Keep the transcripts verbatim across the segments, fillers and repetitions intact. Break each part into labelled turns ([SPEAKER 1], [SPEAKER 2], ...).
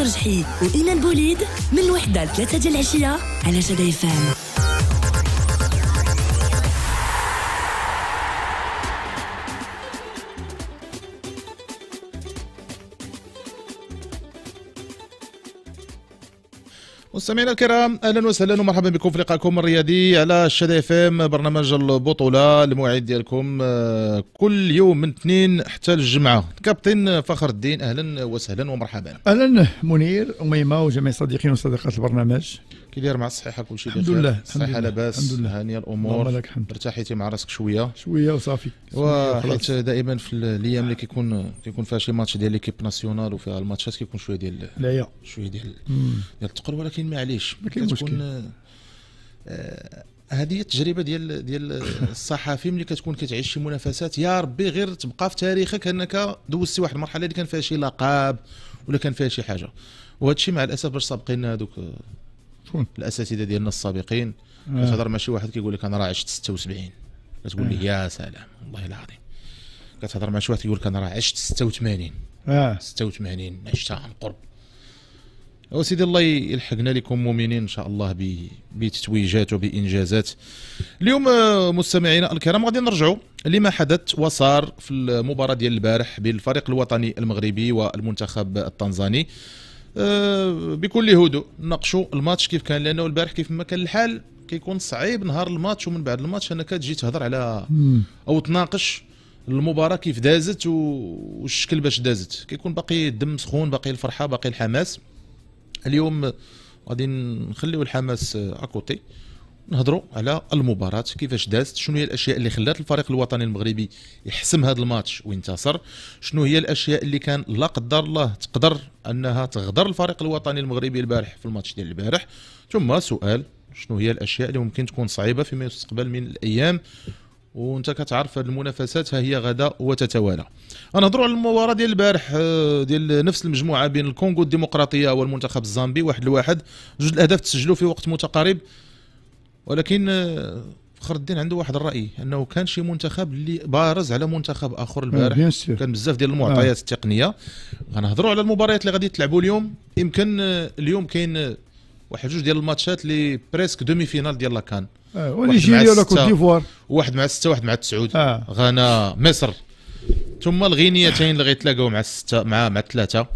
[SPEAKER 1] رجحي وإيمان بوليد من الوحدة لثلاثة ديال العشية على شدا اف ام.
[SPEAKER 2] مستمعينا الكرام، اهلا وسهلا ومرحبا بكم في لقائكم الرياضي على الشدا اف ام، برنامج البطوله الموعد ديالكم كل يوم من الاثنين حتى الجمعه. كابتن فخر الدين، اهلا وسهلا ومرحبا.
[SPEAKER 3] اهلا منير وميمه وجميع صديقين وصديقات البرنامج.
[SPEAKER 2] كي داير مع الصحه؟ كلشي
[SPEAKER 3] الحمد لله،
[SPEAKER 2] الصحه لاباس، هانيه الامور، ارتحيتي مع راسك شويه
[SPEAKER 3] شويه وصافي.
[SPEAKER 2] وحيت دائما في الايام اللي كيكون كيكون فيها شي ماتش ديال ليكيب ناسيونال وفيها الماتشات كيكون شويه ديال
[SPEAKER 3] العيا
[SPEAKER 2] شويه ديال ديال الثقل، ولكن معليش
[SPEAKER 3] ما كاين مشكل.
[SPEAKER 2] آه هذه التجربه ديال ديال الصحفي ملي كتكون كتعيش شي منافسات، يا ربي غير تبقى في تاريخك انك دوزتي واحد المرحله اللي كان فيها شي لقب ولا كان فيها شي حاجه. وهذا الشيء مع الاسف باش سابقين هذوك الاساتذه ديالنا السابقين،
[SPEAKER 3] آه.
[SPEAKER 2] كتهضر مع شي واحد كيقول لك انا راه عشت ستة وسبعين، كتقول له يا سلام والله العظيم. كتهضر مع شي واحد كيقول لك انا راه عشت ستة وثمانين
[SPEAKER 3] اه
[SPEAKER 2] ستة وثمانين عشتها عن قرب. وسيدي الله يلحقنا لكم مؤمنين ان شاء الله بتتويجات وبانجازات. اليوم مستمعينا الكرام غادي نرجعوا لما حدث وصار في المباراه ديال البارح بين الفريق الوطني المغربي والمنتخب التنزاني. أه بكل هدوء نناقشوا الماتش كيف كان، لانه البارح كيف ما كان الحال كيكون صعيب نهار الماتش ومن بعد الماتش انك تجي تهضر على او تناقش المباراه كيف دازت والشكل باش دازت. كيكون باقي الدم سخون، باقي الفرحه، باقي الحماس. اليوم غادي نخليو الحماس اكوتي، نهضروا على المباراه كيفاش دازت، شنو هي الاشياء اللي خلات الفريق الوطني المغربي يحسم هذا الماتش وينتصر، شنو هي الاشياء اللي كان لا قدر الله تقدر انها تغدر الفريق الوطني المغربي البارح في الماتش ديال البارح، ثم سؤال شنو هي الاشياء اللي ممكن تكون صعيبه فيما يستقبل من الايام. وانت كتعرف هذه المنافسات ها هي غدا وتتوالى. غنهضروا على المباراه ديال البارح ديال نفس المجموعه بين الكونغو الديمقراطيه والمنتخب الزامبي، واحد لواحد، جوج الاهداف تسجلوا في وقت متقارب. ولكن فخر الدين عنده واحد الراي انه كان شي منتخب اللي بارز على منتخب اخر البارح، كان بزاف ديال المعطيات التقنيه. غنهضروا على المباريات اللي غادي تلعبوا اليوم. يمكن اليوم كاين واحد جوج ديال الماتشات اللي بريسك دومي فينال ديال لاكان،
[SPEAKER 3] ونيجيريا ولا كوت ديفوار،
[SPEAKER 2] واحد مع ستة واحد مع تسعود،
[SPEAKER 3] آه.
[SPEAKER 2] غانا مصر، ثم الغينيتين اللي غيتلاقاو مع ستة مع مع ثلاثه.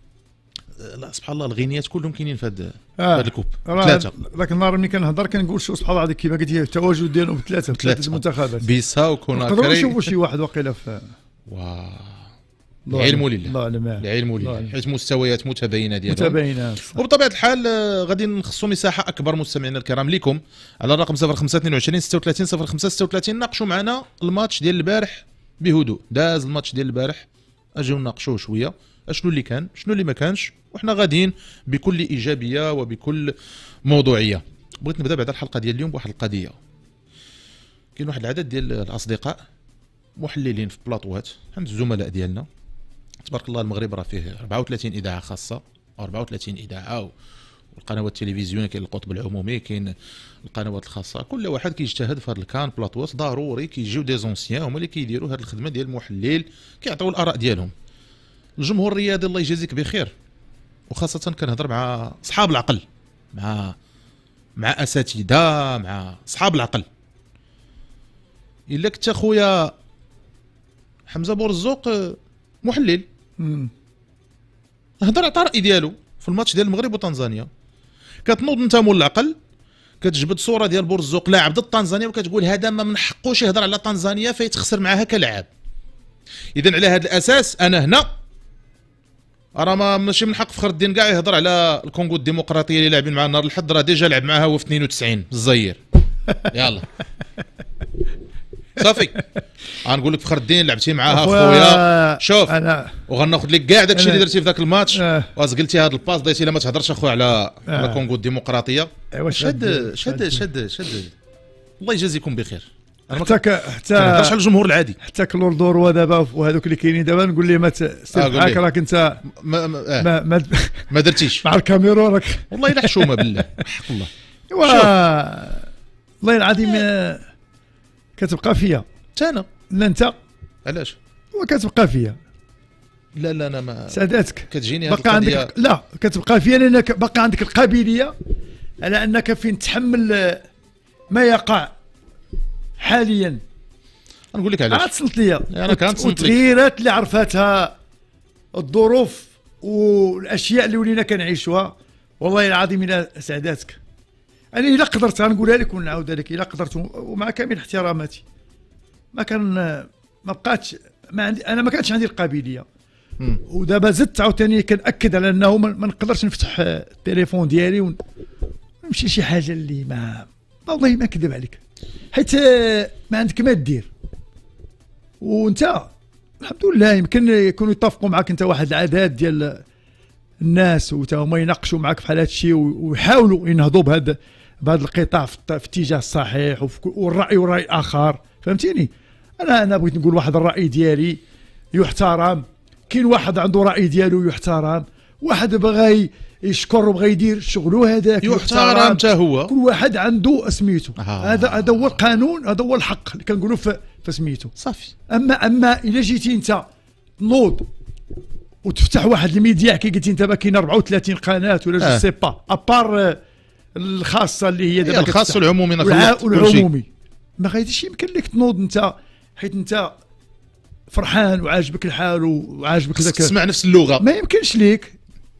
[SPEAKER 2] لا سبحان الله الغينيات كلهم كاينين في هذا
[SPEAKER 3] آه.
[SPEAKER 2] الكوب ثلاثه.
[SPEAKER 3] ذاك النهار ملي كنهضر كنقول شو سبحان الله كيما قلتي التواجد ديالهم بثلاثه ثلاثه المنتخبات،
[SPEAKER 2] بيساو كوناكري.
[SPEAKER 3] نقدروا نشوفوا شي واحد واقيلا في
[SPEAKER 2] واه العلم لله،
[SPEAKER 3] الله اعلم،
[SPEAKER 2] العلم لله، حيت مستويات متباينه ديالهم
[SPEAKER 3] متباينه.
[SPEAKER 2] وبطبيعه الحال غادي نخصوا مساحه اكبر مستمعينا الكرام لكم على الرقم صفر خمسة اثنين وعشرين ستة وثلاثين صفر خمسة ستة وثلاثين. ناقشوا معنا الماتش ديال البارح بهدوء. داز الماتش ديال البارح، اجيو نناقشوه شويه، شنو اللي كان شنو اللي ما كانش، وحنا غاديين بكل ايجابيه وبكل موضوعيه. بغيت نبدا بعد الحلقه ديال اليوم بواحد القضيه. كاين واحد العدد ديال الاصدقاء محللين في بلاطوات عند الزملاء ديالنا، تبارك الله المغرب راه فيه أربعة وثلاثين اذاعه خاصه او أربعة وثلاثين اذاعه، والقنوات التلفزيونيه كاين القطب العمومي، كاين القنوات الخاصه، كل واحد كيجتهد في هذا الكان بلاطوات. ضروري كيجيو دي زونسيان هما اللي كيديروا هذه الخدمه ديال المحلل، كيعطيو الاراء ديالهم. الجمهور الرياضي الله يجازيك بخير، وخاصه كنهضر مع اصحاب العقل، مع مع اساتذه، مع اصحاب العقل. الا كنت اخويا حمزه بورزوق محلل، هضر عطى الراي ديالو في الماتش ديال المغرب وطنزانيا، كتنوض انت مول العقل كتجبد صوره ديال بورزوق لاعب ضد طنزانيا وكتقول هذا ما من حقوش يهضر على طنزانيا فيتخسر معاها كلاعب. اذا على هذا الاساس انا هنا راه ما ماشي من حق فخر الدين كاع يهضر على الكونغو الديمقراطيه اللي لاعبين معها نهار الحد، راه ديجا لعب معاها هو في اثنين وتسعين الزير. يلا صافي غنقول لك فخر الدين لعبتي معاها خويا، شوف انا وغناخذ لك كاع داكشي اللي درتي في ذاك الماتش، وازقلتي هذا الباس دايتي لا ما تهضرش اخويا على على الكونغو الديمقراطيه. شد شد شد شد الله يجازيكم بخير.
[SPEAKER 3] حتى حتى
[SPEAKER 2] ما نهضرش على الجمهور العادي،
[SPEAKER 3] حتى كلور دوروا دابا وهذوك اللي كاينين دابا نقول لهم ما تسمعك راك انت
[SPEAKER 2] ما ما, ما, ما, ما درتيش
[SPEAKER 3] مع الكاميرا راك
[SPEAKER 2] والله الا حشومه بالله حق الله.
[SPEAKER 3] والله العظيم كتبقى فيا
[SPEAKER 2] حتى انا.
[SPEAKER 3] لا انت
[SPEAKER 2] علاش
[SPEAKER 3] وكتبقى فيا
[SPEAKER 2] لا لا انا ما
[SPEAKER 3] ساداتك
[SPEAKER 2] كتجيني هذه
[SPEAKER 3] بقى
[SPEAKER 2] القضيه.
[SPEAKER 3] عندك لا كتبقى فيها لانك بقى عندك القابليه على انك فين تحمل ما يقع حاليا.
[SPEAKER 2] نقول لك علاش
[SPEAKER 3] عاد تصنت ليا
[SPEAKER 2] انا كنتصنت لك.
[SPEAKER 3] والتغييرات اللي عرفتها الظروف والاشياء اللي ولينا كنعيشوها والله العظيم الا سعداتك. انا الا قدرت غنقولها لك ونعاودها لك الا قدرت ومع كامل احتراماتي ما كان ما بقاتش ما عندي انا ما كانش عندي القابليه. ودابا زدت عاوتاني كنأكد على انه ما نقدرش نفتح التليفون ديالي ونمشي شي حاجه اللي ما والله ما كذب عليك حيت ما عندك ما دير. وانت الحمد لله يمكن يكونوا يتفقوا معك انت واحد العادات ديال الناس وتا هما يناقشوا معك في هذا الشيء ويحاولوا ينهضوا بهذا بهذا القطاع في الاتجاه الصحيح والراي والراي الاخر فهمتيني. انا انا بغيت نقول واحد الراي ديالي يحترم. كاين واحد عنده راي ديالو يحترم. واحد بغى يشكر وبغى يدير شغله هذاك
[SPEAKER 2] يحترم حتى هو.
[SPEAKER 3] كل واحد عنده سميتو.
[SPEAKER 2] آه.
[SPEAKER 3] هذا هذا هو القانون هذا هو الحق اللي كنقولوا في سميتو
[SPEAKER 2] صافي.
[SPEAKER 3] اما اما الا جيتي انت تنوض وتفتح واحد الميديا كي قلتي انت كاين أربعة وثلاثين قناه ولا جو
[SPEAKER 2] آه.
[SPEAKER 3] سي با ابار الخاصه اللي هي دابا
[SPEAKER 2] الخاص والعمومي
[SPEAKER 3] والعمومي ما غاديش يمكن لك تنوض انت حيت انت فرحان وعاجبك الحال وعاجبك ذاك
[SPEAKER 2] تسمع نفس اللغه
[SPEAKER 3] ما يمكنش ليك.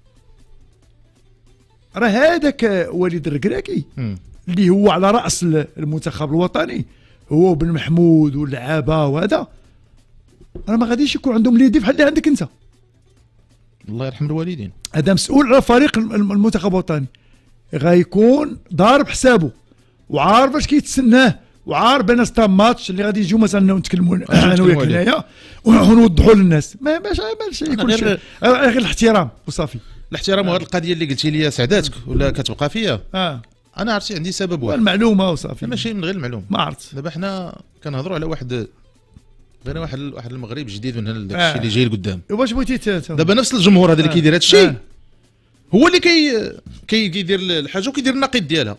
[SPEAKER 3] راه هذاك وليد الركراكي اللي هو على راس المنتخب الوطني هو بن محمود واللعابه وهذا راه ما غاديش يكون عندهم ليدي بحال اللي عندك انت.
[SPEAKER 2] الله يرحم الوالدين.
[SPEAKER 3] هذا مسؤول على فريق المنتخب الوطني غيكون ضارب حسابه وعارف اش كيتسناه وعارف بان ستا ماتش اللي غادي نجيو مثلا نتكلموا انا وياك هنايا ونوضحوا للناس ما باش باش يكون غير, غير الاحترام وصافي.
[SPEAKER 2] الاحترام وهذه القضيه اللي قلتي لي سعداتك ولا كتبقى فيا.
[SPEAKER 3] اه
[SPEAKER 2] انا عرفتي عندي سبب واحد
[SPEAKER 3] المعلومه وصافي
[SPEAKER 2] ماشي من غير المعلومه
[SPEAKER 3] ما عرفت.
[SPEAKER 2] دابا حنا كنهضروا على واحد بغينا واحد واحد المغرب جديد من هذا الشيء اللي جاي لقدام.
[SPEAKER 3] واش بغيتي
[SPEAKER 2] دابا نفس الجمهور هذا اللي كيدير هذا الشيء هو اللي كي كي كيدير الحاجه وكيدير النقيض ديالها.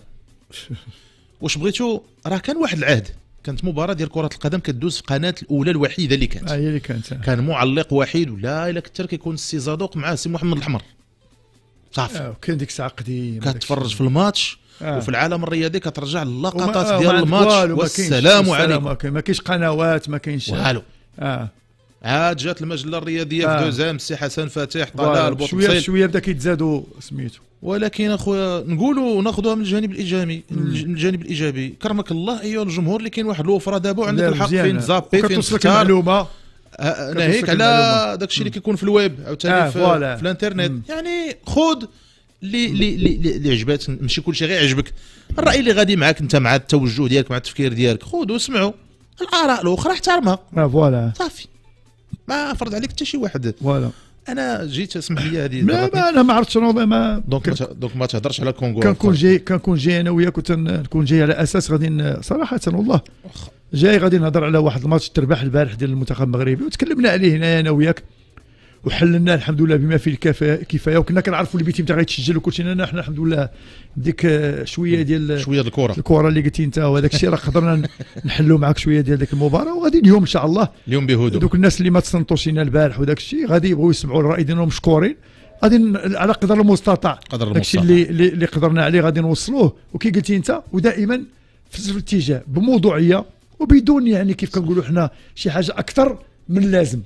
[SPEAKER 2] واش بغيتو راه كان واحد العهد كانت مباراه ديال كره القدم كدوز في القناه الاولى الوحيده اللي كانت.
[SPEAKER 3] اه هي اللي كانت
[SPEAKER 2] كان معلق وحيد ولا الا كثر كيكون السي زادوق مع السي محمد الحمر صافي.
[SPEAKER 3] اه كان ديك الساعه قديم
[SPEAKER 2] كتفرج في الماتش آه. وفي العالم الرياضي كترجع اللقطات
[SPEAKER 3] آه
[SPEAKER 2] ديال الماتش والسلام عليكم.
[SPEAKER 3] ما كاينش قنوات ما كاينش
[SPEAKER 2] والو.
[SPEAKER 3] اه
[SPEAKER 2] عاد جات المجله الرياضيه
[SPEAKER 3] آه.
[SPEAKER 2] في دوزام السي حسن فاتح طلال بوطفيل
[SPEAKER 3] شويه شويه بدا كيتزادوا سميتو.
[SPEAKER 2] ولكن اخويا نقولوا ناخذوها من الجانب الايجابي من الجانب الايجابي كرمك الله ايها الجمهور اللي كاين واحد الوفره دابا عندك الحق فين زابي فين
[SPEAKER 3] تختار المعلومه
[SPEAKER 2] ناهيك على داك الشيء اللي كيكون في الويب عاوتاني
[SPEAKER 3] آه
[SPEAKER 2] في, في الانترنت. مم. يعني خذ اللي اللي اللي عجبات ماشي كلشي غير يعجبك. الراي اللي غادي معاك انت مع التوجه ديالك مع التفكير ديالك خذ واسمعوا. الاراء الاخرى احترمها.
[SPEAKER 3] اه فوالا
[SPEAKER 2] صافي ما فرض عليك حتى شي واحد.
[SPEAKER 3] فوالا
[SPEAKER 2] انا جيت اسمح لي هذه
[SPEAKER 3] لا ما انا ما عرفتش ما
[SPEAKER 2] دونك ما دونك ما تهضرش على الكونغو.
[SPEAKER 3] كنكون جاي كنكون جاي انا وياك كنكون جاي على اساس غادي صراحه والله جاي غادي نهضر على واحد الماتش تربح البارح ديال المنتخب المغربي وتكلمنا عليه هنايا انا وياك وحللنا الحمد لله بما فيه الكفايه وكنا كنعرفوا اللي بيتي متى غيتسجل وكلشي. انا حنا الحمد لله ديك شويه ديال
[SPEAKER 2] شويه الكره
[SPEAKER 3] الكره اللي قلتي انت وهذاك الشيء راه قدرنا نحلوا معك شويه ديال ديك المباراه. وغادي اليوم ان شاء الله
[SPEAKER 2] اليوم بهدوء
[SPEAKER 3] دوك الناس اللي ما تصنتوش لنا البارح وداك الشيء غادي يبغوا يسمعوا الراي ديالهم مشكورين. غادي على قدر المستطاع
[SPEAKER 2] قدر
[SPEAKER 3] داك الشيء اللي اللي قدرنا عليه غادي نوصلوه. وكي قلتي انت ودائما في الاتجاه بموضوعيه وبدون يعني كيف كنقولوا حنا شي حاجه اكثر من اللازم.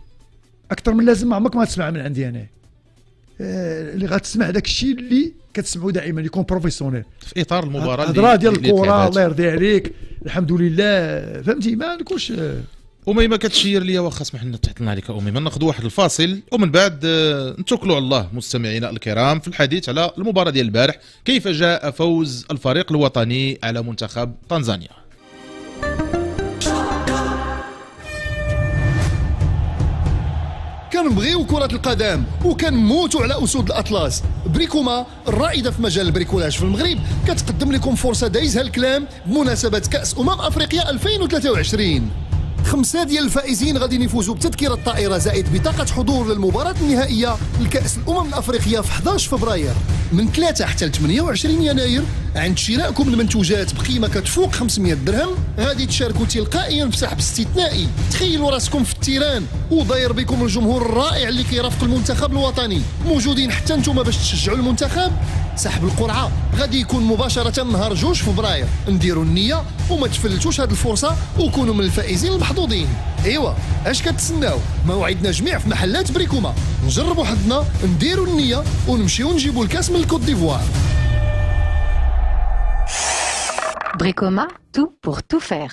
[SPEAKER 3] اكثر من اللازم عمرك ما تسمع من عندي انا. آه اللي غتسمع داك الشيء اللي كتسمعوا دائما يكون بروفيسيونيل
[SPEAKER 2] في اطار المباراه
[SPEAKER 3] الهضره ديال الكره. الله يرضي عليك الحمد لله فهمتي ما نكونش.
[SPEAKER 2] أميمة كتشير ليا واخا اسمح لنا تحطنا عليك أميمة ناخذ واحد الفاصل ومن بعد نتوكلوا على الله مستمعينا الكرام في الحديث على المباراة ديال البارح كيف جاء فوز الفريق الوطني على منتخب تنزانيا.
[SPEAKER 4] كنبغيو كرة القدم وكنموتوا على أسود الأطلس. بريكوما الرائدة في مجال البريكولاج في المغرب كتقدم لكم فرصة دايزها الكلام بمناسبة كأس أمم أفريقيا ألفين وثلاثة وعشرين. خمسة ديال الفائزين غادي يفوزوا بتذكرة طائرة زائد بطاقة حضور للمباراة النهائية لكأس الأمم الأفريقية في أحد عشر فبراير من ثلاثة حتى ثمانية وعشرين يناير عند شرائكم المنتوجات بقيمه كتفوق خمسمائة درهم غادي تشاركوا تلقائيا في سحب استثنائي. تخيلوا راسكم في التيران وداير بكم الجمهور الرائع اللي كيرافق المنتخب الوطني، موجودين حتى نتوما باش تشجعوا المنتخب. سحب القرعه غادي يكون مباشره نهار جوج فبراير. نديروا النيه وما تفلتوش هذه الفرصه وكونوا من الفائزين المحظوظين. ايوا اش كتسناو؟ موعدنا جميع في محلات بريكوما. نجربوا حظنا، نديروا النيه ونمشيو نجيبوا الكاس من الكوت ديفوار.
[SPEAKER 5] Bricoma, tout pour tout faire.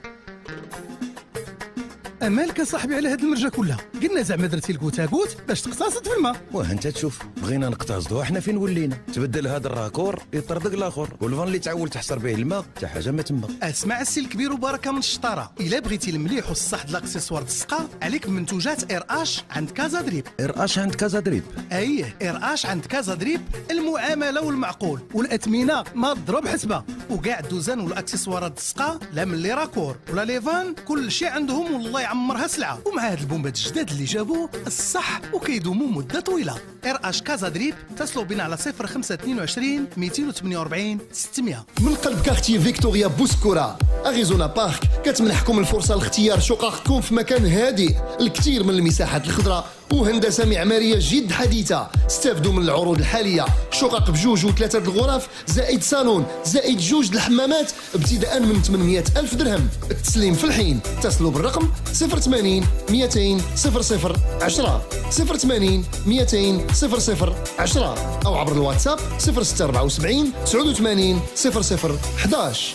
[SPEAKER 6] امالك صاحبي على هاد المرجه كلها؟ قلنا زعما درتي الكوتاكوت باش تقتصد في الماء.
[SPEAKER 7] واه انت تشوف بغينا نقتصدوا احنا فين ولينا؟ تبدل هذا الراكور يطردق الاخر، والفان اللي تعول تحصر به الماء حتى حاجه ما تما.
[SPEAKER 6] اسمع السي الكبير وبركه من الشطاره، الا بغيتي المليح والصح د الاكسسوار د السقا عليك بمنتوجات اير اش عند كازا دريب.
[SPEAKER 7] اير اش عند كازا دريب؟
[SPEAKER 6] اييه اير اش عند كازا دريب، المعامله والمعقول والاثمنه ما تضرب حسبه، وكاع الدوزان والاكسسوارات د السقا لا من لي راكور ولا لي فان كل شيء عندهم والله يعمرها سلعه. ومع هاد البومبات الجداد اللي جابوه الصح وكيدوموا مده طويله. اير اش كازا دريب اتصلوا بنا على صفر خمسة اثنين وعشرين مئتين وثمانية وأربعين ستمائة.
[SPEAKER 4] من قلب كارتيه فيكتوريا بوسكورا أريزونا بارك كتمنحكم الفرصه لاختيار شققكم في مكان هادئ، الكثير من المساحات الخضراء وهندسه معماريه جد حديثه. استافدوا من العروض الحاليه، شقق بجوج وثلاثه الغرف زائد صالون زائد جوج الحمامات ابتداء من ثمانمائة ألف درهم. التسليم في الحين. اتصلوا بالرقم صفر ثمانين مئتين صفر صفر عشرة صفر ثمانين مئتين صفر صفر عشرة او عبر الواتساب صفر ستة أربعة وسبعين تسعة وثمانين صفر صفر أحد عشر.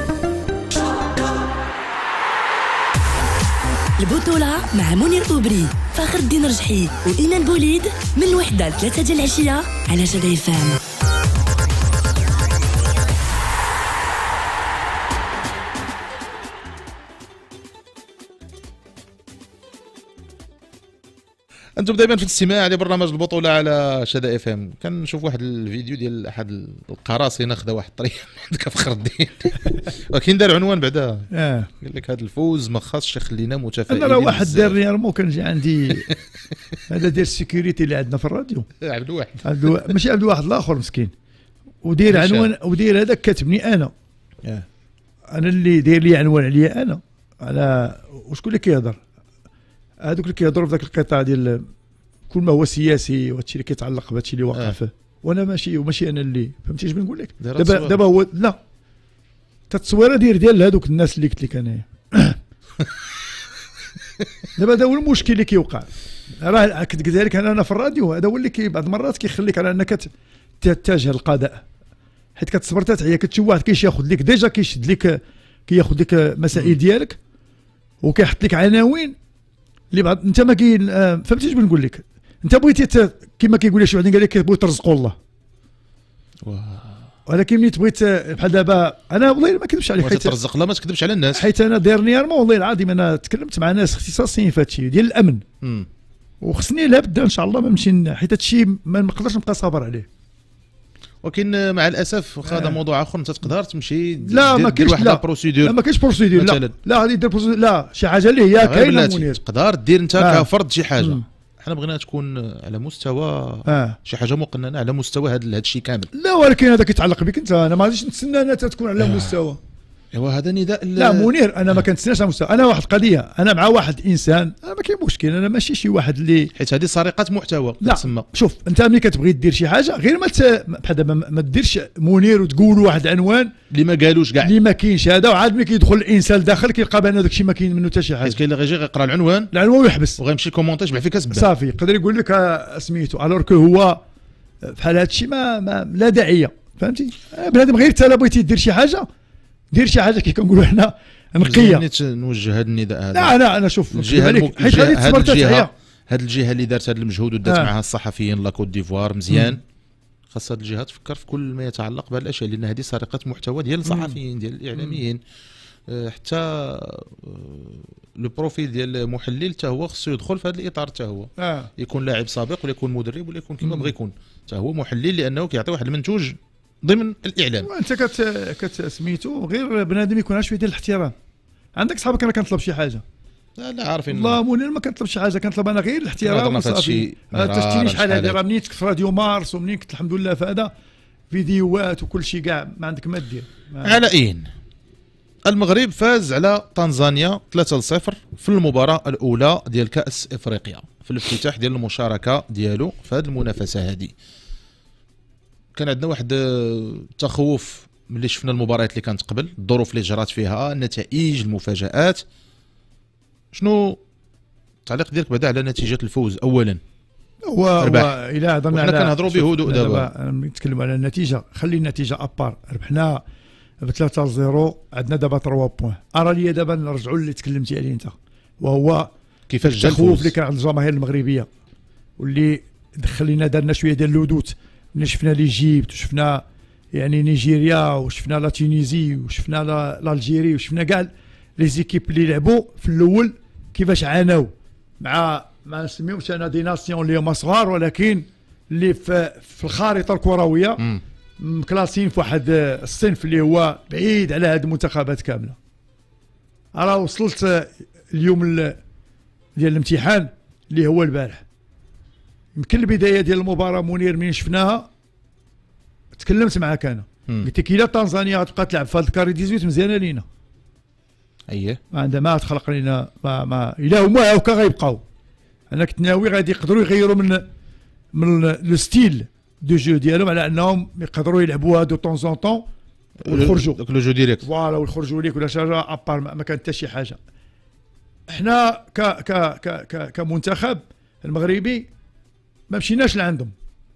[SPEAKER 1] البطولة مع منير أوبري، فخر الدين رجحي وإيمان بوليد من الوحدة لثلاثة ديال العشية على شدا اف ام.
[SPEAKER 2] انتم دائما في الاستماع لبرنامج البطوله على شدا اف ام. كنشوف واحد الفيديو ديال احد القراصنه خدا واحد الطريق عندك فخر الدين ولكن دار عنوان بعدا
[SPEAKER 3] اه
[SPEAKER 2] قال لك هذا الفوز ما خاصش يخلينا متفائلين.
[SPEAKER 3] انا راه واحد دارني مو كان جا عندي هذا ديال السيكوريتي اللي عندنا في الراديو،
[SPEAKER 2] عبد الواحد
[SPEAKER 3] عبد الواحد ماشي عبد الواحد الاخر مسكين، ودير عنوان ودير هذاك كاتبني انا
[SPEAKER 2] اه
[SPEAKER 3] انا اللي داير لي عنوان عليا انا على وشكون اللي كيهضر، هذوك اللي كيهضروا في ذاك القطاع ديال كل ما هو سياسي وهادشي اللي كيتعلق بهادشي اللي واقع فيه. وانا ماشي وماشي انا اللي فهمتي اش بنقول لك. دابا دابا هو لا التصويره دير ديال هذوك الناس اللي قلت لك انايا دابا هذا هو المشكل اللي كيوقع. راه كنت قلت لك انا في الراديو، هذا هو اللي كي بعض المرات كيخليك على انك تتجه القضاء، حيت كتصبر تتعيا كتشوف واحد كيش ياخذ لك ديجا كيشد لك كياخذ لك مسائل ديالك وكيحط لك عناوين اللي بعض انت ما كاين فهمتي اش بنقول لك. انت بغيتي كما كيقول لي شي واحد قال لك بغيتو ترزقوا الله، ولكن ملي بغيت بحال دابا انا والله ما كذبش عليك
[SPEAKER 2] حيت ترزق الله ما تكذبش على الناس،
[SPEAKER 3] حيت انا ديرنييرمون والله العظيم انا تكلمت مع ناس اختصاصيين في هادشي ديال الامن
[SPEAKER 2] م.
[SPEAKER 3] وخصني لابد ان شاء الله ما نمشي، حيت هادشي ما نقدرش نبقى صابر عليه.
[SPEAKER 2] ولكن مع الاسف واخا هذا موضوع اخر انت تقدر تمشي
[SPEAKER 3] لا ما كاينش
[SPEAKER 2] واحد بروسيدور.
[SPEAKER 3] لا ما كاينش بروسيدور لا لا غادي دير بروسيدور لا شي حاجه اللي هي كاينه منير
[SPEAKER 2] تقدر دير انت آه. كفرد شي حاجه.
[SPEAKER 3] م.
[SPEAKER 2] حنا بغينا تكون على مستوى
[SPEAKER 3] آه.
[SPEAKER 2] شي حاجه مقننه على مستوى هذا الشيء كامل.
[SPEAKER 3] لا ولكن هذا كيتعلق بك انت، انا ما غاديش نتسنى انها تكون على آه. مستوى.
[SPEAKER 2] ايوا هذا نداء
[SPEAKER 3] لا منير انا ما كنتسناش على مستوى. انا واحد القضيه انا مع واحد انسان انا ما كاين مشكل، انا ماشي شي واحد اللي
[SPEAKER 2] حيت هذه سرقه محتوى
[SPEAKER 3] لا تسمى. شوف انت ملي كتبغي دير شي حاجه غير ما بحال دابا ما ديرش منير وتقول واحد عنوان
[SPEAKER 2] اللي ما قالوش كاع
[SPEAKER 3] اللي ما كاينش هذا، وعاد ملي كيدخل الانسان لداخل كيلقى بان داك الشيء ما كاين منه حتى شي حاجه.
[SPEAKER 2] حيت كاين اللي غيجي يقرا العنوان
[SPEAKER 3] العنوان ويحبس
[SPEAKER 2] وغيمشي كومونتي يشبع فيك اسباب
[SPEAKER 3] صافي يقدر يقول لك سميتو الوغ كو هو بحال هذا الشيء ما, ما لا داعيه فهمتي. بنادم غير حتى بغيتي دير شي حاجه دير شي حاجه كي كنقولوا حنا نقيه.
[SPEAKER 2] نوجه هذا النداء هذا
[SPEAKER 3] لا انا انا شوف
[SPEAKER 2] الجهه
[SPEAKER 3] عليك حيت غادي تصبر تاعها
[SPEAKER 2] هذه الجهه اللي دارت هذا المجهود ودات
[SPEAKER 3] آه.
[SPEAKER 2] معها الصحفيين لا كوت ديفوار مزيان. خاص هذه الجهه تفكر في كل ما يتعلق بهذه الاشياء، لان هذه سرقه محتوى ديال الصحفيين ديال الاعلاميين. أه حتى أه لو بروفيل ديال المحلل حتى هو خصو يدخل في هذا الاطار، حتى هو
[SPEAKER 3] آه.
[SPEAKER 2] يكون لاعب سابق ولا يكون مدرب ولا يكون كما بغى يكون، حتى هو محلل لانه كيعطي واحد المنتوج ضمن الاعلام.
[SPEAKER 3] وانت كت كتسميتو غير بنادم يكون شويه ديال الاحترام. عندك صحابك انا كنطلب شي حاجه
[SPEAKER 2] لا لا عارفين
[SPEAKER 3] والله منير ما كنطلب شي حاجه، كنطلب انا غير الاحترام وصافي. هذا شتيني شحال هذه راه منين كنت في راديو مارس ومنين كنت الحمد لله في هذا فيديوهات وكل شيء كاع ما عندك ما دير.
[SPEAKER 2] على اين المغرب فاز على تنزانيا ثلاثة صفر في المباراة الأولى ديال كأس إفريقيا في الافتتاح ديال المشاركة ديالو في هذه المنافسة هذه. كان عندنا واحد التخوف ملي شفنا المباريات اللي كانت قبل، الظروف اللي جرات فيها، النتائج، المفاجآت. شنو التعليق ديالك بعدا على نتيجة الفوز أولا؟
[SPEAKER 3] هو هو الى هضرنا
[SPEAKER 2] على كنهضروا بهدوء دابا
[SPEAKER 3] نتكلموا على النتيجة، خلي النتيجة أبار. ربحنا ب ثلاثة صفر، عندنا دابا ثلاثة بوان. ارى لي دابا نرجعوا اللي تكلمتي عليه انت، وهو
[SPEAKER 2] كيفاش جا
[SPEAKER 3] التخوف اللي كان عند الجماهير المغربيه واللي دخل لنا دارنا شويه ديال اللودوت ملي شفنا ليجيبت وشفنا يعني نيجيريا وشفنا لا تونيزي وشفنا الجيري وشفنا كاع لي زيكيب اللي لعبوا في الاول كيفاش عانوا مع ما نسميهمش انا دي ناسيون اللي هما صغار ولكن اللي في, في الخارطه الكرويه مكلاسين في واحد الصنف اللي هو بعيد على هذه المنتخبات كامله. راه وصلت اليوم ديال الامتحان اللي هو البارح. يمكن البدايه ديال المباراه منير من شفناها تكلمت معاك انا قلت لك الا تنزانيا غتبقى تلعب في هذا الكاري ثمانية عشر مزيانه لينا.
[SPEAKER 2] اييه
[SPEAKER 3] ما عندها ما تخلق لنا ما, ما الا هما هكا غيبقاو. انا كنت ناوي غادي يقدروا يغيروا من من لو ستيل دو جو ديالهم على انهم يقدروا يلعبوها دو طون زون طون ويخرجوا
[SPEAKER 2] لو جو ديريكت
[SPEAKER 3] فوالا ويخرجوا ليك ولا شي حاجه ابار ما كانت حتى شي حاجه. احنا ك ك ك ك كمنتخب المغربي ما مشيناش لعندهم،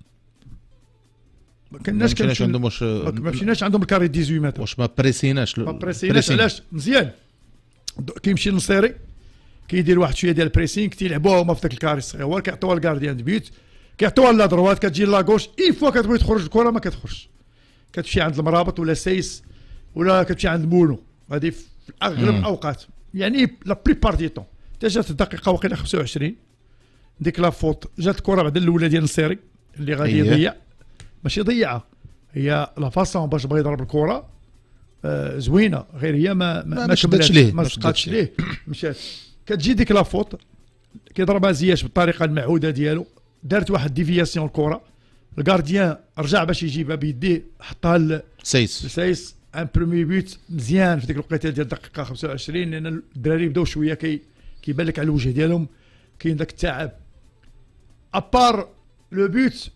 [SPEAKER 3] ما كناش
[SPEAKER 2] كنمشي عندهم واش
[SPEAKER 3] ما مشيناش عندهم الكاري ثمانية عشر متر،
[SPEAKER 2] واش ما بريسيناش
[SPEAKER 3] ما بريسيناش. علاش؟ مزيان كيمشي للنصيري كيدير واحد شويه ديال البريسينغ تيلعبوها هما في ذاك الكاري الصغير، هو كيعطيوها للكارديان بيوت كيعطيوها لا دروات كتجي لا غوش اي فوا كتبغي تخرج الكره ما كتخرجش، كتمشي عند المرابط ولا سايس ولا كتمشي عند مونو. هذه في اغلب الاوقات يعني لا بليبار دي طون. حتى جات الدقيقه وقيله خمسة وعشرين ديك لا فوت جات الكره بعد الاولى ديال النصيري اللي غادي يضيع ماشي ضيعها، هي لا فاصون باش بغى يضرب الكره آه زوينه غير هي ما ما,
[SPEAKER 2] ما شداتش ليه
[SPEAKER 3] ما شداتش ليه مشات. كتجي ديك لا فوت كيضربها زياش بالطريقه المعهوده ديالو، دارت واحد ديفياسيون الكره، الكارديان رجع باش يجيبها بيديه حطها
[SPEAKER 2] لسايس
[SPEAKER 3] سايس ان برومي بيوت مزيان في ديك الوقيته ديال الدقيقه خمسة وعشرين لان الدراري بداو شويه كي كيبان لك على الوجه ديالهم كاين داك التعب. ابار لو بيوت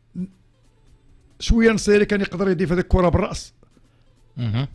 [SPEAKER 3] شويه نصيري كان يقدر يضيف هذيك الكره بالراس.
[SPEAKER 2] اها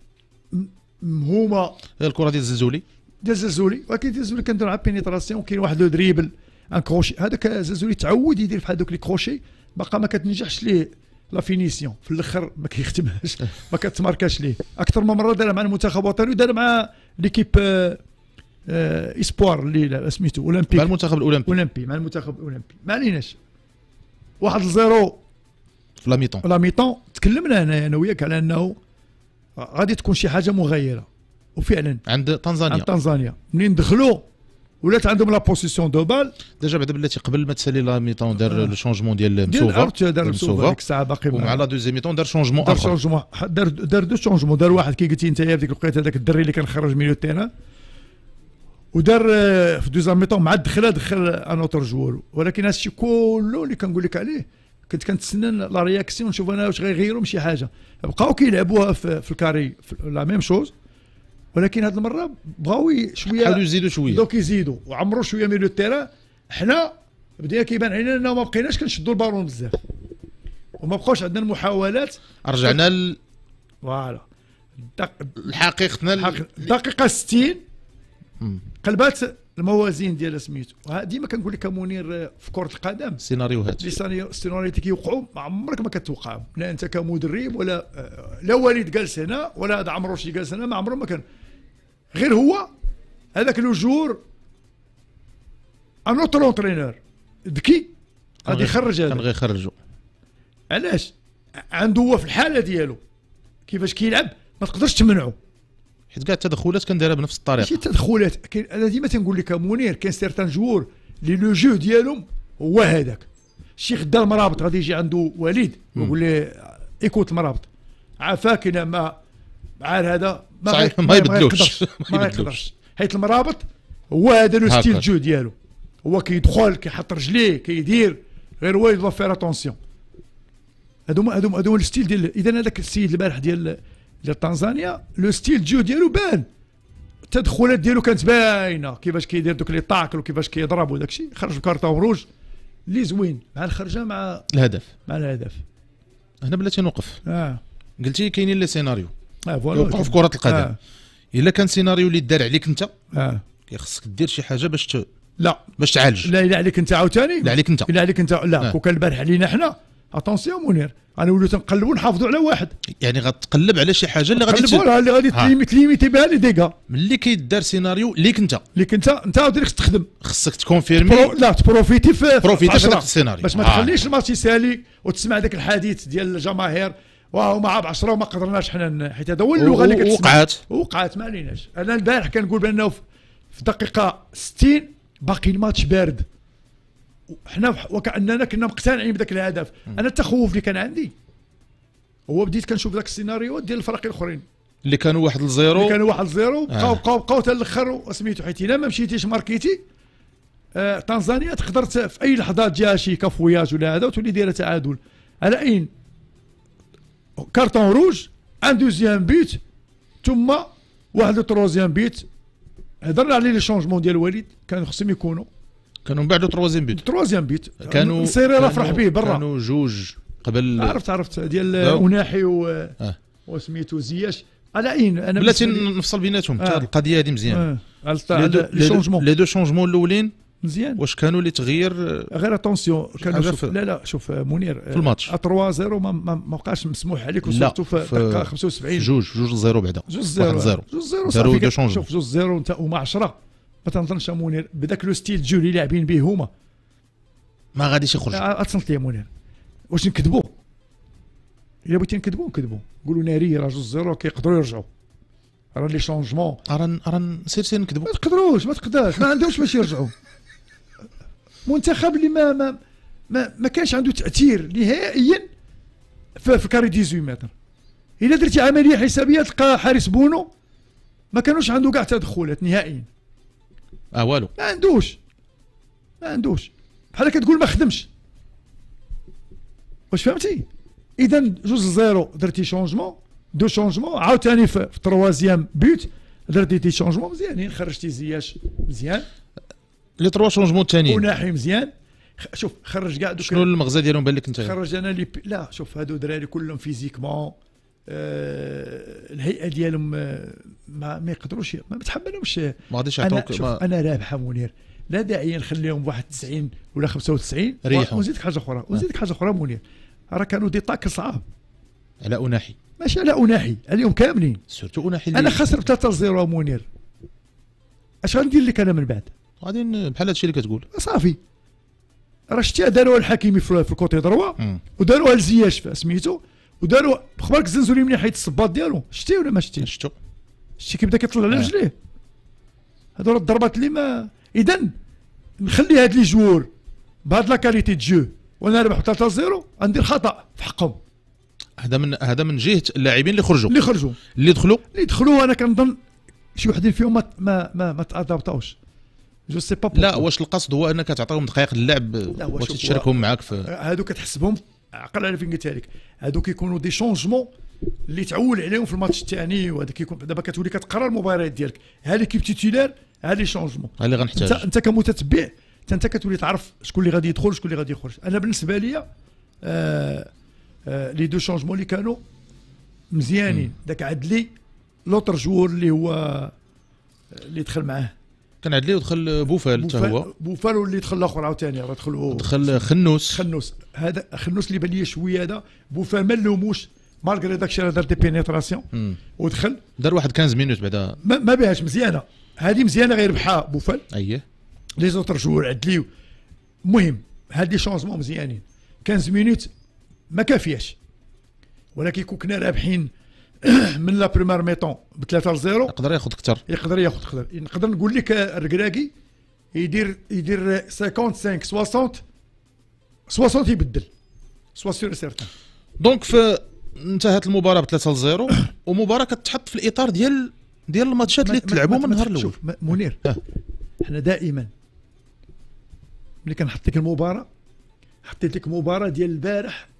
[SPEAKER 3] هما
[SPEAKER 2] الكره ديال الزلزولي
[SPEAKER 3] ديال الزلزولي ولكن الزلزولي كندير مع بينيتراسيون كاين واحد لو دريبل ان كروشي. هذاك الزلزولي تعود يدير في هذوك لي كروشي باقا ما كتنجحش ليه لا فينيسيون في الاخر ما كيختمهاش ما كتماركاش ليه. اكثر من مره دار مع المنتخب الوطني ودار مع ليكيب اسبوار اللي سميتو اولمبيك
[SPEAKER 2] مع المنتخب الاولمبي
[SPEAKER 3] اولمبي مع المنتخب الاولمبي ما عليناش. واحد الزيرو
[SPEAKER 2] في لا ميطون
[SPEAKER 3] لا ميطون تكلمنا انا انا وياك على انه غادي تكون شي حاجه مغايره وفعلا
[SPEAKER 2] عند تنزانيا
[SPEAKER 3] عند تنزانيا منين دخلوا ولات عندهم لا بوزيسيون دو بال.
[SPEAKER 2] ديجا بعدا بلاتي قبل ما تسالي لا ميطون دار لو شونجمون ديال مسوفا
[SPEAKER 3] دار مسوفا ديك الساعه باقي
[SPEAKER 2] ومع لا دوزيام ميطون دار شونجمون
[SPEAKER 3] دار شونجمون دار دار دو شونجمون. دار واحد كي قلتي انت في ديك الوقيته هذاك الدري اللي كان خرج ميليو تيران ودار في دوزيام ميطون مع الدخله دخل ان اوتر جوور. ولكن هذا الشيء كله اللي كنقول لك عليه كنت كنتسنى لا رياكسيون نشوف انا واش غيغيروا من شي حاجه. بقاو كيلعبوها في, في الكاري لا ميم شوز ولكن هذه المره بغاو شويه
[SPEAKER 2] حاولوا يزيدوا شويه
[SPEAKER 3] دوك يزيدوا وعمروا شويه ميليو تيران. حنا بدينا كيبان علينا انه ما بقيناش كنشدوا البالون بزاف وما بقاوش عندنا المحاولات.
[SPEAKER 2] رجعنا ل
[SPEAKER 3] فوالا
[SPEAKER 2] حقيقتنا
[SPEAKER 3] الدقيقه ستين قلبات الموازين ديال سميتو. ديما كنقول لك منير في كره القدم
[SPEAKER 2] سيناريوهات
[SPEAKER 3] لي سيناريوهات اللي كيوقعوا ما عمرك ما كتوقعهم، لا انت كمدرب ولا لا وليد جالس هنا ولا هذا عمرو شي جالس هنا ما عمره ما كان غير هو هذاك لو جور ان اوتر اونترينور ذكي غادي يخرج هذا
[SPEAKER 2] كان غيخرجوا.
[SPEAKER 3] علاش؟ عنده هو في الحاله ديالو كيفاش كيلعب ما تقدرش تمنعه
[SPEAKER 2] حيت كاع التدخلات كنديرها بنفس الطريقه.
[SPEAKER 3] ماشي التدخلات انا ديما تنقول لك منير كاين سيرتان جوور اللي لو جو ديالهم هو هذاك. شي غدا المرابط غادي يجي عنده وليد ويقول له ايكوت المرابط عافاك انا ما مع هذا
[SPEAKER 2] ما ما يبدلوش
[SPEAKER 3] ما يقدرش حيت المرابط هو هذا لو ستيل جو ديالو هو كيدخل كيحط رجليه كيدير غير هو يدوا فير اتونسيون. هذوما هذوما هذوما الستيل ديال اذا هذاك السيد البارح ديال ديال تنزانيا لو ستيل جو ديالو بان، التدخلات ديالو كانت باينه كيفاش كيدير دوك لي طاكل وكيفاش كيضرب وداك الشيء، خرج بكارطون روج اللي زوين مع الخرجه مع
[SPEAKER 2] الهدف
[SPEAKER 3] مع الهدف.
[SPEAKER 2] هنا بلاتي نوقف.
[SPEAKER 3] اه
[SPEAKER 2] قلتي كاينين لي سيناريو
[SPEAKER 3] اه فوالا
[SPEAKER 2] يوقعوا في كره القدم.
[SPEAKER 3] آه.
[SPEAKER 2] الا كان سيناريو اللي دار عليك انت
[SPEAKER 3] اه
[SPEAKER 2] كيخصك دير شي حاجه باش ت...
[SPEAKER 3] لا
[SPEAKER 2] باش تعالج.
[SPEAKER 3] لا الا عليك انت عاوتاني،
[SPEAKER 2] لا عليك انت
[SPEAKER 3] الا عليك انت لا
[SPEAKER 2] آه.
[SPEAKER 3] كون كان البارح علينا حنا اتونسيون منير انا وليت نقلبوا نحافظوا على واحد،
[SPEAKER 2] يعني غتقلب على شي حاجه اللي غادي
[SPEAKER 3] نقلبوا اللي غادي تليميتي بها لي ديغا.
[SPEAKER 2] ملي كيدار سيناريو ليك انت
[SPEAKER 3] اللي كنت انت غادي تخدم،
[SPEAKER 2] خصك تكونفيرمي
[SPEAKER 3] برو... لا تبروفيتي في
[SPEAKER 2] بروفيتي في هذاك السيناريو
[SPEAKER 3] باش ما
[SPEAKER 2] آه.
[SPEAKER 3] تخليش الماتش يسالي وتسمع ذاك الحديث ديال الجماهير واه مع بعشرة وما قدرناش حنا، حيت هذا هو اللغه اللي كتسمع.
[SPEAKER 2] وقعات
[SPEAKER 3] وقعات ما عليناش. انا البارح كنقول بانه في دقيقه ستين باقي الماتش بارد، حنا وكاننا كنا مقتنعين بذاك الهدف. انا التخوف اللي كان عندي هو بديت كنشوف ذاك السيناريوهات ديال الفريقين الاخرين
[SPEAKER 2] اللي كانوا واحد لزيرو
[SPEAKER 3] اللي كانوا واحد لزيرو بقاو
[SPEAKER 2] آه.
[SPEAKER 3] بقاو بقاو حتى الاخر سميتو، حيت الا ما مشيتيش ماركيتي آه تنزانيا تقدر في اي لحظه تجيها شي كافوياج ولا هذا وتولي دايره تعادل على اين كارطون روج ان دوزيام بيت ثم واحد لو تروزيام بيت. هضرنا على لي شونجمون ديال وليد كانوا خصهم يكونوا
[SPEAKER 2] كانوا من بعد تروازيام بيت
[SPEAKER 3] تروزيام بيت
[SPEAKER 2] كانوا
[SPEAKER 3] سيري رافرح به برا
[SPEAKER 2] كانوا جوج قبل
[SPEAKER 3] عرفت عرفت ديال اناحي و
[SPEAKER 2] آه.
[SPEAKER 3] وسميتو زياش على اين انا
[SPEAKER 2] بلاتي نفصل بيناتهم حتى
[SPEAKER 3] آه.
[SPEAKER 2] القضيه هذه مزيان
[SPEAKER 3] آه. على لي شونجمون
[SPEAKER 2] لي دو شونجمون الاولين
[SPEAKER 3] مزيان
[SPEAKER 2] واش كانوا اللي تغيير
[SPEAKER 3] غير اتونسيون كانوا شوف
[SPEAKER 2] في...
[SPEAKER 3] لا لا شوف منير
[SPEAKER 2] في الماتش
[SPEAKER 3] ثلاثة صفر ما ما بقاش مسموح عليك وصلتوا في الدقيقه خمسة وسبعين
[SPEAKER 2] جوج جوج زيرو بعدا
[SPEAKER 3] جوج زيرو
[SPEAKER 2] زيرو
[SPEAKER 3] جوج زيرو
[SPEAKER 2] داروا دو
[SPEAKER 3] صافي.
[SPEAKER 2] شونجمون
[SPEAKER 3] شوف جوج زيرو انت وما عشرة ما تنظنش منير بداك لو ستيل جو اللي لاعبين به هما
[SPEAKER 2] ما غاديش يخرج.
[SPEAKER 3] اتصلت لي منير واش نكذبوا؟ الا بغيتي نكذبوا نكذبوا نقولوا ناري راه جوج زيرو كيقدروا يرجعوا راه لي شونجمون
[SPEAKER 2] راه راه سير سير نكذبوا
[SPEAKER 3] ما تقدروش ما تقدرش ما عندهمش باش يرجعوا. منتخب اللي ما ما ما, ما كانش عنده تاثير نهائيا في, في كاري ثمانية عشر متر. الا درتي عمليه حسابيه تلقى حارس بونو ما كانوش عنده كاع تدخلات نهائيا.
[SPEAKER 2] اه والو
[SPEAKER 3] ما عندوش ما عندوش بحال كتقول ما خدمش. واش فهمتي؟ اذا جوج زيرو درتي شونجمون دو شونجمون عاوتاني في, في تروازيام بوت درتي دي شونجمون مزيانين خرجتي زياش مزيان
[SPEAKER 2] لي تروا شونجمون الثانيين
[SPEAKER 3] وناحي مزيان. شوف خرج كاع دوك
[SPEAKER 2] شنو المغزى ديالهم بان لك انت؟
[SPEAKER 3] خرج انا لي لا شوف هادو دراري كلهم فيزيكمون آه الهيئه ديالهم آه ما, ما يقدروش ما متحملهمش.
[SPEAKER 2] ما غاديش
[SPEAKER 3] انا
[SPEAKER 2] يعطوك
[SPEAKER 3] شوف
[SPEAKER 2] ما...
[SPEAKER 3] انا رابحه منير لا داعي نخليهم بواحد تسعين ولا خمسة وتسعين
[SPEAKER 2] ريحهم.
[SPEAKER 3] ونزيدك حاجه اخرى ونزيدك حاجه اخرى منير راه كانوا دي طاك صعاب
[SPEAKER 2] على اناحي
[SPEAKER 3] ماشي على اناحي عليهم كاملين
[SPEAKER 2] سورتو اناحي
[SPEAKER 3] انا خاسر ثلاثة صفر منير اش غندير لك انا من بعد؟
[SPEAKER 2] غادي بحال هادشي اللي كتقول
[SPEAKER 3] صافي راه شتي داروها الحكيمي في الكوتي دروا وداروها لزياش سميتو وداروا خبرك الزنزولي منين حيت الصباط ديالو شتي ولا ما شتيش؟
[SPEAKER 2] شتو
[SPEAKER 3] شتي كيبدا كيطلع على رجليه هادو الضربات اللي ما اذا نخلي هاد لي جوور بهاد لا كاليتي دو جو وانا ربح ثلاثة صفر غندير خطا في حقهم.
[SPEAKER 2] هذا من هذا من جهه اللاعبين اللي خرجوا
[SPEAKER 3] اللي خرجوا
[SPEAKER 2] اللي دخلوا
[SPEAKER 3] اللي دخلوا انا كنظن شي وحدين فيهم ما ما ما, ما تادابطاوش جو سي با.
[SPEAKER 2] لا واش القصد هو انك تعطيهم دقائق اللعب وتشاركهم معاك في
[SPEAKER 3] هادو كتحسبهم عقل على فين قلت لك هادو كيكونوا دي شونجمون اللي تعول عليهم في الماتش الثاني وهذا كيكون دابا كتولي كتقرا المباريات ديالك ها ليكيب تيتولار ها لي شونجمون
[SPEAKER 2] اللي غنحتاج
[SPEAKER 3] انت انت كمتتبع انت كتولي تعرف شكون اللي غادي يدخل شكون اللي غادي يخرج. انا بالنسبه لي آه آه لي دو شونجمون اللي كانوا مزيانين داك عدلي لوتر جوور اللي هو اللي دخل معاه
[SPEAKER 2] كان عدلي ودخل بوفال حتى هو
[SPEAKER 3] بوفال واللي دخل الاخر عاوتاني راه دخل
[SPEAKER 2] دخل خنوس
[SPEAKER 3] خنوس هذا خنوس اللي بان لي شويه هذا بوفال ما نلوموش مالغري داكشي راه دار دي بينيتراسيون ودخل
[SPEAKER 2] دار واحد خمسطاش مينوت بعدا
[SPEAKER 3] ما, ما بهاش مزيانه هذه مزيانه غير بحا بوفال
[SPEAKER 2] اييه
[SPEAKER 3] لي زوتر جوور عدليو المهم هاد لي شونجمون مزيانين خمسطاش مينوت ما كافياش ولكن كون كنا رابحين من لا بريمير ميطون ب ثلاثة صفر
[SPEAKER 2] يقدر ياخذ اكثر
[SPEAKER 3] يقدر ياخذ اكثر نقدر نقول لك الركراكي يدير يدير خمسة وخمسين ستين ستين يبدل سوا سير سيرتان.
[SPEAKER 2] دونك في انتهت المباراه ب ثلاثة صفر ومباراه كتحط في الاطار ديال ديال الماتشات اللي تلعبوا من النهار الاول.
[SPEAKER 3] شوف منير احنا دائما ملي كنحط لك المباراه حطيت لك مباراه ديال البارح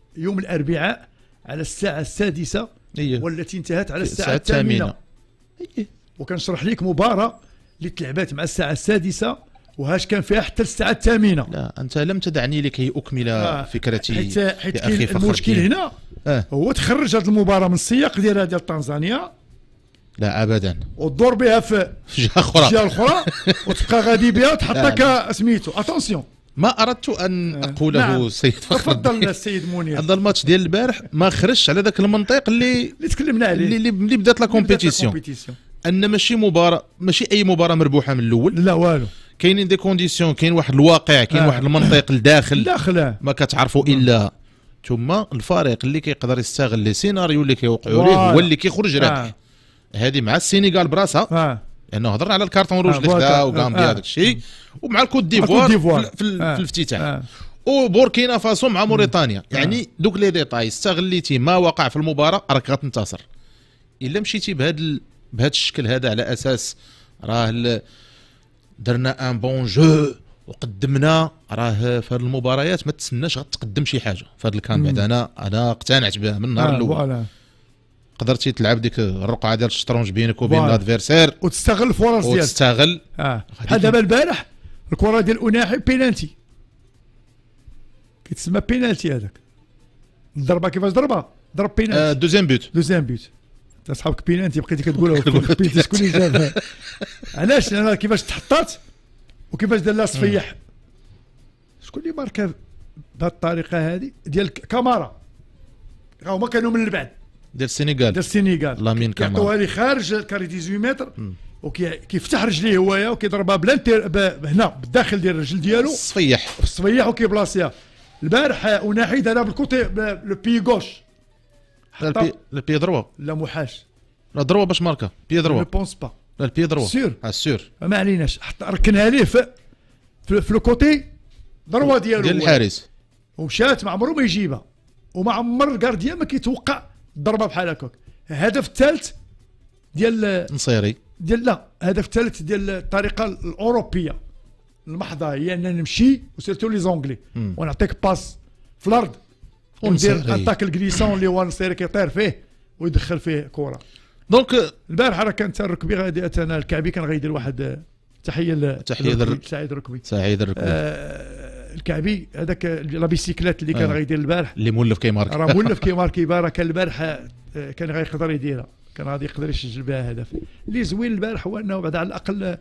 [SPEAKER 3] يوم الاربعاء على الساعه السادسه
[SPEAKER 2] إيه.
[SPEAKER 3] والتي انتهت على الساعه
[SPEAKER 2] الساعة الثامنة.
[SPEAKER 3] الثامنه.
[SPEAKER 2] إيه.
[SPEAKER 3] وكنشرح لك مباراه اللي تلعبات مع الساعه السادسه وهاش كان فيها حتى الساعه الثامنه.
[SPEAKER 2] لا انت لم تدعني لكي اكمل
[SPEAKER 3] آه.
[SPEAKER 2] فكرتي.
[SPEAKER 3] حيت حيت
[SPEAKER 2] يا أخي
[SPEAKER 3] كاين
[SPEAKER 2] فخر
[SPEAKER 3] المشكل
[SPEAKER 2] الدين.
[SPEAKER 3] هنا
[SPEAKER 2] آه.
[SPEAKER 3] هو تخرج هذه المباراه من السياق ديالها ديال تنزانيا
[SPEAKER 2] لا ابدا
[SPEAKER 3] وتدور بها في
[SPEAKER 2] في جهه اخرى
[SPEAKER 3] الجهه الاخرى وتبقى غادي بها وتحطها
[SPEAKER 2] لا،
[SPEAKER 3] كسميتو. اتونسيون،
[SPEAKER 2] ما اردت ان اقوله
[SPEAKER 3] نعم.
[SPEAKER 2] السيد فخر
[SPEAKER 3] تفضل
[SPEAKER 2] الدين.
[SPEAKER 3] السيد منير.
[SPEAKER 2] هذا الماتش ديال البارح ما خرجش على ذاك المنطق اللي
[SPEAKER 3] اللي تكلمنا عليه
[SPEAKER 2] اللي, اللي اللي بدات لا كومبيتيسيون،
[SPEAKER 3] كومبيتيسيون.
[SPEAKER 2] ان ماشي مباراه، ماشي اي مباراه مربوحه من الاول.
[SPEAKER 3] لا والو،
[SPEAKER 2] كاينين دي كونديسيون، كاين واحد الواقع، كاين
[SPEAKER 3] آه.
[SPEAKER 2] واحد المنطق الداخل
[SPEAKER 3] داخله
[SPEAKER 2] ما كتعرفوا الا ثم الفريق اللي كيقدر يستغل لي سيناريو اللي كيوقعوا ليه
[SPEAKER 3] فوالا.
[SPEAKER 2] هو اللي كيخرج رابح.
[SPEAKER 3] آه.
[SPEAKER 2] هذه مع السينيغال براسها،
[SPEAKER 3] اه
[SPEAKER 2] لانه هضرنا على الكارتون روج
[SPEAKER 3] آه،
[SPEAKER 2] اللي خدا
[SPEAKER 3] فوالا.
[SPEAKER 2] وغامبيا
[SPEAKER 3] آه.
[SPEAKER 2] داك الشيء، ومع الكوت
[SPEAKER 3] الكوت
[SPEAKER 2] ديفوار
[SPEAKER 3] ديفوار.
[SPEAKER 2] في, في,
[SPEAKER 3] آه.
[SPEAKER 2] في الافتتاح،
[SPEAKER 3] آه.
[SPEAKER 2] وبوركينا فاسو مع موريتانيا. يعني دوك لي ديتاي استغليتي ما وقع في المباراه راك غتنتصر. الا مشيتي بهذا ال... بهذا الشكل هذا على اساس راه ال... درنا ان بون جو وقدمنا، راه في هذه المباريات ما تسناش غتقدم شي حاجه في هذا الكان. بعد انا انا اقتنعت بها من النهار
[SPEAKER 3] آه.
[SPEAKER 2] الاول.
[SPEAKER 3] فوالا.
[SPEAKER 2] قدرتي تلعب ديك الرقعه ديال الشطرنج بينك وبين
[SPEAKER 3] فوالا.
[SPEAKER 2] الادفيرسير
[SPEAKER 3] وتستغل الفرص ديالك.
[SPEAKER 2] وتستغل.
[SPEAKER 3] اه بحال دابا البارح الكره ديال اناحي بينالتي، كيتسمى بينالتي هذاك. الضربه كيفاش ضربها؟ ضرب
[SPEAKER 2] آه
[SPEAKER 3] بينالتي.
[SPEAKER 2] دوزيام بوت.
[SPEAKER 3] دوزيام بيوت. انت صحابك بينالتي بقيتي كتقولها بينالتي شكون اللي جابها؟ علاش؟ لان كيفاش تحطات وكيفاش دار لها صفيح. شكون اللي ماركا بهذه الطريقه هذه ديال كامارا؟ هما كانوا من البعد
[SPEAKER 2] ديال السينيغال
[SPEAKER 3] ديال السينيغال،
[SPEAKER 2] لامين
[SPEAKER 3] كيعطوها
[SPEAKER 2] كامارا.
[SPEAKER 3] لي خارج الكاري ثمانية متر وكيفتح رجليه هوايا وكيضربها بلانتير ب- هنا بالداخل ديال الرجل ديالو
[SPEAKER 2] صفيح.
[SPEAKER 3] في الصفيح وكيبلاصيها. البارح اناحي دارها بالكوتي ب- لو بي غوش.
[SPEAKER 2] لا البي البي دروا،
[SPEAKER 3] لا محاش،
[SPEAKER 2] لا دروا باش ماركا بي دروا،
[SPEAKER 3] جو بونس با.
[SPEAKER 2] لا البي دروا
[SPEAKER 3] سور.
[SPEAKER 2] اه سور
[SPEAKER 3] ما عليناش، حتى ركنها ليه في في, في الكوتي ضربه ديالو
[SPEAKER 2] ديال
[SPEAKER 3] هو.
[SPEAKER 2] الحارس.
[SPEAKER 3] ومشات ما عمره ما يجيبها، وما عمر الكارديان ما كيتوقع ضربه بحال هكاك. الهدف الثالث ديال
[SPEAKER 2] نصيري
[SPEAKER 3] ديال لا الهدف الثالث ديال الطريقه الاوروبيه المحضه هي ان نمشي وسيرتو لي زونغلي
[SPEAKER 2] مم.
[SPEAKER 3] ونعطيك باس في الارض وندير
[SPEAKER 2] ونصيري.
[SPEAKER 3] اتاك الكريسون اللي هو نصيري كيطير فيه ويدخل فيه كره.
[SPEAKER 2] دونك
[SPEAKER 3] البارح راه كانت الركبي غادي انا الكعبي كان غيدير واحد تحيه ل-
[SPEAKER 2] تحية
[SPEAKER 3] للركبي،
[SPEAKER 2] للر-
[SPEAKER 3] سعيد الركبي.
[SPEAKER 2] سعيد الركوب
[SPEAKER 3] آه الكعبي هذاك لا بيسيكلات اللي كان
[SPEAKER 2] آه.
[SPEAKER 3] غيدير البارح
[SPEAKER 2] اللي مولف كيمارك.
[SPEAKER 3] راه مولف كيماركي بارك. كان البارح آه، كان غيقدر يديرها، كان غادي يقدر يسجل بها هدف. اللي زوين البارح هو انه بعد على الاقل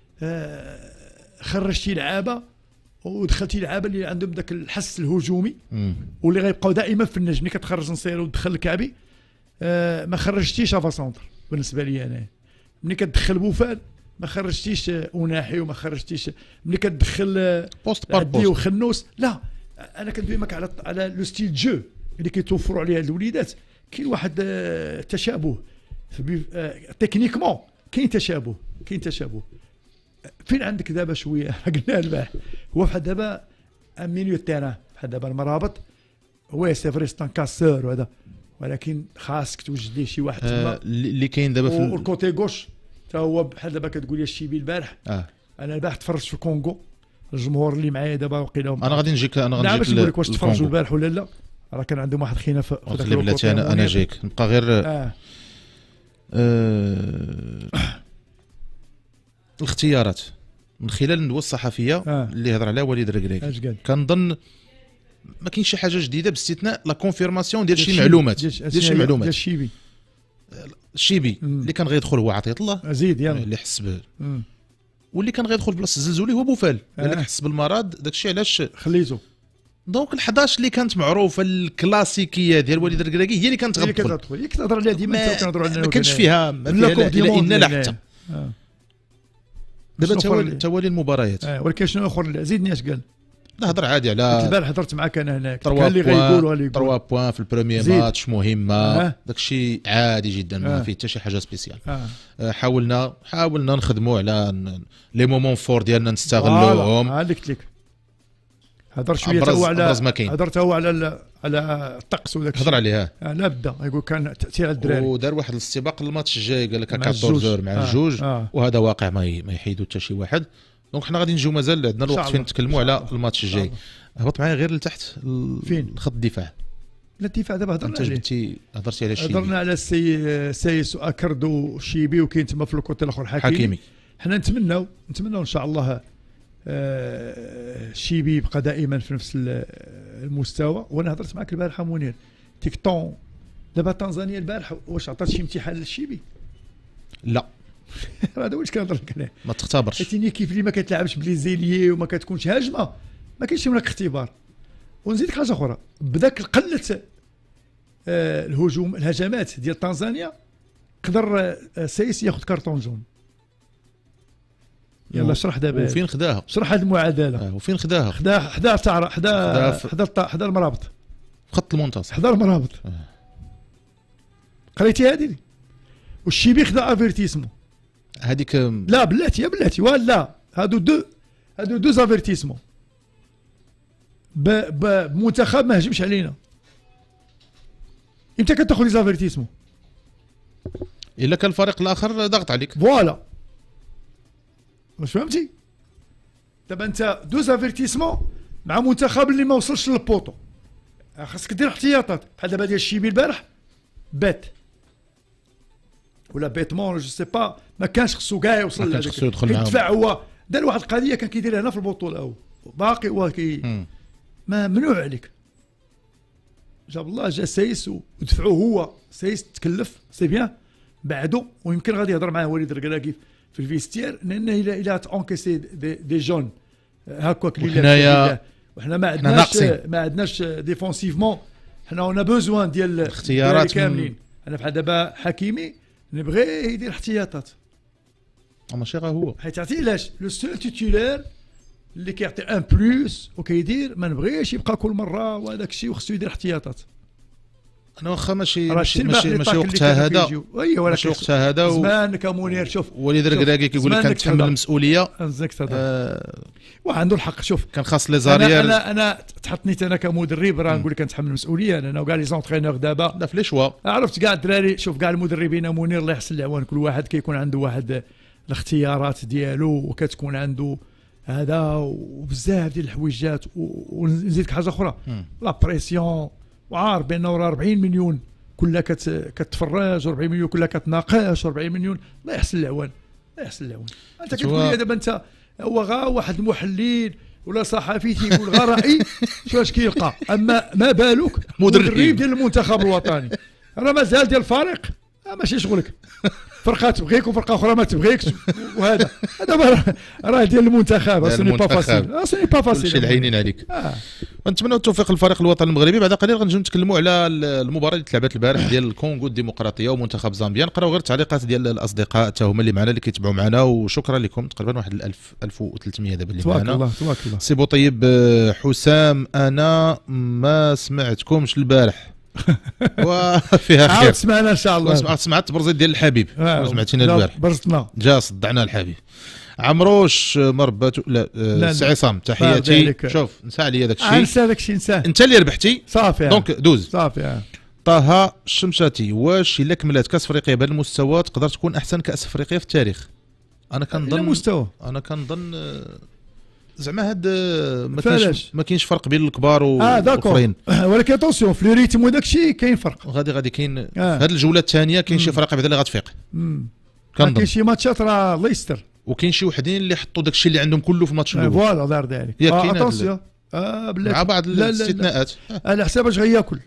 [SPEAKER 3] آه، خرجتي لعابه ودخلتي لعابه اللي عندهم ذاك الحس الهجومي
[SPEAKER 2] مم.
[SPEAKER 3] واللي غيبقاو دائما في النجم. ملي كتخرج نصير وتدخل الكعبي آه، ما خرجتيش افا سونتر بالنسبه لي انا. ملي كتدخل بوفال ما خرجتيش آه، اناحي وما خرجتيش. ملي كتدخل آه،
[SPEAKER 2] بوست بار
[SPEAKER 3] عدي
[SPEAKER 2] بوست.
[SPEAKER 3] وخنوس، لا انا كندوي معك على على لو ستيل جو اللي كيتوفروا عليه هاد الوليدات. كاين واحد آه، تشابه في بي- آه، تكنيكمون كاين تشابه، كاين تشابه. فين عندك دابا شويه قلنا البارح هو بحال دابا ان ميليو تيران بحال دابا المرابط هو سي فري ستان كاسور وهذا، ولكن خاصك توجد ليه شي واحد
[SPEAKER 2] آه،
[SPEAKER 3] تما.
[SPEAKER 2] اللي اللي كاين دابا في ال-
[SPEAKER 3] والكوتي غوش حتى هو بحال دابا كتقول لي الشيبي البارح.
[SPEAKER 2] اه
[SPEAKER 3] انا البارح تفرجت في الكونغو، الجمهور اللي معايا دابا وقيلا
[SPEAKER 2] انا غادي نجيك انا غادي
[SPEAKER 3] نعم باش
[SPEAKER 2] نجيك
[SPEAKER 3] نقول لك واش
[SPEAKER 2] للكونغو.
[SPEAKER 3] تفرجوا البارح ولا لا. راه كان عندهم واحد خينا في في
[SPEAKER 2] وخلي بلاتي انا انا جايك نبقى غير
[SPEAKER 3] اه
[SPEAKER 2] آه الاختيارات من خلال الندوه الصحفيه
[SPEAKER 3] آه.
[SPEAKER 2] اللي هضر عليها وليد الركراكي.
[SPEAKER 3] اش قال؟
[SPEAKER 2] كنظن ما كاينش شي حاجه جديده باستثناء لا كونفيرماسيون ديال شي
[SPEAKER 3] الشيبي.
[SPEAKER 2] معلومات
[SPEAKER 3] ديال
[SPEAKER 2] ديال شي
[SPEAKER 3] ديال
[SPEAKER 2] معلومات.
[SPEAKER 3] الشيبي.
[SPEAKER 2] الشيبي
[SPEAKER 3] مم.
[SPEAKER 2] اللي كان غيدخل هو عطيه الله
[SPEAKER 3] زيد يلا.
[SPEAKER 2] اللي حس به،
[SPEAKER 3] مم.
[SPEAKER 2] واللي كان غيدخل بلاصه الزلزولي هو بوفال
[SPEAKER 3] آه.
[SPEAKER 2] قال لك حس بالمرض. داكشي علاش
[SPEAKER 3] خليته
[SPEAKER 2] دونك ال11 اللي كانت معروفه الكلاسيكيه ديال وليد الركراكي هي اللي كانت
[SPEAKER 3] اللي
[SPEAKER 2] غتدخل.
[SPEAKER 3] كتدخل هي كتهضر عليها ديما
[SPEAKER 2] ما,
[SPEAKER 3] حتى كنهضروا عليها.
[SPEAKER 2] ما كانش فيها ما
[SPEAKER 3] لا
[SPEAKER 2] فيها
[SPEAKER 3] كوب
[SPEAKER 2] لا
[SPEAKER 3] دي
[SPEAKER 2] لا
[SPEAKER 3] موند
[SPEAKER 2] إن لا
[SPEAKER 3] لا.
[SPEAKER 2] حتى.
[SPEAKER 3] آه.
[SPEAKER 2] دابا
[SPEAKER 3] شنو أخر
[SPEAKER 2] توالي
[SPEAKER 3] اللي-
[SPEAKER 2] توالي المباريات.
[SPEAKER 3] آه. ولكن شنو اخر لا زيدني اش قال؟
[SPEAKER 2] لا هضر عادي
[SPEAKER 3] قلت
[SPEAKER 2] على
[SPEAKER 3] البارح هضرت معاك انا هناك
[SPEAKER 2] ثلاثة
[SPEAKER 3] كان اللي غيقولوا اللي
[SPEAKER 2] بوان
[SPEAKER 3] يقول.
[SPEAKER 2] ثلاثة بوان في البروميير
[SPEAKER 3] زيد.
[SPEAKER 2] ماتش مهمه.
[SPEAKER 3] آه.
[SPEAKER 2] داكشي عادي جدا ما
[SPEAKER 3] آه.
[SPEAKER 2] فيه حتى شي حاجه سبيسيال.
[SPEAKER 3] آه.
[SPEAKER 2] آه، حاولنا حاولنا نخدموا على ن- لي مومون فور ديالنا
[SPEAKER 3] فوالا.
[SPEAKER 2] نستغلوهم.
[SPEAKER 3] آه، اللي قلت لك هضر شويه
[SPEAKER 2] أبرز-
[SPEAKER 3] هو على
[SPEAKER 2] أبرز ما كاين.
[SPEAKER 3] هضرت هو على ال- على الطقس وداك
[SPEAKER 2] هضر عليها
[SPEAKER 3] آه لا بدا يقول كان تاثير على الدراري
[SPEAKER 2] ودار واحد الاستباق للماتش الجاي قال لك
[SPEAKER 3] مع
[SPEAKER 2] أربعطاش
[SPEAKER 3] الجوج.
[SPEAKER 2] مع
[SPEAKER 3] آه.
[SPEAKER 2] الجوج.
[SPEAKER 3] آه.
[SPEAKER 2] وهذا واقع ما ي- ما يحيدو حتى شي واحد. دونك حنا غادي نجيو مازال عندنا
[SPEAKER 3] إن شاء
[SPEAKER 2] الوقت فين
[SPEAKER 3] الله.
[SPEAKER 2] نتكلموا
[SPEAKER 3] إن شاء
[SPEAKER 2] على
[SPEAKER 3] الله.
[SPEAKER 2] الماتش
[SPEAKER 3] إن شاء
[SPEAKER 2] الجاي. هبط معايا غير لتحت ال-
[SPEAKER 3] فين؟
[SPEAKER 2] خط الدفاع.
[SPEAKER 3] الدفاع دابا هضرنا
[SPEAKER 2] انت
[SPEAKER 3] عليه.
[SPEAKER 2] جبتي هضرتي على الشيبي
[SPEAKER 3] هضرنا على السي سايس واكرد وشيبي، وكاين تما في الكوتي الاخر حكيمي.
[SPEAKER 2] حكيمي
[SPEAKER 3] حنا نتمناو نتمناو ان شاء الله آه، الشيبي يبقى دائما في نفس ال- المستوى. وانا هضرت معك البارحه منير تيك طون دابا تنزانيا البارحه، واش عطات شي امتحان للشيبي؟
[SPEAKER 2] لا
[SPEAKER 3] هذا واش كنهضر لك عليه.
[SPEAKER 2] ما تختبرش.
[SPEAKER 3] حيتيني كيف اللي ما كتلعبش بليزيليي وما كتكونش هاجمه ما كاينش هناك اختبار. ونزيدك حاجه اخرى، بداك قله آه، الهجوم الهجمات ديال تنزانيا قدر آه، سايس ياخذ كارطون جون. يلا اشرح دابا،
[SPEAKER 2] وفين خداها؟
[SPEAKER 3] اشرح هذه المعادله.
[SPEAKER 2] آه، وفين خداها؟
[SPEAKER 3] حدا حدا تاع حدا
[SPEAKER 2] خداها في-
[SPEAKER 3] حدا الط- حدا المرابط،
[SPEAKER 2] في خط المنتصف.
[SPEAKER 3] حدا المرابط.
[SPEAKER 2] آه.
[SPEAKER 3] قريتي هذه؟ والشيبي خدا افيرتيسمون.
[SPEAKER 2] هذيك
[SPEAKER 3] لا بلاتي يا بلاتي ولا هادو دو هادو دو افيرتيسمون ب ب بمنتخب ما هجمش علينا. امتى كتاخذ لي زافيرتيسمون؟
[SPEAKER 2] الا كان الفريق الاخر ضغط عليك.
[SPEAKER 3] فوالا واش فهمتي؟ دابا انت دو زافيرتيسمون مع منتخب اللي ما وصلش للبوطو، خاصك دير احتياطات. بحال دابا ديال الشيبي البارح بات ولا بيتمون جو سي با، ما كانش خصو كاع يوصل
[SPEAKER 2] ما كانش
[SPEAKER 3] لهذاك.
[SPEAKER 2] خصو يدخل معاهم.
[SPEAKER 3] الدفاع هو دار واحد القضيه كان كيديرها هنا في البطوله، هو باقي هو كي
[SPEAKER 2] مم.
[SPEAKER 3] ما ممنوع عليك. جاب الله جا سايس ودفعوه هو، سايس تكلف سي بيان بعدو، ويمكن غادي يهضر معاه وليد الركراكي في الفيستير، لان الى الى تونكيسي دي, دي جون هكاك لله
[SPEAKER 2] وحنايا-
[SPEAKER 3] لله. وحنا ما
[SPEAKER 2] حنا
[SPEAKER 3] عندناش
[SPEAKER 2] ناقصين.
[SPEAKER 3] ما عندناش ديفونسيفمون، حنا اون بوزوان ديال
[SPEAKER 2] اختيارات
[SPEAKER 3] ديال كاملين. انا بحال دابا حكيمي نبغي يدير احتياطات،
[SPEAKER 2] ماشي غير هو.
[SPEAKER 3] حيت عرفتي علاش لو سول تيتولير اللي كيعطي ان بلوس وكيدير، ما نبغيش يبقى كل مره وهذاك الشيء، وخصو يدير احتياطات.
[SPEAKER 2] انا واخا ماشي
[SPEAKER 3] راه
[SPEAKER 2] ماشي
[SPEAKER 3] شتي
[SPEAKER 2] ماشي,
[SPEAKER 3] الباقي
[SPEAKER 2] ماشي
[SPEAKER 3] الطاق اللي
[SPEAKER 2] وقتها
[SPEAKER 3] كانوا
[SPEAKER 2] هذا،
[SPEAKER 3] كيجيو. ايوا ولكن
[SPEAKER 2] ماشي وقتها هذا. و-
[SPEAKER 3] زمان كمنير شوف
[SPEAKER 2] وليد الركراكي كيقول لك
[SPEAKER 3] زمان
[SPEAKER 2] كان تحمل
[SPEAKER 3] تهضر.
[SPEAKER 2] المسؤوليه.
[SPEAKER 3] انزك تهضر
[SPEAKER 2] آه
[SPEAKER 3] وعنده الحق. شوف
[SPEAKER 2] كان خاص لي
[SPEAKER 3] انا
[SPEAKER 2] زاريير.
[SPEAKER 3] انا انا تحطني انا كمدرب راه نقول لك كنتحمل المسؤوليه، انا وكاع لي زونترينور دابا
[SPEAKER 2] لا في لي شوا.
[SPEAKER 3] عرفت كاع الدراري. شوف كاع المدربين منير الله يحسن العوان، كل واحد كيكون عنده واحد الاختيارات ديالو، وكتكون عنده هذا وبزاف ديال الحويجات. و- ونزيدك حاجه اخرى،
[SPEAKER 2] مم.
[SPEAKER 3] لا بريسيون، وعارف بانه راه أربعين مليون كلها كت كتفرج، و40 مليون كلها كتناقش، و40 مليون الله يحسن العوان الله يحسن العوان. انت كتقول لي دابا انت هو غا واحد المحلل ولا صحفي تيقول غا راي شو اش كيلقى، اما ما بالك
[SPEAKER 2] مدرب.
[SPEAKER 3] مدرب ديال المنتخب الوطني راه مازال ديال الفريق. آه ماشي شغلك، فرقه تبغيك وفرقه اخرى ما تبغيكش، وهذا هذا راه- راه ديال المنتخب.
[SPEAKER 2] ديال
[SPEAKER 3] سوني با
[SPEAKER 2] المنتخب.
[SPEAKER 3] فاسيل سوني با
[SPEAKER 2] كلشي
[SPEAKER 3] فاسيل.
[SPEAKER 2] العينين عليك.
[SPEAKER 3] آه.
[SPEAKER 2] ونتمنوا التوفيق للفريق الوطني المغربي. بعد قليل غنجيو نتكلموا على المباراه اللي تلعبت البارح ديال الكونغو الديمقراطيه ومنتخب زامبيا. نقراو غير التعليقات ديال الاصدقاء حتى هما اللي معنا اللي كيتبعوا معنا، وشكرا لكم. تقريبا واحد ألف ألف وثلاثمية دابا اللي
[SPEAKER 3] تبارك
[SPEAKER 2] معنا.
[SPEAKER 3] الله تبارك الله.
[SPEAKER 2] سي بوطيب آه، حسام انا ما سمعتكمش البارح وفيها خير.
[SPEAKER 3] عاود سمعنا ان شاء الله.
[SPEAKER 2] سمعت سمعت برزيد ديال الحبيب.
[SPEAKER 3] آه.
[SPEAKER 2] سمعتينا
[SPEAKER 3] لا،
[SPEAKER 2] البارح.
[SPEAKER 3] برزتنا.
[SPEAKER 2] جا صدعنا الحبيب. عمروش مرباتو لا,
[SPEAKER 3] لا،
[SPEAKER 2] لا
[SPEAKER 3] لا.
[SPEAKER 2] سي عصام
[SPEAKER 3] بارد
[SPEAKER 2] تحياتي.
[SPEAKER 3] عليك.
[SPEAKER 2] شوف نسى عليا داك
[SPEAKER 3] انسى
[SPEAKER 2] الشيء.
[SPEAKER 3] داك الشيء انساه.
[SPEAKER 2] انت اللي ربحتي
[SPEAKER 3] صافي آه.
[SPEAKER 2] دونك دوز.
[SPEAKER 3] صافي آه.
[SPEAKER 2] طه الشمشاتي واش الا كملات كاس افريقيا بهذا المستوى تقدر تكون احسن كاس افريقيا في التاريخ؟ انا
[SPEAKER 3] الى
[SPEAKER 2] كنظن
[SPEAKER 3] مستوى
[SPEAKER 2] انا كنظن آه، زعما هاد آه، ما
[SPEAKER 3] فلاش.
[SPEAKER 2] كاينش ما كاينش فرق بين الكبار و-
[SPEAKER 3] اه داكور
[SPEAKER 2] والاخرين.
[SPEAKER 3] ولكن اتونسيون في لو ريتم وداك الشيء كاين فرق.
[SPEAKER 2] غادي غادي كاين في
[SPEAKER 3] آه.
[SPEAKER 2] هاد الجوله الثانيه كاين شي فرق بعدا اللي غتفيق
[SPEAKER 3] مم.
[SPEAKER 2] كنظن.
[SPEAKER 3] كاين شي ماتشات راه الله يستر.
[SPEAKER 2] وكاين شي وحدين اللي حطوا داك الشيء اللي عندهم كله في الماتش
[SPEAKER 3] آه،
[SPEAKER 2] الاول
[SPEAKER 3] فوالا دار ذلك.
[SPEAKER 2] ياك
[SPEAKER 3] آه
[SPEAKER 2] كاين هاد
[SPEAKER 3] اتونسيون اه بلاتي.
[SPEAKER 2] مع بعض
[SPEAKER 3] لا، لا، لا.
[SPEAKER 2] الاستثناءات. آه،
[SPEAKER 3] على حساب اش غياكل.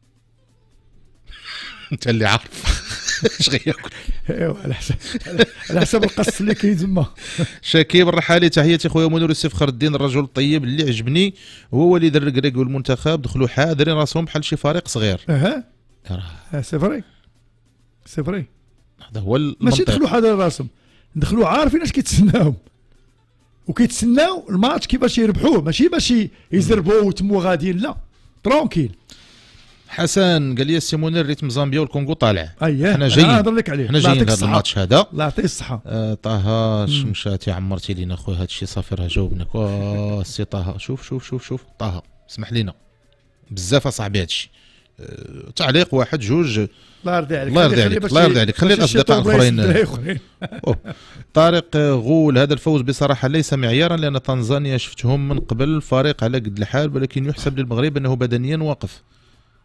[SPEAKER 2] انت اللي عارف اش غياكل.
[SPEAKER 3] ايوا على حساب على حساب القص اللي كاين تما.
[SPEAKER 2] شكيب الرحالي تحياتي خويا منير السي فخر الدين الرجل الطيب اللي عجبني هو وليد الركراكي والمنتخب دخلوا حاضرين راسهم بحال شي فريق صغير.
[SPEAKER 3] اها
[SPEAKER 2] راه
[SPEAKER 3] آه، سي فري سي فري.
[SPEAKER 2] هذا هو
[SPEAKER 3] ماشي
[SPEAKER 2] المنطق.
[SPEAKER 3] دخلوا حاضر راسهم، دخلوا عارفين اش كيتسناهم، وكيتسناو الماتش كيفاش يربحوه، ماشي باش يزربوا وتموا غاديين، لا ترونكيل.
[SPEAKER 2] حسن قال لي السي منير ريتم زامبيا والكونغو طالع.
[SPEAKER 3] اييه
[SPEAKER 2] حنا جايين.
[SPEAKER 3] نهضر لك عليه.
[SPEAKER 2] حنا
[SPEAKER 3] الله
[SPEAKER 2] جايين
[SPEAKER 3] يعطيك
[SPEAKER 2] هذا
[SPEAKER 3] الصحة.
[SPEAKER 2] الماتش هذا.
[SPEAKER 3] الله يعطيه الصحة.
[SPEAKER 2] آه طه الشمشاتي عمرتي لينا خويا هذا الشيء صافي راه جاوبناك. واه السي طه شوف شوف شوف شوف طه اسمح لينا بزاف اصاحبي هذا الشيء. آه تعليق واحد جوج.
[SPEAKER 3] الله يرضي عليك.
[SPEAKER 2] الله يرضي عليك الله يرضي عليك خلي الاصدقاء الاخرين. أوه. طارق غول هذا الفوز بصراحه ليس معيارا لان تنزانيا شفتهم من قبل فريق على قد الحال ولكن يحسب للمغرب انه بدنيا واقف.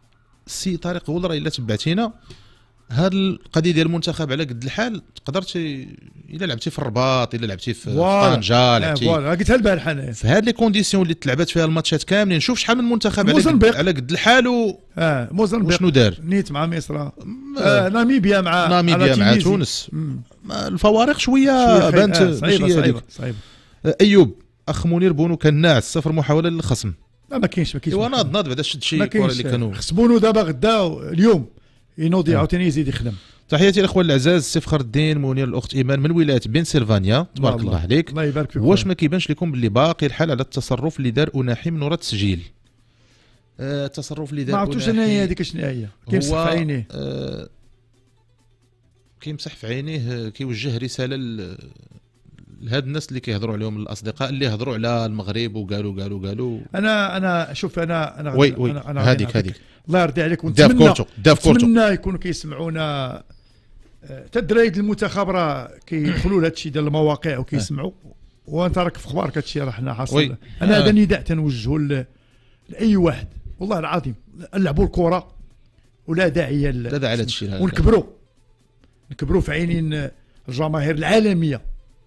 [SPEAKER 2] السي طارق غولرا الا تبعتينا هاد القضيه ديال المنتخب على قد الحال تقدر الا لعبتي في الرباط الا لعبتي في طنجه لعبتي
[SPEAKER 3] فوالا قلتها البارح انا
[SPEAKER 2] في هاد لي كونديسيون اللي تلعبات فيها الماتشات كاملين شوف شحال من منتخب على قد, على قد الحال و
[SPEAKER 3] اه موزمبيق
[SPEAKER 2] شنو دار
[SPEAKER 3] نيت مع مصر آه ناميبيا مع
[SPEAKER 2] ناميبيا مع تونس الفوارق شويه بانت
[SPEAKER 3] آه صعيبه صعيبه صعيبه
[SPEAKER 2] ايوب اخ منير بونو كان ناعس صفر محاوله للخصم
[SPEAKER 3] لا ما كاينش ما كاينش
[SPEAKER 2] ايوا ناض ناض بعدا شد شي كره اللي كانوا
[SPEAKER 3] خصبونو دابا غدا اليوم ينوض عاوتاني يزيد يخدم.
[SPEAKER 2] تحياتي الاخوان الاعزاز سي فخر الدين منير الاخت ايمان من ولايه بنسلفانيا تبارك الله عليك.
[SPEAKER 3] الله يبارك فيك.
[SPEAKER 2] واش ما كيبانش لكم باللي باقي الحال على التصرف اللي دار اناحي من وراء التسجيل؟ آه التصرف اللي دار
[SPEAKER 3] ما عرفتوش انا هي هذيك شنو هي كيمسح في عينيه
[SPEAKER 2] آه كيمسح في عينيه كيوجه رساله لهاد الناس اللي كيهضروا عليهم الاصدقاء اللي هضروا على المغرب وقالوا قالوا قالوا
[SPEAKER 3] انا انا شوف انا انا
[SPEAKER 2] وي وي انا هذيك هذيك
[SPEAKER 3] الله يرضي عليك
[SPEAKER 2] ونتمنى
[SPEAKER 3] نتمنى يكونوا كيسمعونا حتى الدرايد المنتخب راه كيدخلوا لهذا الشيء ديال المواقع وكيسمعوا وانت راك في اخبارك هذا الشيء راه حنا حاصل. انا هذا نداء تنوجهه لاي واحد والله العظيم نلعبوا الكره ولا داعي
[SPEAKER 2] لا داعي لهذا الشيء هذا
[SPEAKER 3] ونكبروا نكبروا في عينين الجماهير العالميه.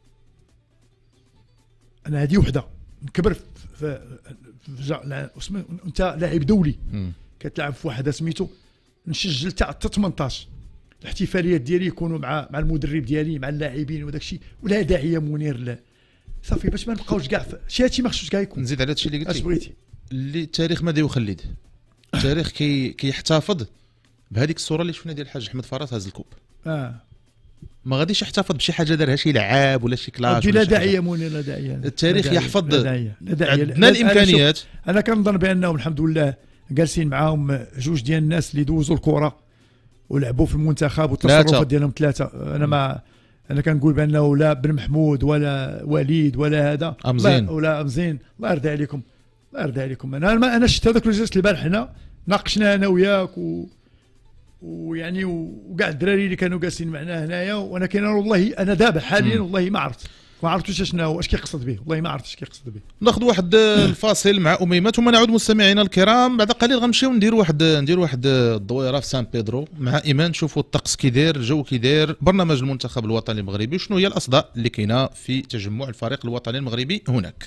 [SPEAKER 3] انا هذه وحده نكبر في, في, في انت لاعب دولي كتلعب في واحد سميتو نسجل حتى ثمنطاش الاحتفاليات ديالي يكونوا مع مع المدرب ديالي مع اللاعبين وداك الشيء ولا داعي منير لا صافي باش ما نبقاوش كاع شي هادشي ما خصوش كاع يكون.
[SPEAKER 2] نزيد على هادشي اللي قلتي
[SPEAKER 3] اش بغيتي
[SPEAKER 2] اللي التاريخ ما يخلد التاريخ كي كيحتفظ بهذيك الصوره اللي شفنا ديال الحاج احمد فراس هاز الكوب
[SPEAKER 3] اه
[SPEAKER 2] ما غاديش يحتفظ بشي حاجه دارها شي لعاب ولا شي كلاش
[SPEAKER 3] لا داعي منير لا داعي
[SPEAKER 2] التاريخ
[SPEAKER 3] لا
[SPEAKER 2] يحفظ
[SPEAKER 3] لا داعي لا داعي
[SPEAKER 2] عندنا الامكانيات.
[SPEAKER 3] انا, أنا كنظن بانهم الحمد لله جالسين معاهم جوج ديال الناس اللي دوزوا الكره ولعبوا في المنتخب والتصرفات ديالهم ثلاثه. انا ما انا كنقول بانه لا بن محمود ولا وليد ولا هذا
[SPEAKER 2] امزين
[SPEAKER 3] ولا امزين الله يرضي عليكم الله يرضي عليكم. انا انا شفت هذاك الجلسه البارح حنا ناقشنا انا وياك و ويعني وكاع الدراري اللي كانوا جالسين معنا هنايا وانا كاين والله انا دابا حاليا والله ما عرفت ما عرفتش شنو اش كيقصد به والله ما عرفت اش كيقصد به.
[SPEAKER 2] ناخذ واحد الفاصل مع اميمه ثم نعود مستمعينا الكرام بعد قليل غنمشيو ندير واحد ندير واحد الضويره في سان بيدرو مع ايمان نشوفوا الطقس كي داير الجو كي داير برنامج المنتخب الوطني المغربي وشنو هي الاصداء اللي كاينه في تجمع الفريق الوطني المغربي هناك.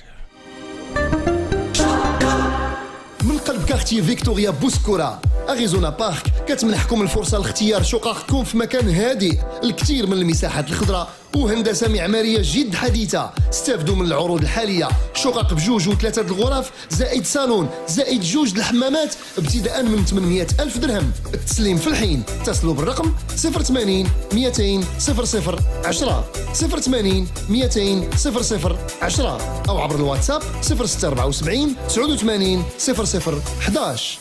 [SPEAKER 4] من قلب كارتيه فيكتوريا بوسكورا أريزونا بارك كتمنحكم الفرصة لاختيار شققكم في مكان هادئ الكثير من المساحات الخضراء وهندسة معمارية جد حديثة. استافدوا من العروض الحالية شقق بجوج وثلاثة الغرف زائد صالون زائد جوج الحمامات ابتداء من ثمانمائة ألف درهم. التسليم في الحين اتصلوا بالرقم صفر ثمانين مئتين صفر صفر عشرة صفر ثمانين مئتين صفر صفر عشرة أو عبر الواتساب صفر ستة أربعة وسبعين تسعة وثمانين صفر صفر أحد عشر.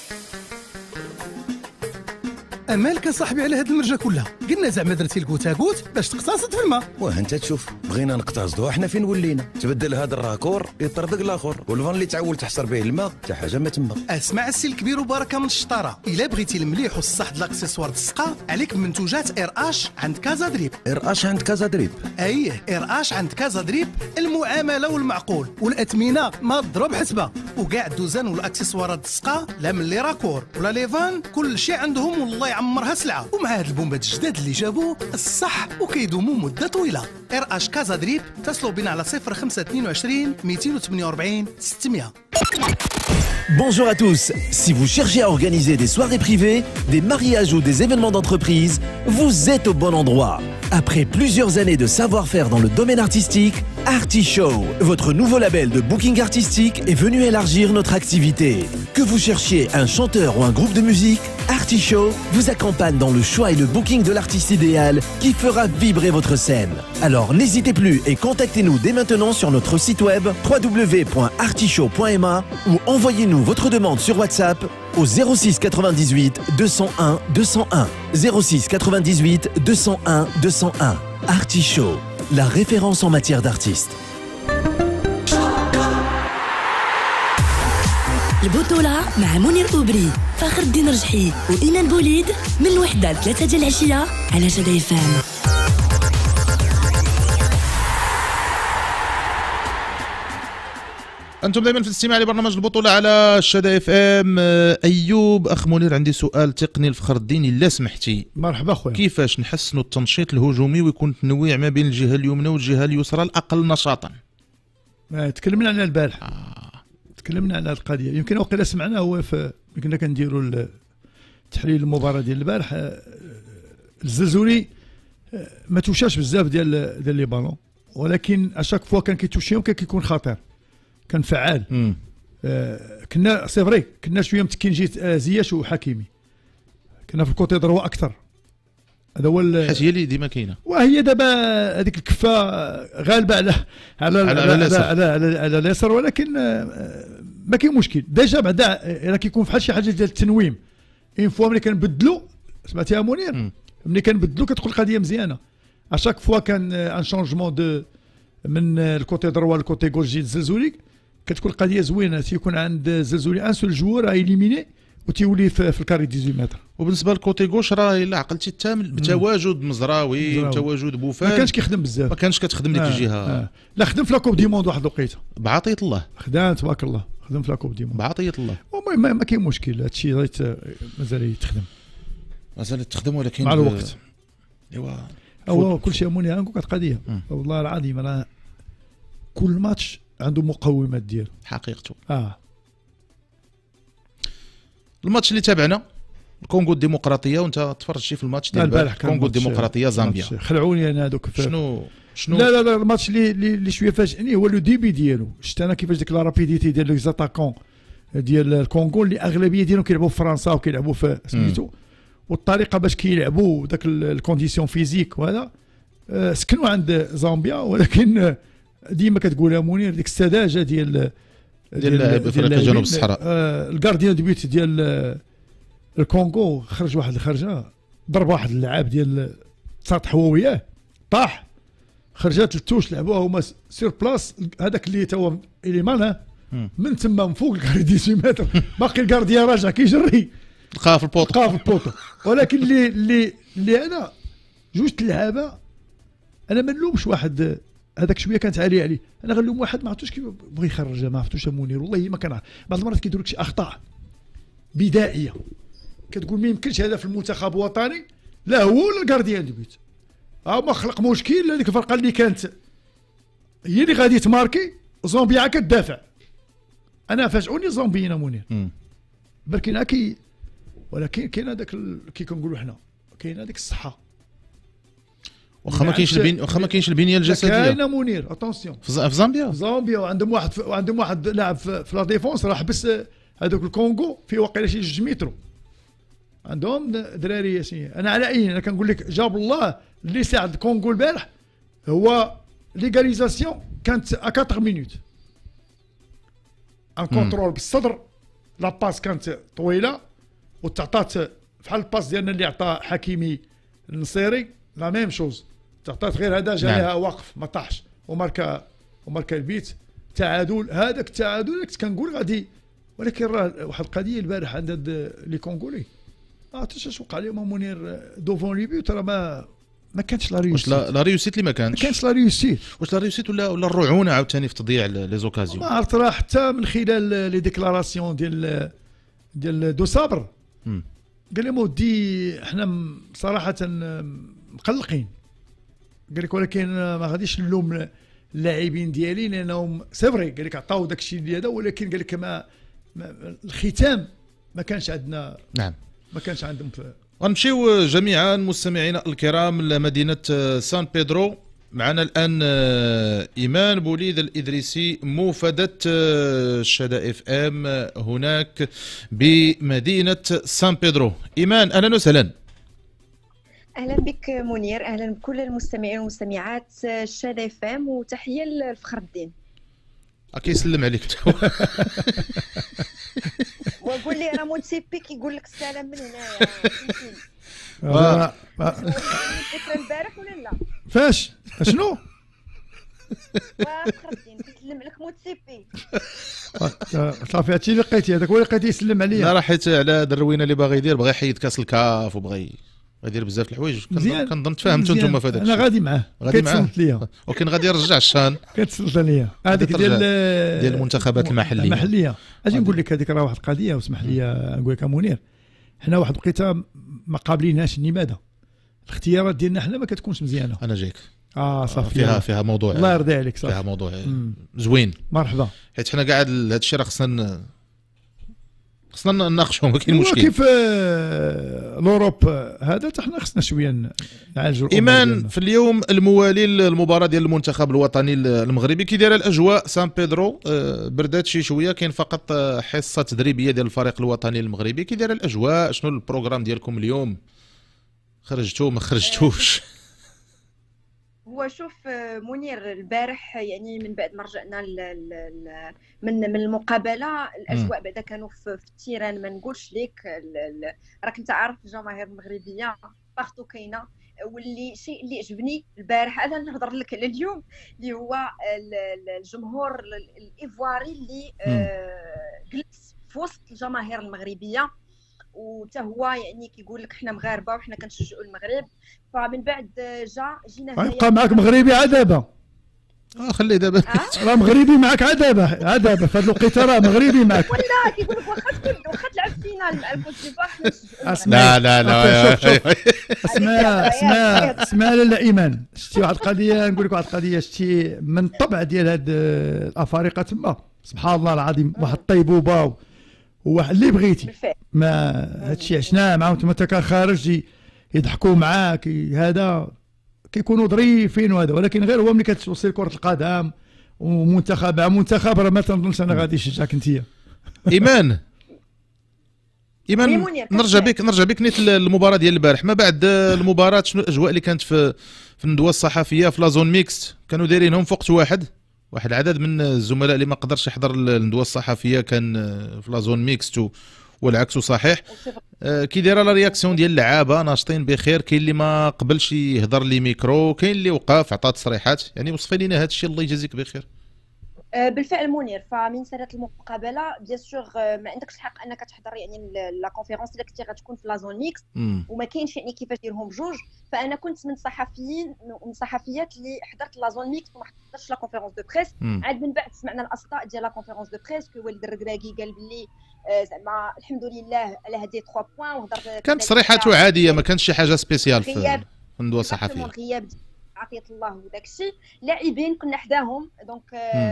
[SPEAKER 6] امالك صاحبي على هاد المرجه كلها قلنا زعما درتي الكوتاكوت باش تقتصد في الماء.
[SPEAKER 7] واه انت تشوف بغينا نقتصدوا احنا فين ولينا تبدل هذا الراكور يطردق الاخر والفان اللي تعول تحصر به الماء حتى حاجه ما تما.
[SPEAKER 6] اسمع السي الكبير وبركه من الشطاره الا بغيتي المليح والصح د الاكسسوار د السقا عليك بمنتوجات اير اش عند كازا دريب.
[SPEAKER 7] اير اش عند كازا دريب
[SPEAKER 6] ايه اير اش عند كازا دريب المعامله والمعقول والاثمنه ما تضرب حسبه وكاع الدوزان والاكسسوارات د السقا لا من لي راكور ولا لي فان كل شيء عندهم والله يعمرها سلعه. ومع هاد البومبات الجداد اللي جابوه الصح وكيدوموا مده طويله. اير اش كازا دريب اتصلوا بنا على صفر خمسة اثنين وعشرين مئتين وثمانية وأربعين ستمائة.
[SPEAKER 8] Bonjour à tous. Si vous cherchez à organiser des soirées privées, des mariages ou des événements d'entreprise, vous êtes au bon endroit. Après plusieurs années de savoir-faire dans le domaine artistique, Artishow, votre nouveau label de booking artistique, est venu élargir notre activité. Que vous cherchiez un chanteur ou un groupe de musique, Artishow vous accompagne dans le choix et le booking de l'artiste idéal qui fera vibrer votre scène. Alors n'hésitez plus et contactez-nous dès maintenant sur notre site web w w w point artishow point m a ou envoyez-nous votre demande sur WhatsApp au zéro six quatre-vingt-dix-huit deux cent un deux cent un zéro six quatre-vingt-dix-huit deux cent un deux cent un. Artishow, la référence en matière d'artistes.
[SPEAKER 1] البطولة مع منير أوبري فخر الدين رجحي وإيمان بوليد من الوحدة لثلاثة ديال العشية على شدا اف ام.
[SPEAKER 2] انتم دائما في الاستماع لبرنامج البطوله على الشدا اف ام. ايوب اخ منير، عندي سؤال تقني لفخر الدين الا سمحتي.
[SPEAKER 3] مرحبا خويا.
[SPEAKER 2] كيفاش نحسنوا التنشيط الهجومي ويكون التنويع ما بين الجهه اليمنى والجهه اليسرى الاقل نشاطا؟
[SPEAKER 3] تكلمنا على البارح. آه. تكلمنا على القضيه، يمكن وقيلا سمعنا هو في كنا كنديروا تحليل المباراه ديال البارح. الزلزولي ما توشاش بزاف ديال ديال لي بالون، ولكن اشاك فوا كان كيتوشيهم كان كيكون خطير، كان فعال. آه كنا سي فري كنا شويه متكين جيت آه زياش وحكيمي، كنا في الكوتي دروا اكثر. هذا هو
[SPEAKER 2] حيت هي اللي ديما كاينه،
[SPEAKER 3] وهي دابا هذيك الكفه غالبه على على على على, على, على, على اليسار، ولكن آه ما كاين مشكل. ديجا بعدا راه كيكون فحال شي حاجه ديال التنويم. اون فوا ملي كنبدلوا، سمعتيها منير؟ ملي كنبدلوا كتكون القضيه مزيانه. اشاك فوا كان ان شونجمون دو من الكوتي دروا للكوتي غوش ديال الزلزولي، كتكون القضيه زوينه. تيكون عند الزلزولي ان سول جوور ايليميني وتيولي في, في الكاري ثمانية عشر متر.
[SPEAKER 2] وبالنسبه للكوتي غوش راه الا عقلتي التامل بتواجد مزراوي وتواجد بوفال
[SPEAKER 3] ما كانش كيخدم بزاف،
[SPEAKER 2] ما كانش كتخدم ديك
[SPEAKER 3] آه
[SPEAKER 2] الجهه.
[SPEAKER 3] آه. لا خدم في لاكوب دي موند واحد الوقيته
[SPEAKER 2] بعطيه الله،
[SPEAKER 3] خدام تبارك الله، خدم في لاكوب دي موند
[SPEAKER 2] بعطيه الله.
[SPEAKER 3] المهم ما, ما كاين مشكل، هادشي مازال يتخدم
[SPEAKER 2] مازال تخدم، ولكن
[SPEAKER 3] مع الوقت
[SPEAKER 2] ايوا
[SPEAKER 3] هو كل شيء. موني نقول لك قضيه والله العظيم، راه كل ماتش عنده مقومات ديالو
[SPEAKER 2] حقيقته.
[SPEAKER 3] اه
[SPEAKER 2] الماتش اللي تابعنا الكونغو الديمقراطيه، وانت تفرجتي في الماتش ديال البارح الكونغو الديمقراطيه زامبيا.
[SPEAKER 3] خلعوني انا هذوك
[SPEAKER 2] شنو شنو
[SPEAKER 3] لا لا لا الماتش اللي اللي شويه فاجئني هو لو ديبي ديالو. شفت انا كيفاش ديك لا رابيديتي ديال لي زاتاكون ديال الكونغو اللي اغلبيه ديالهم كيلعبوا في فرنسا وكيلعبوا في سميتو، والطريقه باش كيلعبوا داك الكونديسيون فيزيك وهذا آه سكنوا عند زامبيا. ولكن ديما كتقولها منير ديك السذاجه ديال
[SPEAKER 2] ديال افريقيا جنوب الصحراء.
[SPEAKER 3] آه الكارديان دو بيوت ديال الكونغو خرج واحد الخرجه، ضرب واحد اللاعب ديال تساطح هو وياه، طاح، خرجات التوش لعبوها هما سير بلاس. هذاك اللي توا اليمان من تما من فوق الكاري ثمانية عشر متر باقي الكارديان راجع كيجري،
[SPEAKER 2] لقاه في البوطو
[SPEAKER 3] لقاه في البوطو. ولكن اللي اللي اللي انا جوج اللعابه انا ما نلومش واحد، هذاك شويه كانت عاليه عليه. انا غنلوم واحد ما عرفتوش كيف بغى يخرجها، ما عرفتوش منير والله ما كان. بعض المرات كيديروا لك شي اخطاء بدائيه كتقول ما يمكنش هذا في المنتخب الوطني، لا هو ولا الكارديان دو بيت. ها ما خلق مشكل. هذيك الفرقه اللي كانت هي اللي غادي تماركي، زومبيا كتدافع. انا فاجئوني زومبينا منير بركينا كي، ولكن كاين هذاك كي كنقولوا حنا كاين هذيك الصحه.
[SPEAKER 2] واخا ما كاينش البين واخا ما كاينش البنيه الجسديه
[SPEAKER 3] كاينه منير. اتونسيون
[SPEAKER 2] في زامبيا
[SPEAKER 3] زامبيا وعندهم واحد وعندهم واحد لاعب في, في لا ديفونس راه حبس هذوك الكونغو في واقيلا شي جوج مترو. عندهم دراري ياسين. انا على اي انا كنقول لك جاب الله اللي ساعد الكونغو البارح هو ليغاليزاسيون كانت أربعة مينوت ان كونترول بالصدر. لا باس كانت طويله وتعطات بحال الباس ديالنا اللي عطى حكيمي النصيري، لا ميم شوز تعطات، غير هذا جا لها واقف ما طاحش وماركا وماركا البيت تعادل. هذاك التعادل كنت كنقول غادي، ولكن راه واحد القضيه البارح عند لي كونغولي ما عرفتش اش وقع لهم منير دوفون لي بيوت. راه ما ما كانتش لا ريوسيت.
[SPEAKER 2] واش لا ريوسيت اللي ما كانتش
[SPEAKER 3] ما كانتش لا ريوسيت.
[SPEAKER 2] واش لا ريوسيت ولا ولا الرعونه عاوتاني في تضييع لي زوكازيون؟
[SPEAKER 3] ما عرفت. راه حتى من خلال لي ديكلاراسيون ديال ديال دو صابر قال لهم ودي احنا صراحه مقلقين. قال لك ولكن ما غاديش نلوم اللاعبين ديالي لانهم سي فري قال لك عطاو داك الشيء اللي هذا، ولكن قال لك ما, ما الختام ما كانش عندنا.
[SPEAKER 2] نعم
[SPEAKER 3] ما كانش عندهم.
[SPEAKER 2] غنمشيو جميعا مستمعينا الكرام لمدينه سان بيدرو. معنا الان ايمان بوليد الادريسي موفده الشدا اف ام هناك بمدينه سان بيدرو. ايمان اهلا وسهلا.
[SPEAKER 9] اهلا بك منير، اهلا بكل المستمعين والمستمعات الشدا اف ام، وتحيه لفخر الدين.
[SPEAKER 2] كيسلم عليك
[SPEAKER 9] وقول لي راه مونتيبي كيقول لك السلام من هنايا.
[SPEAKER 3] اه
[SPEAKER 9] الفكره البارح ولا لا؟
[SPEAKER 3] فاش شنو؟
[SPEAKER 9] فخر الدين كيسلم عليك مونتيبي.
[SPEAKER 3] صافي هادشي اللي لقيتي، هذاك هو اللي لقيتي يسلم عليا.
[SPEAKER 2] لا راه حيت على هذا الروينه اللي باغي يدير، بغى يحيد كاس الكاف وبغى غيدير بزاف الحوايج.
[SPEAKER 3] مزيان.
[SPEAKER 2] كنظن تفاهمتوا انتم في هذاك
[SPEAKER 3] انا غادي معاه
[SPEAKER 2] غادي معاه
[SPEAKER 3] كيتسلط ليا
[SPEAKER 2] ولكن غادي يرجع الشان
[SPEAKER 3] كتسلط ليا هذيك ديال
[SPEAKER 2] ديال المنتخبات المحليه
[SPEAKER 3] المحليه. اجي نقول لك هذيك راه واحد القضيه واسمح لي نقول لك منير. حنا واحد الوقيته ما قابلينهاش. لماذا؟ الاختيارات ديالنا حنا ما كتكونش مزيانه.
[SPEAKER 2] انا جايك
[SPEAKER 3] اه صافي
[SPEAKER 2] فيها فيها موضوع
[SPEAKER 3] الله يرضي عليك صافي
[SPEAKER 2] فيها موضوع زوين
[SPEAKER 3] مرحبا.
[SPEAKER 2] حيت حنا كاع هذا الشيء راه خصنا خصنا نناقشوا ما كاين مشكل.
[SPEAKER 3] كيف لوروب هذا حتى حنا خصنا شويه نعالجوا
[SPEAKER 2] ايمان. في اليوم الموالي للمباراه ديال المنتخب الوطني المغربي كي دايره الاجواء سان بيدرو؟ بردات شي شويه، كاين فقط حصه تدريبيه ديال الفريق الوطني المغربي. كي دايره الاجواء؟ شنو البروغرام ديالكم اليوم؟ خرجتوا ما خرجتوش؟
[SPEAKER 9] هو شوف منير، البارح يعني من بعد ما رجعنا ل ل من من المقابله الاجواء بعدا كانوا في, في التيران. ما نقولش لك راك انت عارف الجماهير المغربيه باغتو كاينه. واللي شيء اللي عجبني البارح انا نهضر لك على اليوم اللي هو الجمهور الايفواري اللي جلس في وسط الجماهير المغربيه، وتا هو يعني كيقول لك حنا مغاربه وحنا كنشجعوا المغرب. فمن بعد جا جينا هنايا
[SPEAKER 3] يبقى معك مغربي عدابه.
[SPEAKER 2] اه خليه دابا
[SPEAKER 3] راه مغربي معك عدابه عدابه في هذه الوقيته راه مغربي معك.
[SPEAKER 9] ولا كيقول لك واخا تكون واخا تلعب فينال مع الكوت ديفوار
[SPEAKER 2] لا لا لا
[SPEAKER 3] اسمع اسمع اسمع لاله ايمان. شتي واحد القضيه نقول لك واحد القضيه. شتي من الطبع ديال هاد الافارقه تما سبحان الله العظيم واحد الطيبوبه وواحد اللي بغيتي. ما هادشي عشناه معاهم تما تا كان خارج يضحكوا معاك هذا كيكونوا ظريفين وهذا، ولكن غير هو ملي كتوصل كره القدم ومنتخب مع منتخب راه ما تنظنش انا غادي نشجعك انت.
[SPEAKER 2] ايمان ايمان نرجع بك نرجع بك نيت المباراه ديال البارح. ما بعد المباراه شنو الاجواء اللي كانت في في الندوه الصحفيه في لازون ميكست؟ كانوا دايرينهم في وقت واحد. واحد العدد من الزملاء اللي ما قدرش يحضر الندوه الصحفيه كان في لازون ميكست والعكس صحيح. آه كي دايره لا رياكسيون ديال اللعابه؟ ناشطين بخير؟ كاين اللي ما قبلش يهضر لي ميكرو، كاين اللي وقف عطى تصريحات. يعني وصفي لينا هذا الشيء الله يجازيك بخير.
[SPEAKER 9] بالفعل منير، فمن سالات المقابله بيان سور ما عندكش الحق انك تحضر يعني لا كونفيرونس اللي كنتي غتكون في لازون ميكس وما كاينش يعني كيفاش ديرهم بجوج. فانا كنت من الصحفيين من الصحفيات اللي حضرت لازون ميكس وما حضرتش لا كونفيرونس دو بريس. عاد من بعد سمعنا الاصداء ديال لا كونفيرونس دو بريس كو وليد الركراكي قال بلي زعما الحمد لله على هذه ثلاثة بوين وهضر.
[SPEAKER 2] كانت تصريحاته عاديه ما كانش شي حاجه سبيسيال في الندوه الصحفيه.
[SPEAKER 9] غياب عطيه الله وداك الشيء. لاعبين كنا حداهم دونك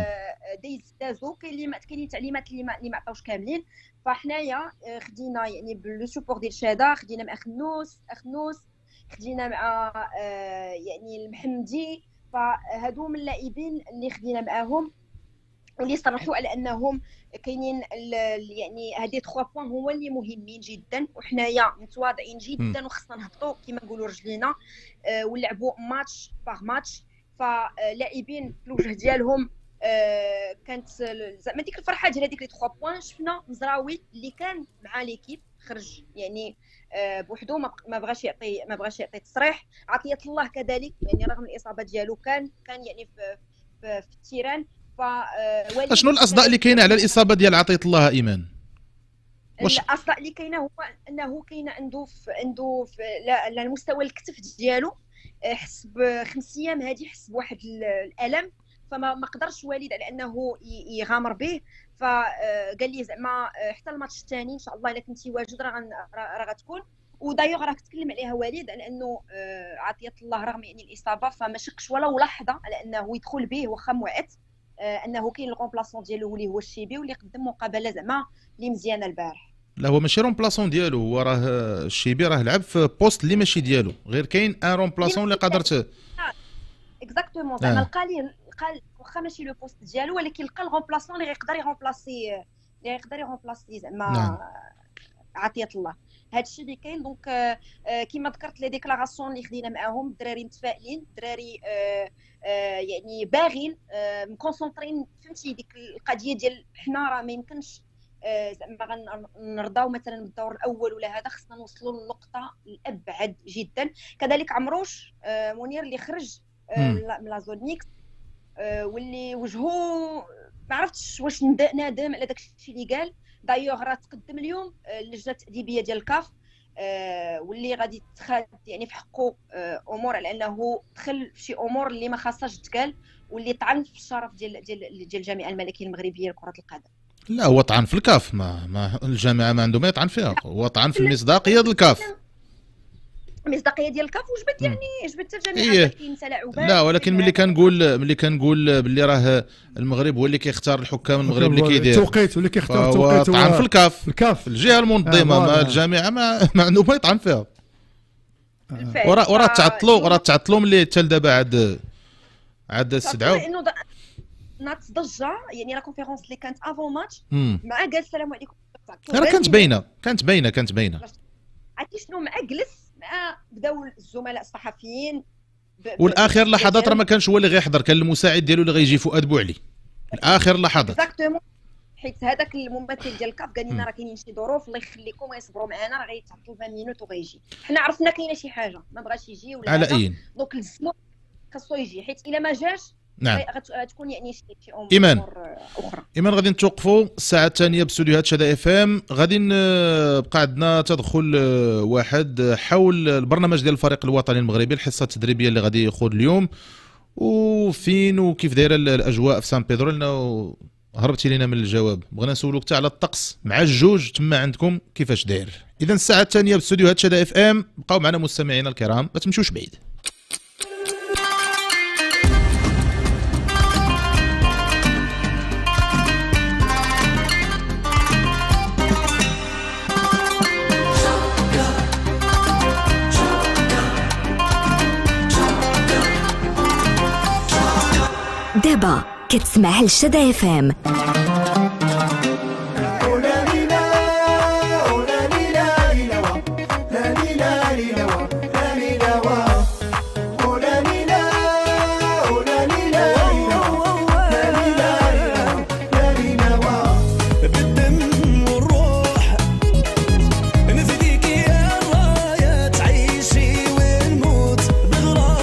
[SPEAKER 9] دايز دازو كاين اللي كاينين تعليمات اللي ما اللي ما عطاوش كاملين. فحنايا خدينا يعني باللو سوبور ديال شاده، خدينا مع خنوس اخنوس، خدينا مع يعني المحمدي. فهادو من اللاعبين اللي خدينا معاهم واللي صرحوا على انهم كاينين يعني هذه ثلاثة بوين هو اللي مهمين جدا، وحنايا متواضعين جدا وخصنا نهبطوا كما نقولوا رجلينا أه ولعبوا ماتش باغ ماتش. فلاعبين في الوجه ديالهم أه كانت زعما ديك الفرحه ديال هذيك لي ثلاثة بوين. شفنا مزراوي اللي كان مع ليكيب خرج يعني أه بوحدو ما بغاش يعطي ما بغاش يعطي تصريح. عطيه الله كذلك يعني رغم الاصابه ديالو كان كان يعني في في, في التيران.
[SPEAKER 2] شنو الاصداء اللي كاينه على الاصابه ديال عطيه الله ايمان؟
[SPEAKER 9] واش الاصداء اللي كاينه هو انه كاينه عنده في عنده في على المستوى الكتف ديالو حس بخمس ايام هذه حس بواحد الالم، فما ما قدرش والد على انه يغامر به. فقال لي زعما حتى الماتش الثاني ان شاء الله الا كنتي واجد راه راه غتكون. ودايوغ راه تكلم عليها والد على انه عطيه الله رغم يعني الاصابه فما شكش ولو لحظه على انه يدخل به واخا موعد انه كاين الكومبلاسون ديالو اللي هو الشيبي واللي قدم مقابله زعما اللي مزيانه البارح.
[SPEAKER 2] لا هو ماشي رومبلاسون ديالو، هو راه الشيبي راه لعب في بوست اللي ماشي ديالو، غير كاين ان رومبلاسون اللي قدرت
[SPEAKER 9] اكزاكتومون زعما لقى لي قال واخا ماشي لو بوست ديالو ولكن لقى الرومبلاسون اللي غيقدر يرومبلاسي اللي غيقدر يرومبلاسي زعما عطيه الله. هذا الشيء اللي كاين. دونك آه آه كما ذكرت لي ديكلاراسيون اللي خدينا معاهم الدراري متفائلين، الدراري آه آه يعني باغين آه مكونسونطرين. فهمتي ديك القضيه ديال حنا راه ما يمكنش آه زعما غنرضاو مثلا بالدور الاول ولا هذا، خصنا نوصلوا للنقطه الابعد جدا. كذلك عمروش آه منير اللي خرج آه من لا زون ميكس آه واللي وجهه ما عرفتش واش نادم على داك الشيء اللي قال. دايوغ راه تقدم اليوم اللجنه التاديبيه ديال الكاف آه واللي غادي تخاد يعني في حقه امور على انه دخل في شي امور اللي ما خاصهاش تقال، واللي طعن في الشرف ديال ديال ديال الجامعه الملكيه المغربيه لكره القدم.
[SPEAKER 2] لا هو طعن في الكاف، ما, ما الجامعه ما عنده ما يطعن فيها، هو طعن في المصداقيه ديال الكاف.
[SPEAKER 9] المصداقيه ديال الكاف وجبت يعني جبت الجامعه
[SPEAKER 2] إيه.
[SPEAKER 9] كاين تلاعبات.
[SPEAKER 2] لا ولكن ملي كنقول ملي كنقول باللي راه المغرب هو اللي كيختار الحكام، المغرب اللي كيدير
[SPEAKER 3] التوقيت واللي كيختار التوقيت،
[SPEAKER 2] هو طعن في الكاف،
[SPEAKER 3] الكاف
[SPEAKER 2] الجهه المنظمه،
[SPEAKER 3] آه
[SPEAKER 2] ما الجامعه ما, ما عنده ما يطعن فيها.
[SPEAKER 9] آه.
[SPEAKER 2] وراه وراه تعطلوا وراه تعطلوا ملي حتى لدابا عاد عاد استدعوا
[SPEAKER 9] انه نات ضجه يعني لا كونفيرونس اللي كانت افون ماتش مع قال السلام عليكم
[SPEAKER 2] راه كانت باينه كانت باينه كانت باينه
[SPEAKER 9] عرفتي شنو مع جلس مع بداو الزملاء الصحفيين
[SPEAKER 2] والاخر لحظات راه ما كانش هو اللي غيحضر، كان المساعد ديالو اللي غيجي فؤاد بوعلي الاخر لحظات.
[SPEAKER 9] اكزاكتومون، حيت هذاك الممثل ديال الكاف قال لنا راه كاينين شي ظروف الله يخليكم غيصبروا معنا راه غيتعطلوا عشرين مينوت وغيجي. حنا عرفنا كاينه شي حاجه ما بغاش يجي ولا
[SPEAKER 2] على اين
[SPEAKER 9] دونك لزمو خاصو يجي، حيت الا ما جاش
[SPEAKER 2] نعم
[SPEAKER 9] غتكون يعني شي امور
[SPEAKER 2] إيمان.
[SPEAKER 9] اخرى.
[SPEAKER 2] ايمان غادي نتوقفوا الساعه الثانيه باستوديوهات شدا اف ام، غادي بقى عندنا تدخل واحد حول البرنامج ديال الفريق الوطني المغربي، الحصه التدريبيه اللي غادي يخوض اليوم، وفين وكيف دايره الاجواء في سان بيدرو، لانه هربتي لينا من الجواب. بغينا نسولوك حتى على الطقس مع الجوج تما عندكم كيفاش داير. اذا الساعه الثانيه باستوديوهات شدا اف ام، بقاو معنا مستمعينا الكرام ما تمشوش بعيد.
[SPEAKER 10] دابا كتسمع لشدا اف ام.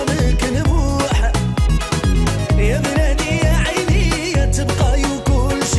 [SPEAKER 11] يا بلادي يا عيني تبقى كل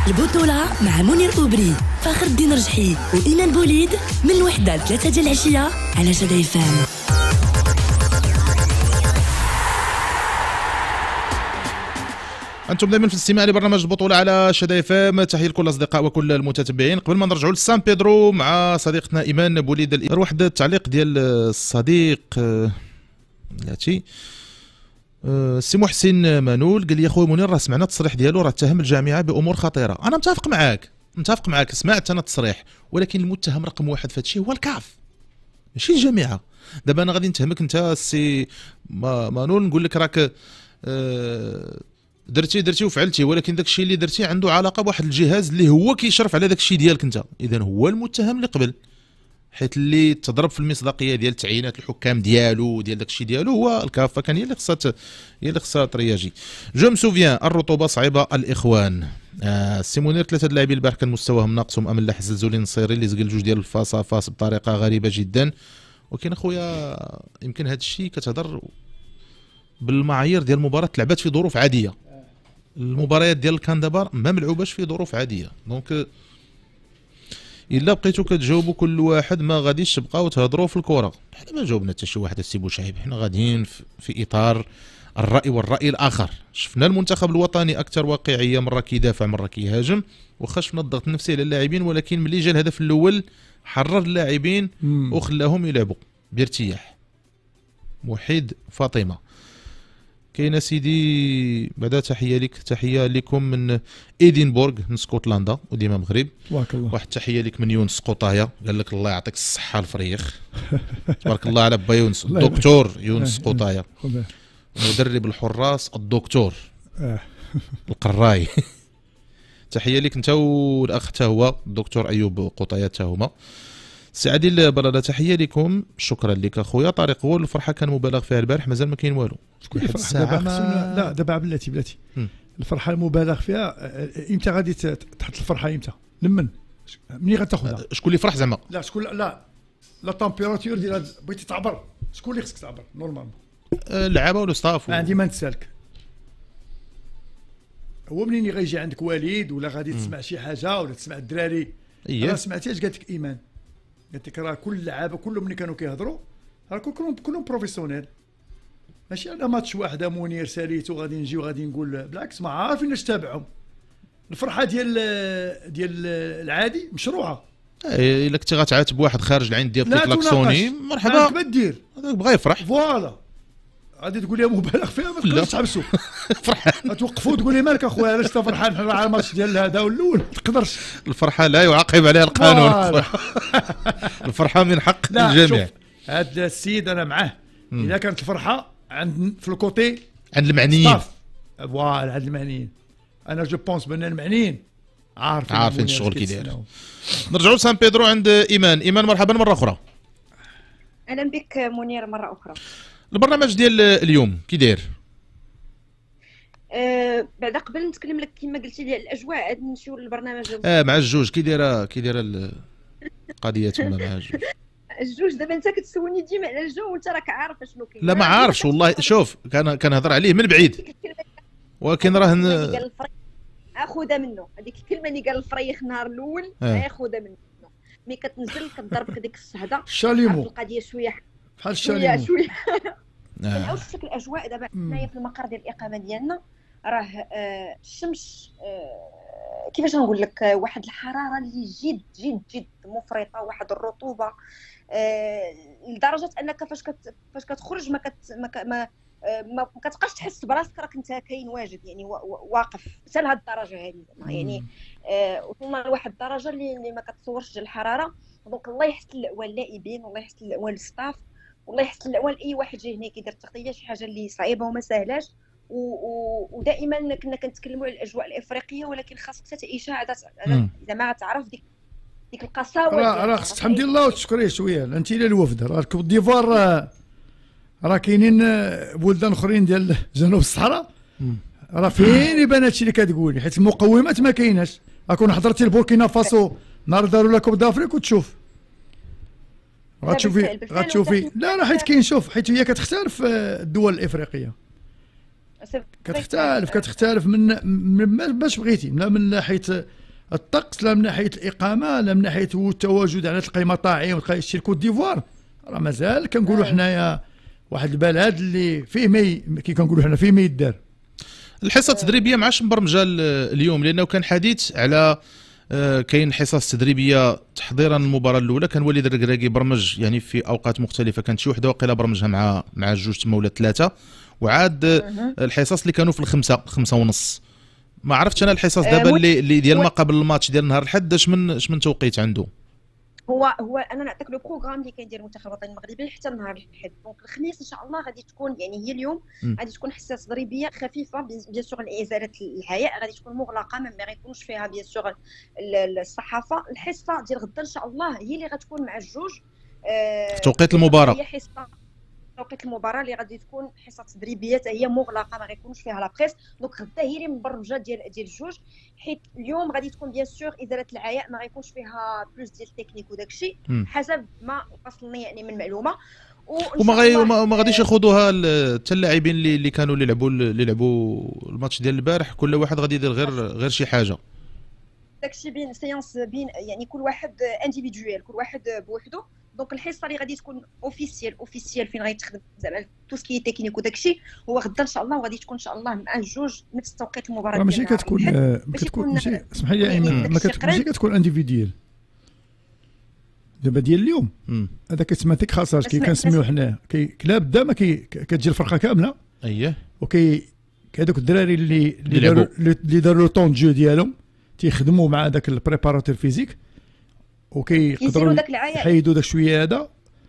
[SPEAKER 1] البطولة مع منير أوبري، فخر الدين رجحي وإيمان بوليد من الوحدة لثلاثة ديال العشية على شدا اف ام.
[SPEAKER 2] انتم دائما في الاستماع لبرنامج البطوله على شدا اف ام. تحيه لكل الاصدقاء وكل المتتبعين. قبل ما نرجعوا لسان بيدرو مع صديقتنا ايمان بوليد، واحد التعليق ديال الصديق بلاتي السي محسن منول، قال لي اخويا منير راه سمعنا التصريح ديالو، راه اتهم الجامعه بامور خطيره. انا متفق معاك متفق معاك سمعت انا التصريح، ولكن المتهم رقم واحد في هذا الشيء هو الكاف ماشي الجامعه. دابا انا غادي نتهمك انت السي منول، نقول لك راك أه درتي درتي وفعلتي، ولكن داك الشيء اللي درتي عنده علاقه بواحد الجهاز اللي هو كيشرف على داك الشيء ديالك انت، اذا هو المتهم اللي قبل، حيت اللي تضرب في المصداقيه ديال تعيينات الحكام ديالو ديال داك الشيء ديالو هو الكافه، كان هي اللي خصها هي اللي خصها ترياجي. جو مسوفيان الرطوبه صعيبه الاخوان. آه سي منير ثلاثه اللاعبين البارح كان مستواهم ناقص، هم امل حزازولي النصيري اللي زقل جوج ديال الفاس فاس بطريقه غريبه جدا. ولكن اخويا يمكن هذا الشيء كتهضر بالمعايير ديال المباراه تلعبات في ظروف عاديه، المباريات ديال الكاندبار ما ملعوباش في ظروف عاديه. دونك الا بقيتوا كتجاوبوا كل واحد ما غاديش تبقاو تهضروا في الكره. حنا ما جاوبنا حتى شي واحد السي بوشعيب، حنا غاديين في اطار الراي والراي الاخر. شفنا المنتخب الوطني اكثر واقعيه، مره كيدافع مره كيهاجم، واخا شفنا الضغط النفسي على اللاعبين، ولكن ملي جا الهدف الاول حرر اللاعبين وخلاهم يلعبوا بارتياح. موحد فاطمه كاين سيدي بعدا تحيه لك، تحيه لكم من ايدنبورغ من اسكتلندا وديما مغرب.
[SPEAKER 3] تبارك الله.
[SPEAKER 2] واحد التحيه لك من يونس قطايه، قال لك الله يعطيك الصحه الفريخ. تبارك الله على با يونس، الدكتور يونس قطايه مدرب الحراس الدكتور القراي. تحيه لك انت والاخ حتى هو الدكتور ايوب قطايه حتى هما. سي عادل بلاده تحيه لكم، شكرا لك اخويا. طارق هو الفرحه كان مبالغ فيها البارح، مازال ما كاين والو.
[SPEAKER 3] شكون اللي فرح دابا؟ ما... لا دابا بلاتي بلاتي م. الفرحه المبالغ فيها امتى غادي تحط الفرحه امتى؟ لمن منين غتاخذها؟
[SPEAKER 2] شكون اللي فرح زعما؟
[SPEAKER 3] لا شكون لا لا طامبيراتور ديال بغيتي تعبر، شكون اللي خصك تعبر نورمالمون؟
[SPEAKER 2] اللعابه ولا ستاف؟
[SPEAKER 3] ما عندي ما نتسالك. هو منين غيجي عندك وليد ولا غادي تسمع شي حاجه ولا تسمع الدراري؟
[SPEAKER 2] اييه
[SPEAKER 3] راه سمعتي اش قالت لك ايمان؟ قالت لك راه كل اللعابه كلهم ملي كانوا كيهضروا راه كلهم كلهم بروفيسيونيل، ماشي على ماتش واحد منير ساليتو غادي نجي وغادي نقول بالعكس، ما عارفين اش تابعهم. الفرحه ديال ديال العادي مشروعه.
[SPEAKER 2] اي الا كنتي غتعاتب واحد خارج العين ديال كلاكسوني مرحبا
[SPEAKER 3] ما دير
[SPEAKER 2] هذاك بغا يفرح
[SPEAKER 3] فوالا، غادي تقول لي مبالغ فيها ما تقدرش تحبسوا فرحان توقفوا تقول لي مالك اخويا علاش انت فرحان على الماتش ديال هذا والاول؟ ما تقدرش.
[SPEAKER 2] الفرحه لا يعاقب عليها القانون. الفرحه من حق الجميع.
[SPEAKER 3] هذا السيد انا معاه، اذا كانت الفرحه عند في الكوتي
[SPEAKER 2] عند المعنيين
[SPEAKER 3] فوالا عند المعنيين، انا جو بونس بان المعنيين عارفين
[SPEAKER 2] عارفين الشغل كي داير. نرجعوا لسان بيدرو عند ايمان. ايمان مرحبا مره اخرى.
[SPEAKER 9] اهلا بك منير مره اخرى.
[SPEAKER 2] البرنامج ديال اليوم كي داير؟
[SPEAKER 9] أه بعد قبل نتكلم لك كما قلتي ديال الاجواء، غادي نمشيو للبرنامج
[SPEAKER 2] اه مع الجوج كي دايره كي دايره القضيه تما مع الجوج.
[SPEAKER 9] الجوج دابا انت كتسولني ديما على الجو وانت راك عارف شنو كاين.
[SPEAKER 2] لا ما عارفش والله، شوف كان كنهضر عليه من بعيد، ولكن راه
[SPEAKER 9] اخذها منه هذيك الكلمه اللي قال الفريخ النهار الاول اخذها منه. ملي كتنزل كتضربك ديك الصهده
[SPEAKER 3] الشاليمو
[SPEAKER 9] القضيه شويه
[SPEAKER 3] بحال الشاليمو
[SPEAKER 9] شويه كنعاود شكل الاجواء. دابا حنايا في المقر ديال الاقامه ديالنا راه آه الشمس آه كيفاش نقول لك، آه واحد الحراره اللي جد جد جد مفرطه، واحد الرطوبه آه لدرجه انك فاش كت فاش كتخرج ما كت ما, ما ما كتبقاش تحس براسك راك انت كاين واجد، يعني واقف حتى لهاد الدرجه هذه يعني. آه وصلنا لواحد الدرجه اللي, اللي ما كتصورش الحراره. دونك الله يحسن الاعوان اللاعبين والله يحسن الاعوان الستاف والله يحسن الاعوان اي واحد جاي هنا كيدير التغطيه، شي حاجه اللي صعيبه وما ساهلاش. ودائما كنا كنتكلموا على الاجواء الافريقيه، ولكن خاصك تعيشها عاد زعما تعرف ديك ديك القساوه.
[SPEAKER 3] راه خصك تحمدي الله وتشكريه شويه. انت الى الوفد راه كوت ديفوار راه كاينين بلدان اخرين ديال جنوب الصحراء راه فين يبان هادشي اللي كتقولي، حيت المقومات ما كايناش. اكون حضرتي البوركينا فاسو نهار داروا لها كوب دافريك وتشوف غتشوفي غتشوفي لا راه حيت كاين، شوف حيت هي كتختلف الدول الافريقيه. كتختلف كتختلف من, من باش بغيتي، لا من ناحيه الطقس، لا من ناحيه الاقامه، لا من ناحيه التواجد على تلقاي مطاعم وتلقاي شي كوت ديفوار. راه مازال كنقولوا حنايا واحد البلد اللي فيه مي كي كنقولوا حنا فيه ما يدار.
[SPEAKER 2] الحصه التدريبيه معاش مبرمجه اليوم، لانه كان حديث على آه كاين حصص تدريبيه تحضيرا للمباراه الاولى. كان وليد الركراكي برمج يعني في اوقات مختلفه، كانت شي وحده واقيلا برمجها مع مع جوج تما ولا ثلاثه، وعاد الحصص اللي كانوا في الخمسه خمسه ونص. ما عرفتش انا الحصص دابا اللي اللي ديال ما قبل الماتش ديال نهار الحد اش من اش من توقيت عنده.
[SPEAKER 9] هو هو انا نعطيك لو بروغرام اللي كيدير المنتخب الوطني المغربي حتى نهار الاحد. دونك الخميس ان شاء الله غادي تكون يعني هي اليوم غادي تكون حصه تدريبيه خفيفه بيان سور لازاله الحياء، غادي تكون مغلقه ما غيكونش فيها بيان سور الصحافه. الحصه ديال غدا ان شاء الله هي اللي غتكون مع الجوج
[SPEAKER 2] في توقيت المباراه،
[SPEAKER 9] هي حصه توقيت المباراه اللي غادي تكون حصه تدريبيه هي مغلقه ما غيكونش فيها لا بريس. دونك غدا هي اللي مبرمجه ديال ديال الجوج، حيت اليوم غادي تكون بيان سور ازاله العياء ما غيكونش فيها بلوس ديال التكنيك وداكشي حسب ما وصلني يعني من معلومه.
[SPEAKER 2] وما غادي ما غاديش ياخذوها حتى اللاعبين اللي اللي كانوا اللي لعبوا اللي لعبوا الماتش ديال البارح، كل واحد غادي يدير غير غير شي حاجه.
[SPEAKER 9] داكشي بين سيونس بين يعني كل واحد انديفيدويل، كل واحد بوحده. دونك الحصه اللي غادي تكون اوفيسيال اوفيسيال فين غيتخدم زعما تو سكي تكنيك وداكشي هو غدا ان شاء الله، وغادي تكون ان شاء الله مع الجوج نفس توقيت المباراه.
[SPEAKER 3] ماشي كتكون كتكون ماشي اسمح لي ايمن، ما ماشي كتكون انديفيديال. دابا ديال اليوم هذا كتسمى تيك خاصاج كي كنسميوه حنا كي كلاب دا ما كي كتجي الفرقه كامله.
[SPEAKER 2] اييه
[SPEAKER 3] وكي هذوك الدراري اللي اللي داروا اللي داروا لو طون جو ديالهم تيخدموا مع داك البريباراتور فيزيك وكيقدروا يحيدوا داك شويه. هذا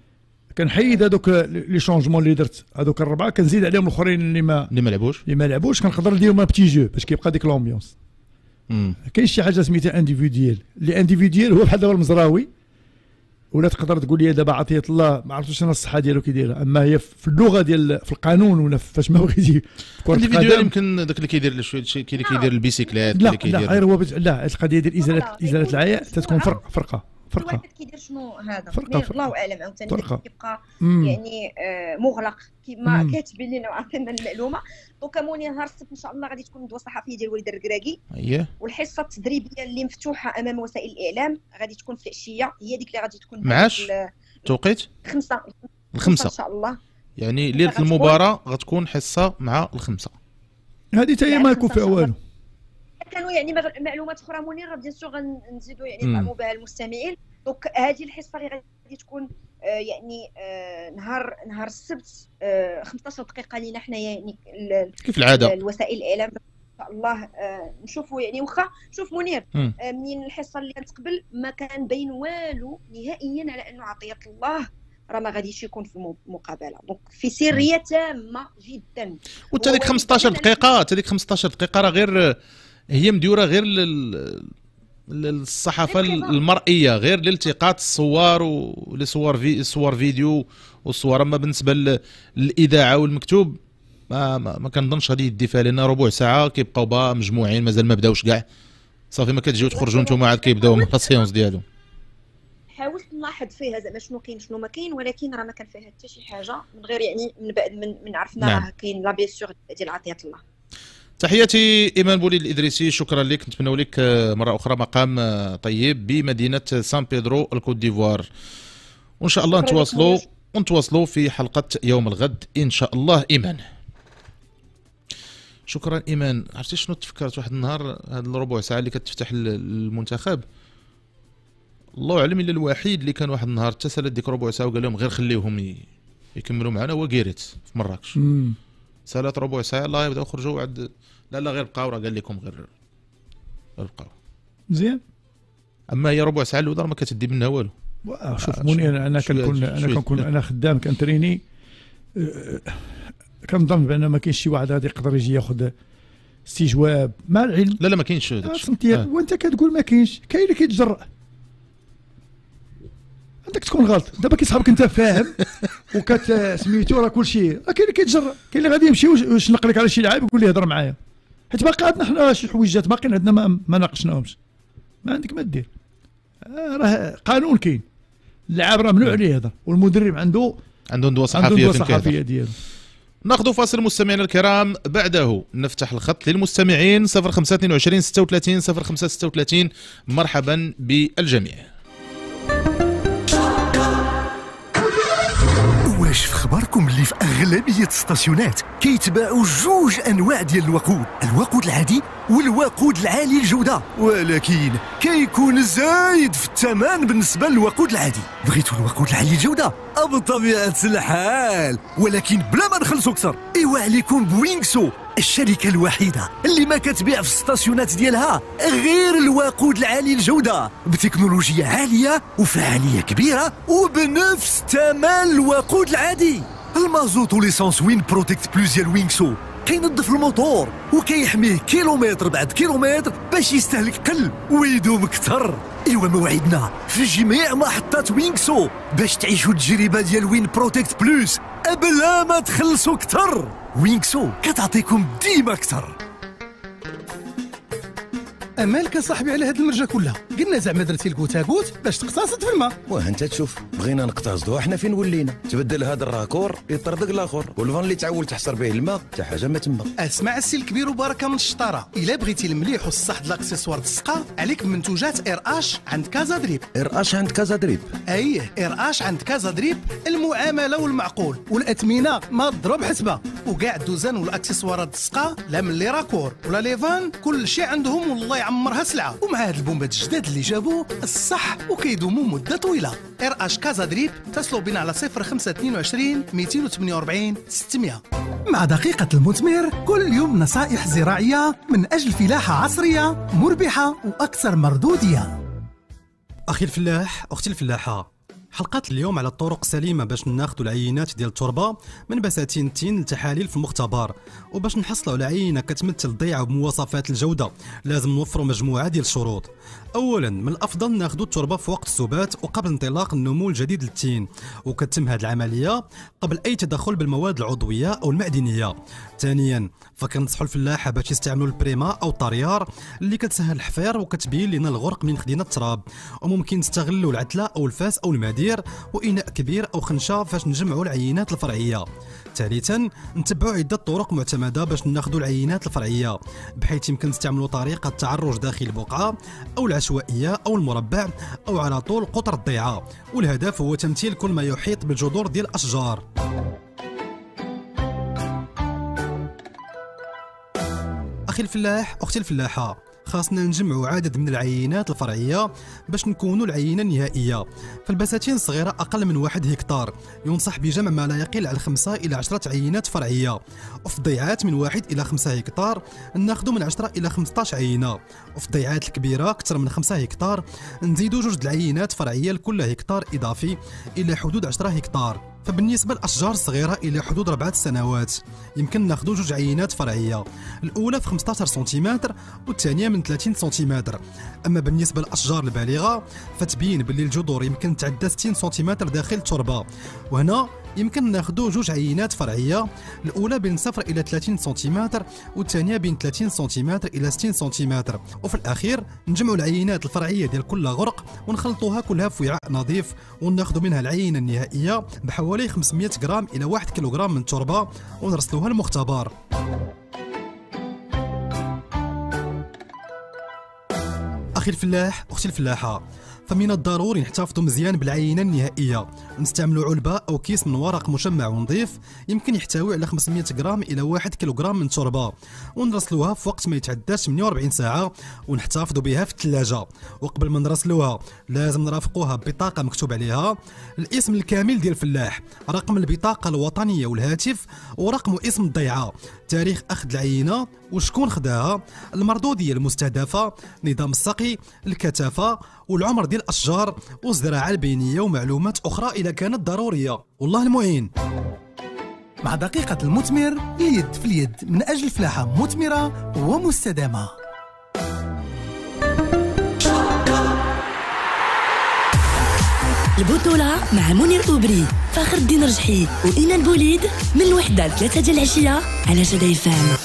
[SPEAKER 3] كنحيد هذوك لي شونجمون اللي درت هذوك الربعه، كنزيد عليهم الاخرين اللي ما
[SPEAKER 2] اللي ما لعبوش
[SPEAKER 3] اللي ما لعبوش كنقدر نديرهم بتي جو باش كيبقى ديك لومبيونس. كاين شي حاجه سميتها انديفيديال. اللي انديفيديال هو بحال دابا المزراوي، ولا تقدر تقول لي دابا عطيه الله ما عرفتش انا الصحه ديالو كي دايره، اما هي في اللغه ديال في القانون ولا فاش ما بغيتي
[SPEAKER 2] انديفيديال يمكن داك اللي كيدير شويه شي اللي كيدير البيسيكلات اللي كيدير.
[SPEAKER 3] لا غير هو لا القضيه ديال ازاله ازاله العياء تتكون فرق فرقه فرقه
[SPEAKER 9] كل واحد كيدير شنو هذا
[SPEAKER 3] فرقة
[SPEAKER 9] الله اعلم. عاوتاني كيبقى يعني آه مغلق كما كاتبين لنا وعطينا المعلومه. دونك موني نهار السبت ان شاء الله غادي تكون الندوه الصحفيه ديال وليد الركراكي.
[SPEAKER 2] اييه
[SPEAKER 9] والحصه التدريبيه اللي مفتوحه امام وسائل الاعلام غادي تكون في العشيه، هي ديك اللي غادي تكون
[SPEAKER 2] معاش توقيت
[SPEAKER 9] خمسة
[SPEAKER 2] الخمسه
[SPEAKER 9] ان شاء الله.
[SPEAKER 2] يعني ليله المباراه غتكون حصه مع الخمسه.
[SPEAKER 3] هذه حتى هي ما يكون فيها والو.
[SPEAKER 9] كانوا يعني معلومات اخرى منير بيان سور غنزيدوا يعني نفهموا بها المستمعين. دونك هذه الحصه اللي غادي تكون آه يعني آه نهار نهار السبت آه خمسة عشر دقيقه لينا حنايا يعني
[SPEAKER 2] كيف العاده
[SPEAKER 9] الوسائل الاعلام ان شاء الله آه نشوفوا يعني واخا شوف منير آه منين الحصه اللي كانت قبل ما كان باين والو نهائيا على انه عطيه الله راه ما غاديش يكون في المقابله. دونك في سريه تامه جدا.
[SPEAKER 2] وتا ديك خمسطاش دقيقه تا ديك خمسطاش دقيقه راه غير هي مديوره غير لل الصحافه المرئيه، غير لالتقاط الصور ولي صور في صور فيديو والصور. اما بالنسبه للاذاعه والمكتوب ما ما, ما كنظنش غادي يدي فيها، لان ربع ساعه كيبقاو با مجموعين مازال ما بداوش كاع صافي ما كتجيو تخرجوا نتوما عاد كيبداو من السيونس ديالهم.
[SPEAKER 9] حاولت نلاحظ فيها زعما شنو كاين شنو ما كاين، ولكن راه ما كان فيها حتى شي حاجه من غير يعني من بعد من, من عرفنا راه نعم. كاين لا بيان سور ديال عطيه الله.
[SPEAKER 2] تحياتي ايمان بوليد الادريسي، شكرا لك، نتمنى لك مره اخرى مقام طيب بمدينه سان بيدرو الكوت ديفوار، وان شاء الله نتواصلوا ونتواصلوا في حلقه يوم الغد ان شاء الله. ايمان شكرا. ايمان عرفتي شنو تفكرت واحد النهار هذا الربع ساعه اللي كتفتح المنتخب، الله اعلم الا الوحيد اللي كان واحد النهار اتصل ديك ربع ساعه وقال لهم غير خليوهم يكملوا معنا هو كيريت في مراكش. سالات ربع ساعه الله يبداو يخرجوا عاد لا لا غير بقاو راه قال لكم غير غير بقاو
[SPEAKER 3] مزيان.
[SPEAKER 2] اما هي ربع ساعه الاولى ما كتدي منها والو.
[SPEAKER 3] شوف موني انا انا كنكون انا كنكون انا خدام كنتريني أه كنظن بان ما كاينش شي واحد غادي يقدر يجي ياخذ استجواب مع العلم.
[SPEAKER 2] لا لا ما كاينش داكشي
[SPEAKER 3] آه. وانت كتقول ما كاينش، كاين اللي كيتجرأ عندك تكون غلط. دابا كيصحابك انت فاهم وكت سميتو راه كلشي، راه كاين اللي كيتجرأ، كاين اللي غادي يمشي ويشنق لك على شي لاعب يقول لي هضر معايا، حيت باقي عندنا حنا شي حويجات باقيين عندنا ما, ما ناقشناهمش. ما عندك ما دير، آه راه قانون كاين، اللاعب راه ممنوع عليه يهضر، والمدرب عنده
[SPEAKER 2] عنده ندوه صحفيه
[SPEAKER 3] صحفيه ديالو.
[SPEAKER 2] ناخذ فاصل مستمعينا الكرام، بعده نفتح الخط للمستمعين صفر خمسة اثنين وعشرين ستة وثلاثين صفر خمسة ستة وثلاثين. مرحبا بالجميع.
[SPEAKER 11] واش في خبركم اللي في اغلبيه الستاسيونات كيتباعوا جوج انواع ديال الوقود، الوقود العادي والوقود العالي الجوده، ولكن كيكون زايد في الثمن بالنسبه للوقود العادي. بغيتوا الوقود العالي الجوده بطبيعه الحال، ولكن بلا ما نخلصوا اكثر. ايوا عليكم بوينغسو، الشركه الوحيده اللي ما كتبيع في الستاسيونات ديالها غير الوقود العالي الجوده، بتكنولوجيا عاليه وفعاليه كبيره وبنفس ثمن الوقود العادي. المازوت وليسانس وين بروتكت بلوس ديال وينغسو كينظف الموتور وكيحميه كيلومتر بعد كيلومتر باش يستهلك قل ويدوم اكثر. ايوا موعدنا في جميع محطات وينغسو باش تعيشوا التجربه ديال وين بروتكت بلوس بلا ما تخلصوا اكثر. وينغسو كتعطيكم ديما اكثر.
[SPEAKER 6] امالك صاحبي على هاد المرجه كلها؟ قلنا زعما درتي الكوتاكوت باش تقتصد في الماء.
[SPEAKER 7] واه انت تشوف، بغينا نقتصدوا احنا فين ولينا؟ تبدل هذا الراكور يطردق الاخر، والفان اللي تعول تحصر به الماء حتى حاجه ما تما.
[SPEAKER 6] اسمع السي الكبير وبركه من الشطاره، الا بغيتي المليح والصح د الاكسسوار السقا عليك بمنتوجات ار اش عند كازا دريب.
[SPEAKER 7] ار اش عند كازا دريب؟
[SPEAKER 6] ايه، ار اش عند كازا دريب، المعامله والمعقول والاثمنه ما تضرب حسبه، وكاع الدوزان والاكسسوارات السقا لا من لي راكور ولا لي فان كل شيء عندهم والله يعمرها سلعه. ومع هاد البومبات الجداد اللي جابوا الصح وكيدوموا مده طويله. ار اش كازا دريب اتصلوا بنا على صفر خمسة اثنين وعشرين مئتين وثمانية وأربعين ستمائة. مع دقيقة المثمر كل يوم نصائح زراعية من أجل فلاحة عصرية مربحة وأكثر مردودية.
[SPEAKER 12] أخي الفلاح، أختي الفلاحة، حلقة اليوم على الطرق السليمة باش ناخذوا العينات ديال التربة من بساتين التين لتحاليل في المختبر، وباش نحصلوا على عينة كتمثل الضيعة بمواصفات الجودة لازم نوفروا مجموعة ديال الشروط. اولا، من الافضل ناخذوا التربه في وقت السبات وقبل انطلاق النمو الجديد للتين، وكتم هذه العمليه قبل اي تدخل بالمواد العضويه او المعدنيه. ثانيا، فكنصحوا الفلاحه باش يستعملوا البريما او الطريار اللي كتسهل الحفير وكتبين لنا الغرق من خدينا التراب، وممكن تستغلوا العتله او الفاس او المدير واناء كبير او خنشه فاش نجمعوا العينات الفرعيه. ثالثا، نتبعوا عده طرق معتمده باش ناخذوا العينات الفرعيه، بحيث يمكن نستعملوا طريقه التعرج داخل البقعه او العشوائيه او المربع او على طول قطر الضيعه، والهدف هو تمثيل كل ما يحيط بالجذور ديال الاشجار. اخي الفلاح، اختي الفلاحه، خاصنا نجمعوا عدد من العينات الفرعيه باش نكونوا العينه النهائيه. فالبساتين الصغيره اقل من واحد هكتار ينصح بجمع ما لا يقل على خمسة الى عشرة عينات فرعيه، وفي الضيعات من واحد الى خمسة هكتار ناخذوا من عشرة الى خمسطاش عينه، وفي الضيعات الكبيره اكثر من خمسة هكتار نزيدوا جوج العينات فرعيه لكل هكتار اضافي الى حدود عشرة هكتار. فبالنسبه للاشجار الصغيره الى حدود اربعه سنوات يمكن ناخذوا جوج عينات فرعيه، الاولى في خمسطاش سنتيمتر والثانيه من ثلاثين سنتيمتر. اما بالنسبه للاشجار البالغه فتبين باللي الجذور يمكن تعدى ستين سنتيمتر داخل التربه، وهنا يمكن ناخذوا جوج عينات فرعيه، الاولى بين صفر الى ثلاثين سنتيمتر والثانيه بين ثلاثين سنتيمتر الى ستين سنتيمتر، وفي الاخير نجمعوا العينات الفرعيه ديال كل غرق ونخلطوها كلها في وعاء نظيف وناخذوا منها العينه النهائيه بحوالي خمسمائة غرام الى واحد كيلوغرام من التربه ونرسلوها للمختبر. اخي الفلاح، اختي الفلاحه، فمن الضروري نحتفظوا مزيان بالعينه النهائيه، نستعملوا علبه او كيس من ورق مشمع ونظيف يمكن يحتوي على خمسمائة غرام الى واحد كيلوغرام من التربه، ونرسلوها في وقت ما يتعداش ثمانية وأربعين ساعه ونحتفظوا بها في الثلاجه. وقبل ما نرسلوها لازم نرافقوها ببطاقه مكتوب عليها الاسم الكامل ديال الفلاح، رقم البطاقه الوطنيه والهاتف، ورقم واسم الضيعه، تاريخ اخذ العينه وشكون خداها، المردوديه المستهدفه، نظام السقي، الكثافه والعمر ديال الاشجار والزراعه البينيه ومعلومات اخرى اذا كانت ضروريه. والله المعين.
[SPEAKER 6] مع دقيقه المثمر اليد في اليد من اجل فلاحه مثمره ومستدامه.
[SPEAKER 1] البطولة مع منير أوبري، فخر الدين رجحي وإيمان بوليد من الوحدة لثلاثة ديال العشية على شدا اف ام.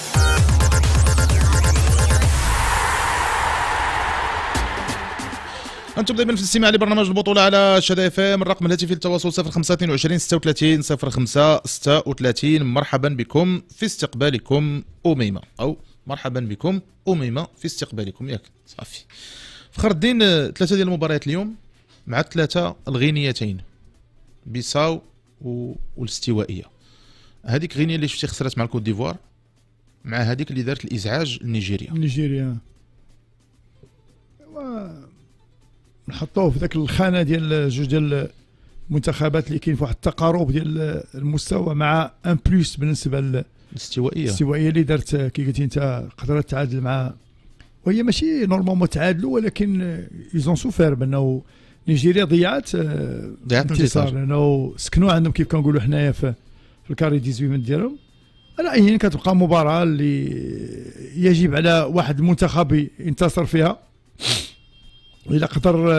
[SPEAKER 2] انتم دائما في الاستماع لبرنامج البطوله على شدا اف ام. الرقم الهاتفي للتواصل صفر خمسة اثنين وعشرين ستة وثلاثين صفر خمسة ستة وثلاثين. مرحبا بكم في استقبالكم أميمة، او مرحبا بكم أميمة في استقبالكم. ياك صافي. فخر الدين، ثلاثه ديال المباريات اليوم مع ثلاثه الغينيتين، بيساو والاستوائيه. هذيك غينيا اللي شفتي خسرت مع الكوت ديفوار، مع هذيك اللي دارت الازعاج لنيجيريا.
[SPEAKER 3] نيجيريا نحطوه في ذاك الخانه ديال جوج ديال المنتخبات اللي كاين في واحد التقارب ديال المستوى، مع ان بلوس بالنسبه
[SPEAKER 2] للاستوائيه.
[SPEAKER 3] الاستوائيه اللي دارت كي قلتي انت قدرت تعادل مع، وهي ماشي نورمالمون تعادلوا، ولكن ايزون سوفير بانه نيجيريا ضيعت
[SPEAKER 2] ضيعت الانتصار،
[SPEAKER 3] لانه سكنوا عندهم كيف كنقولوا حنايا في في الكاري ثمانية عشر ديالهم. على اي كتبقى مباراه اللي يجب على واحد المنتخب ينتصر فيها. إذا قدر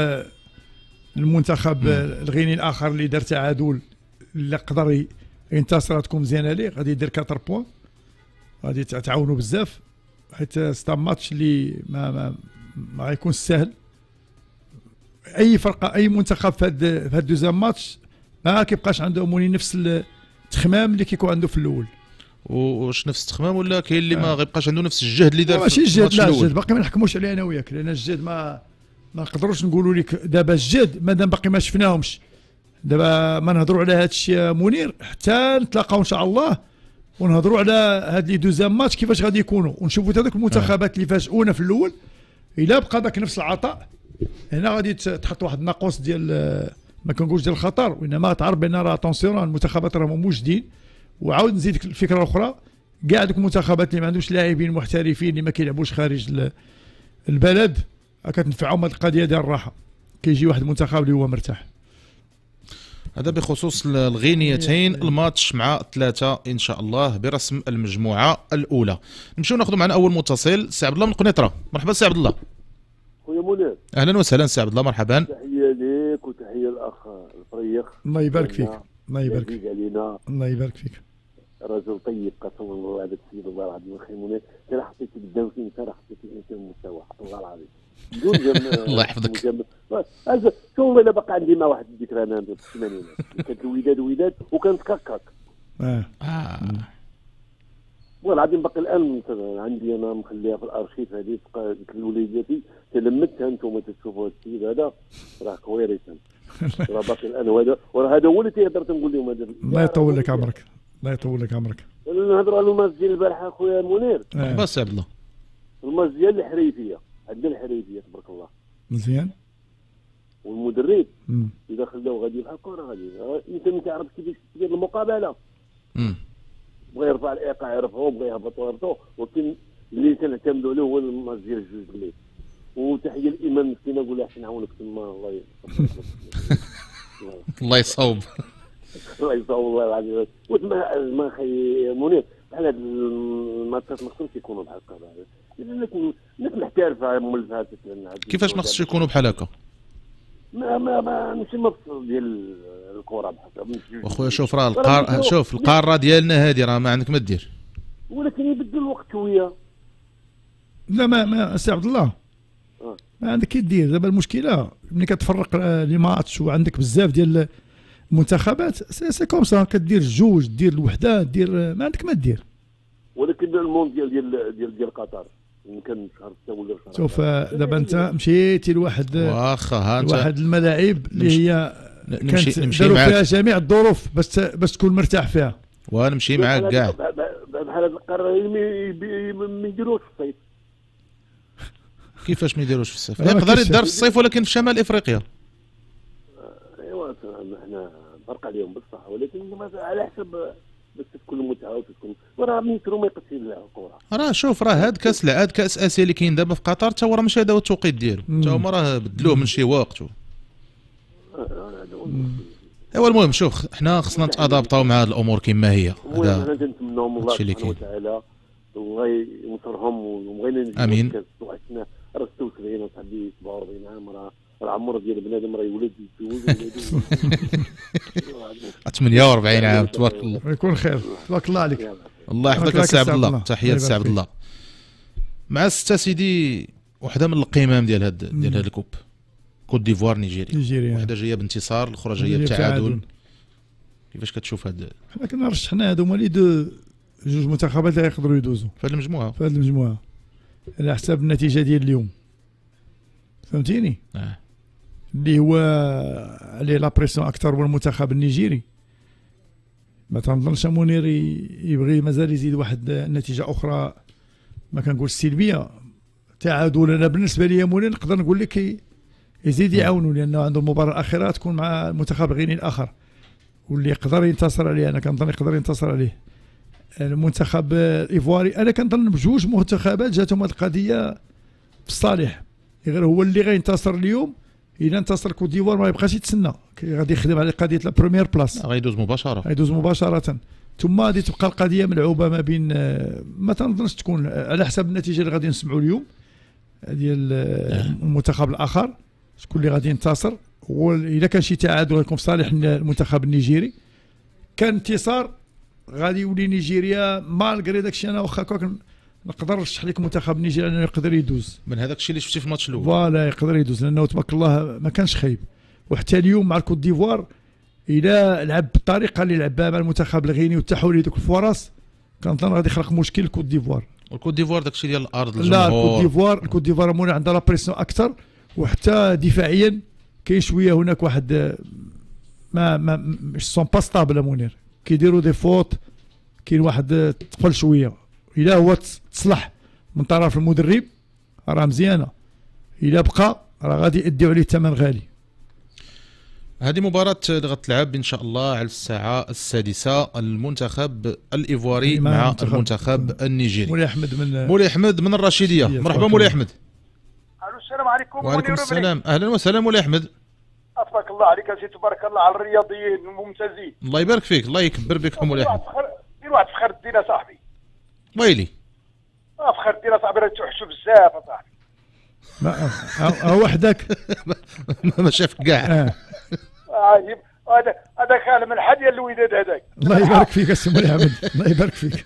[SPEAKER 3] المنتخب الغيني الآخر اللي دار تعادل اللي قدر ينتصر تكون مزيانة ليه، غادي يدير أربعة بوان، غادي تعاونوا بزاف، حيت ستا ماتش اللي ما ما ما غيكون سهل. أي فرقة أي منتخب في هاد في هاد دوزيام ماتش ما كيبقاش عنده موني نفس التخمام اللي كيكون عنده في الأول.
[SPEAKER 2] واش نفس التخمام ولا كاين اللي ما غيبقاش عنده نفس الجهد اللي دار في
[SPEAKER 3] ماشي الجهد، لا
[SPEAKER 2] الأول؟
[SPEAKER 3] الجهد باقي ما نحكموش عليه انا وياك، لان الجهد ما ما نقدروش نقولوا لك دابا الجهد مادام باقي ما شفناهمش. دابا ما نهضروا على هذا الشيء منير حتى نتلاقاو ان شاء الله ونهضروا على هاد لي دوزيام ماتش كيفاش غادي يكونوا، ونشوفوا هذوك المنتخبات اللي فاجئونا في الاول. الا بقى داك نفس العطاء هنا غادي تحط واحد الناقوس ديال ما كنقولش ديال الخطر، وانما تعرف بان راه طونسيون المنتخبات راهم موجودين. وعاود نزيدك الفكره الاخرى، كاع دوك المنتخبات اللي ما عندوش لاعبين محترفين اللي ما كيلعبوش خارج البلد كتنفعهم هذه القضيه ديال الراحه، كيجي واحد المنتخب اللي هو مرتاح.
[SPEAKER 2] هذا بخصوص الغينيتين. الماتش مع ثلاثه ان شاء الله برسم المجموعه الاولى. نمشيو ناخذ معنا اول متصل، سي عبد الله من قنيطره. مرحبا سي عبد الله.
[SPEAKER 13] خويا منير،
[SPEAKER 2] اهلا وسهلا سي عبد الله، مرحبا.
[SPEAKER 13] تحيه ليك وتحيه للاخ الفريق.
[SPEAKER 3] الله يبارك فيك. الله يبارك
[SPEAKER 13] فيك علينا.
[SPEAKER 3] الله يبارك فيك.
[SPEAKER 13] رجل طيب قسما بالله، هذا السيد الله العظيم اخي منير، انت راه حطيتي قدامك انت راه حطيتي انت المستوى والله العظيم.
[SPEAKER 2] الله يحفظك.
[SPEAKER 13] شوف والله الا باقي عندي ما واحد الذكرى انا في الثمانينات، كانت الوداد وداد وكانت كاكاك.
[SPEAKER 3] اه
[SPEAKER 13] والله العظيم باقي الان عندي انا مخليها في الارشيف هذه، قلت لوليداتي تلمتها انتم تشوفوا هذا السيد هذا راه كويريتان. راه باقي الان وهذا وراه هذا هو اللي تيهضر تنقول لهم هذا.
[SPEAKER 3] الله يطول لك عمرك، الله يطول لك عمرك.
[SPEAKER 13] نهضروا على الماتش ديال البارحه خويا منير.
[SPEAKER 2] مرحبا سي عبد الله.
[SPEAKER 13] الماتش ديال الحريفيه، عندنا الحريفيه تبارك الله
[SPEAKER 3] مزيان.
[SPEAKER 13] والمدرب اذا خلاو غادي بحال الكره غادي انت ما تعرف كيفاش تدير المقابله.
[SPEAKER 2] امم
[SPEAKER 13] بغى يرفع الايقاع يرفعوه، بغى يهبطوا يهبطوا، ولكن اللي تنعتمدوا عليه هو الماتش ديال الجوج الليل. وتحيه الامام مسكين نقول له حسن عاونك تما. الله
[SPEAKER 2] الله يصوب.
[SPEAKER 13] الله يصوب والله العظيم. واسمع ما اخي منير، بحال هاد الماتشات ما خصهمش يكونوا بحال هكا. الناس الناس محترفه مولفات.
[SPEAKER 2] كيفاش ما خصش يكونوا بحال هكا؟
[SPEAKER 13] ما ما ما ماشي مفصل ديال الكره بحال هكا.
[SPEAKER 2] واخويا شوف راه القار شوف القاره ديالنا هذه راه ما عندك ما دير،
[SPEAKER 13] ولكن يبدل الوقت شويه.
[SPEAKER 3] لا ما ما سي عبد الله ما عندك كي دير. دابا المشكله ملي كتفرق لي ماتش وعندك بزاف ديال المنتخبات سي كوم سا، كدير جوج دير الوحده دير ما عندك ما دير.
[SPEAKER 13] ولكن المونديال ديال ديال ديال قطر يمكن شهر ستة ولا شهر.
[SPEAKER 3] شوف دابا انت مشيتي لواحد
[SPEAKER 2] واخا ها
[SPEAKER 3] واحد الملاعب اللي هي
[SPEAKER 2] نمشي نمشي
[SPEAKER 3] معاك فيها
[SPEAKER 2] معاك
[SPEAKER 3] جميع الظروف باش باش تكون مرتاح فيها.
[SPEAKER 2] ونمشي معاك كاع.
[SPEAKER 13] بحال هذا القرار ما يديروش في الصيف.
[SPEAKER 2] كيفاش ما يديروش في الصيف؟ يقدر يدار في الصيف ولكن في شمال افريقيا.
[SPEAKER 13] ايوا حنا فرق عليهم بصح، ولكن على حسب باش تكون متعه وتكون وراه ميترو ما يقدش يلعب الكره.
[SPEAKER 2] راه شوف راه هاد كاس العاد كاس اسيا اللي كاين دابا في قطر تا هو راه ماشي هذا هو التوقيت ديالو، تا هما راه بدلوه من شي وقت. ايوا المهم شوف حنا خصنا نتادابطاو مع هاد الامور كما هي.
[SPEAKER 13] هذا حنا كنتمناو الله سبحانه وتعالى الله ينصرهم وبغينا
[SPEAKER 2] امين.
[SPEAKER 13] حنا راه ستة وسبعين وصاحبي سبعة وأربعين عام، راه العمر ديال بنادم راه يولد يتزوج
[SPEAKER 2] ثمانية وأربعين عام تبارك الله.
[SPEAKER 3] يكون خير تبارك الله عليك.
[SPEAKER 2] الله يحفظك السي عبد الله. تحيات السي عبد الله. مع الستة سيدي وحده من القمم ديال هاد ديال هاد الكوب كوت ديفوار نيجيريا
[SPEAKER 3] نيجيريا
[SPEAKER 2] وحده جايه بانتصار الاخرى جايه بتعادل. كيفاش كتشوف هاد؟
[SPEAKER 3] حنا كنا رشحنا هادو هما لي دو جوج منتخبات اللي يقدروا يدوزوا
[SPEAKER 2] في هاد المجموعه
[SPEAKER 3] في هاد المجموعه على حساب النتيجه ديال اليوم، فهمتيني؟
[SPEAKER 2] اه
[SPEAKER 3] اللي هو عليه لا بريسيون اكثر هو المنتخب النيجيري. ما تنظنش منير يبغي مازال يزيد واحد نتيجه اخرى ما كنقول سلبيه. تعادل انا بالنسبه لي منير نقدر نقول لك يزيد يعاونوا، لانه عنده المباراه الاخيره تكون مع المنتخب الغيني الاخر واللي يقدر ينتصر عليه. انا كنظن يقدر ينتصر عليه المنتخب الايفواري. انا كنظن بجوج منتخبات جاتهم هذه القضيه في الصالح، غير هو اللي غينتصر اليوم. اذا انتصر كوت ديفوار ما يبقاش يتسنى، غادي يخدم على قضيه لا بروميير بلاص،
[SPEAKER 2] غيدوز مباشره
[SPEAKER 3] غيدوز مباشره. ثم غادي تبقى القضيه ملعوبه ما بين، ما تنظنش تكون على حسب النتيجه اللي غادي نسمعوا اليوم ديال المنتخب الاخر شكون اللي غادي ينتصر. واذا كان شي تعادل غيكون في صالح المنتخب النيجيري، كان انتصار غادي يولي نيجيريا مالغري داكشي. انا واخا كون نقدر نرشح لك منتخب نيجيريا لانه يقدر يدوز
[SPEAKER 2] من هذاك الشيء اللي شفتي في الماتش الاول.
[SPEAKER 3] فوالا يقدر يدوز لانه تبارك الله ما كانش خايب. وحتى اليوم مع الكوت ديفوار الى لعب بالطريقه اللي لعبها مع المنتخب الغيني وتاحوا ليه دوك الفرص كنظن غادي يخلق مشكل الكوت ديفوار.
[SPEAKER 2] والكوت ديفوار داكشي ديال الارض الجمهور.
[SPEAKER 3] لا الكوت ديفوار الكوت ديفوار مولا عندها لا بريسيون اكثر، وحتى دفاعيا كاين شويه هناك واحد ما ما سون با ستابل منير، كيديروا دي فوت، كاين واحد تقفل شويه. الا هو تصلح من طرف المدرب راه مزيانه، الا بقى راه غادي يديو عليه ثمن غالي.
[SPEAKER 2] هذه مباراة اللي غتلعب ان شاء الله على الساعة السادسة، المنتخب الايفواري مع المنتخب, المنتخب النيجيري.
[SPEAKER 3] مولاي احمد من
[SPEAKER 2] مولاي احمد من الرشيدية. مرحبا مولاي احمد.
[SPEAKER 14] الو السلام عليكم.
[SPEAKER 2] وعليكم السلام، اهلا وسهلا مولاي احمد.
[SPEAKER 14] افاك الله عليك يا سيدي، تبارك الله على الرياضيين الممتازين.
[SPEAKER 2] الله يبارك فيك، الله يكبر بك مولاي احمد.
[SPEAKER 14] دير واحد فخر الدين يا صاحبي.
[SPEAKER 2] ويلي
[SPEAKER 14] اه فخر الدين يا صاحبي، راه توحشوا بزاف يا صاحبي.
[SPEAKER 3] ما وحدك
[SPEAKER 2] ما شافك كاع.
[SPEAKER 14] عجيب هذا هذا خال من حد ديال الوداد هذاك.
[SPEAKER 3] الله يبارك فيك يا سي مولاي احمد، الله يبارك فيك.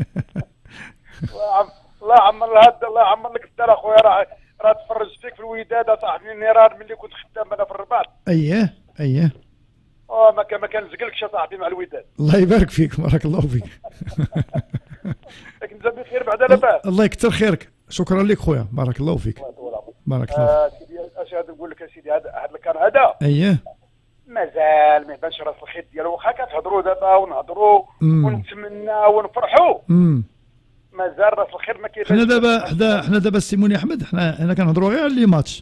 [SPEAKER 14] الله يعمر هاد الله يعمر لك الدار اخويا، راه راه تفرج فيك في الوداد صاحبي النيران ملي كنت خدام انا في الرباط.
[SPEAKER 3] اييه اييه
[SPEAKER 14] اه ما كان ما كنزقلكش يا صاحبي مع الوداد.
[SPEAKER 3] الله يبارك فيك، بارك الله فيك.
[SPEAKER 14] لكن انت بخير بعد لاباس.
[SPEAKER 3] الله يكثر خيرك، شكرا لك خويا، بارك الله فيك. بارك الله
[SPEAKER 14] آه سيدي اش غادي نقول لك يا سيدي، هذا هذا الكان هذا
[SPEAKER 3] اييه
[SPEAKER 14] مازال ما يبانش راس الخيط ديالو، واخا كتهضروا دابا ونهضروا ونتمناو ونفرحوا مازال راس الخير ما كيبانش.
[SPEAKER 3] حنا دابا حدا حنا دابا السي موني احمد حنا حنا كنهضروا غير على لي ماتش.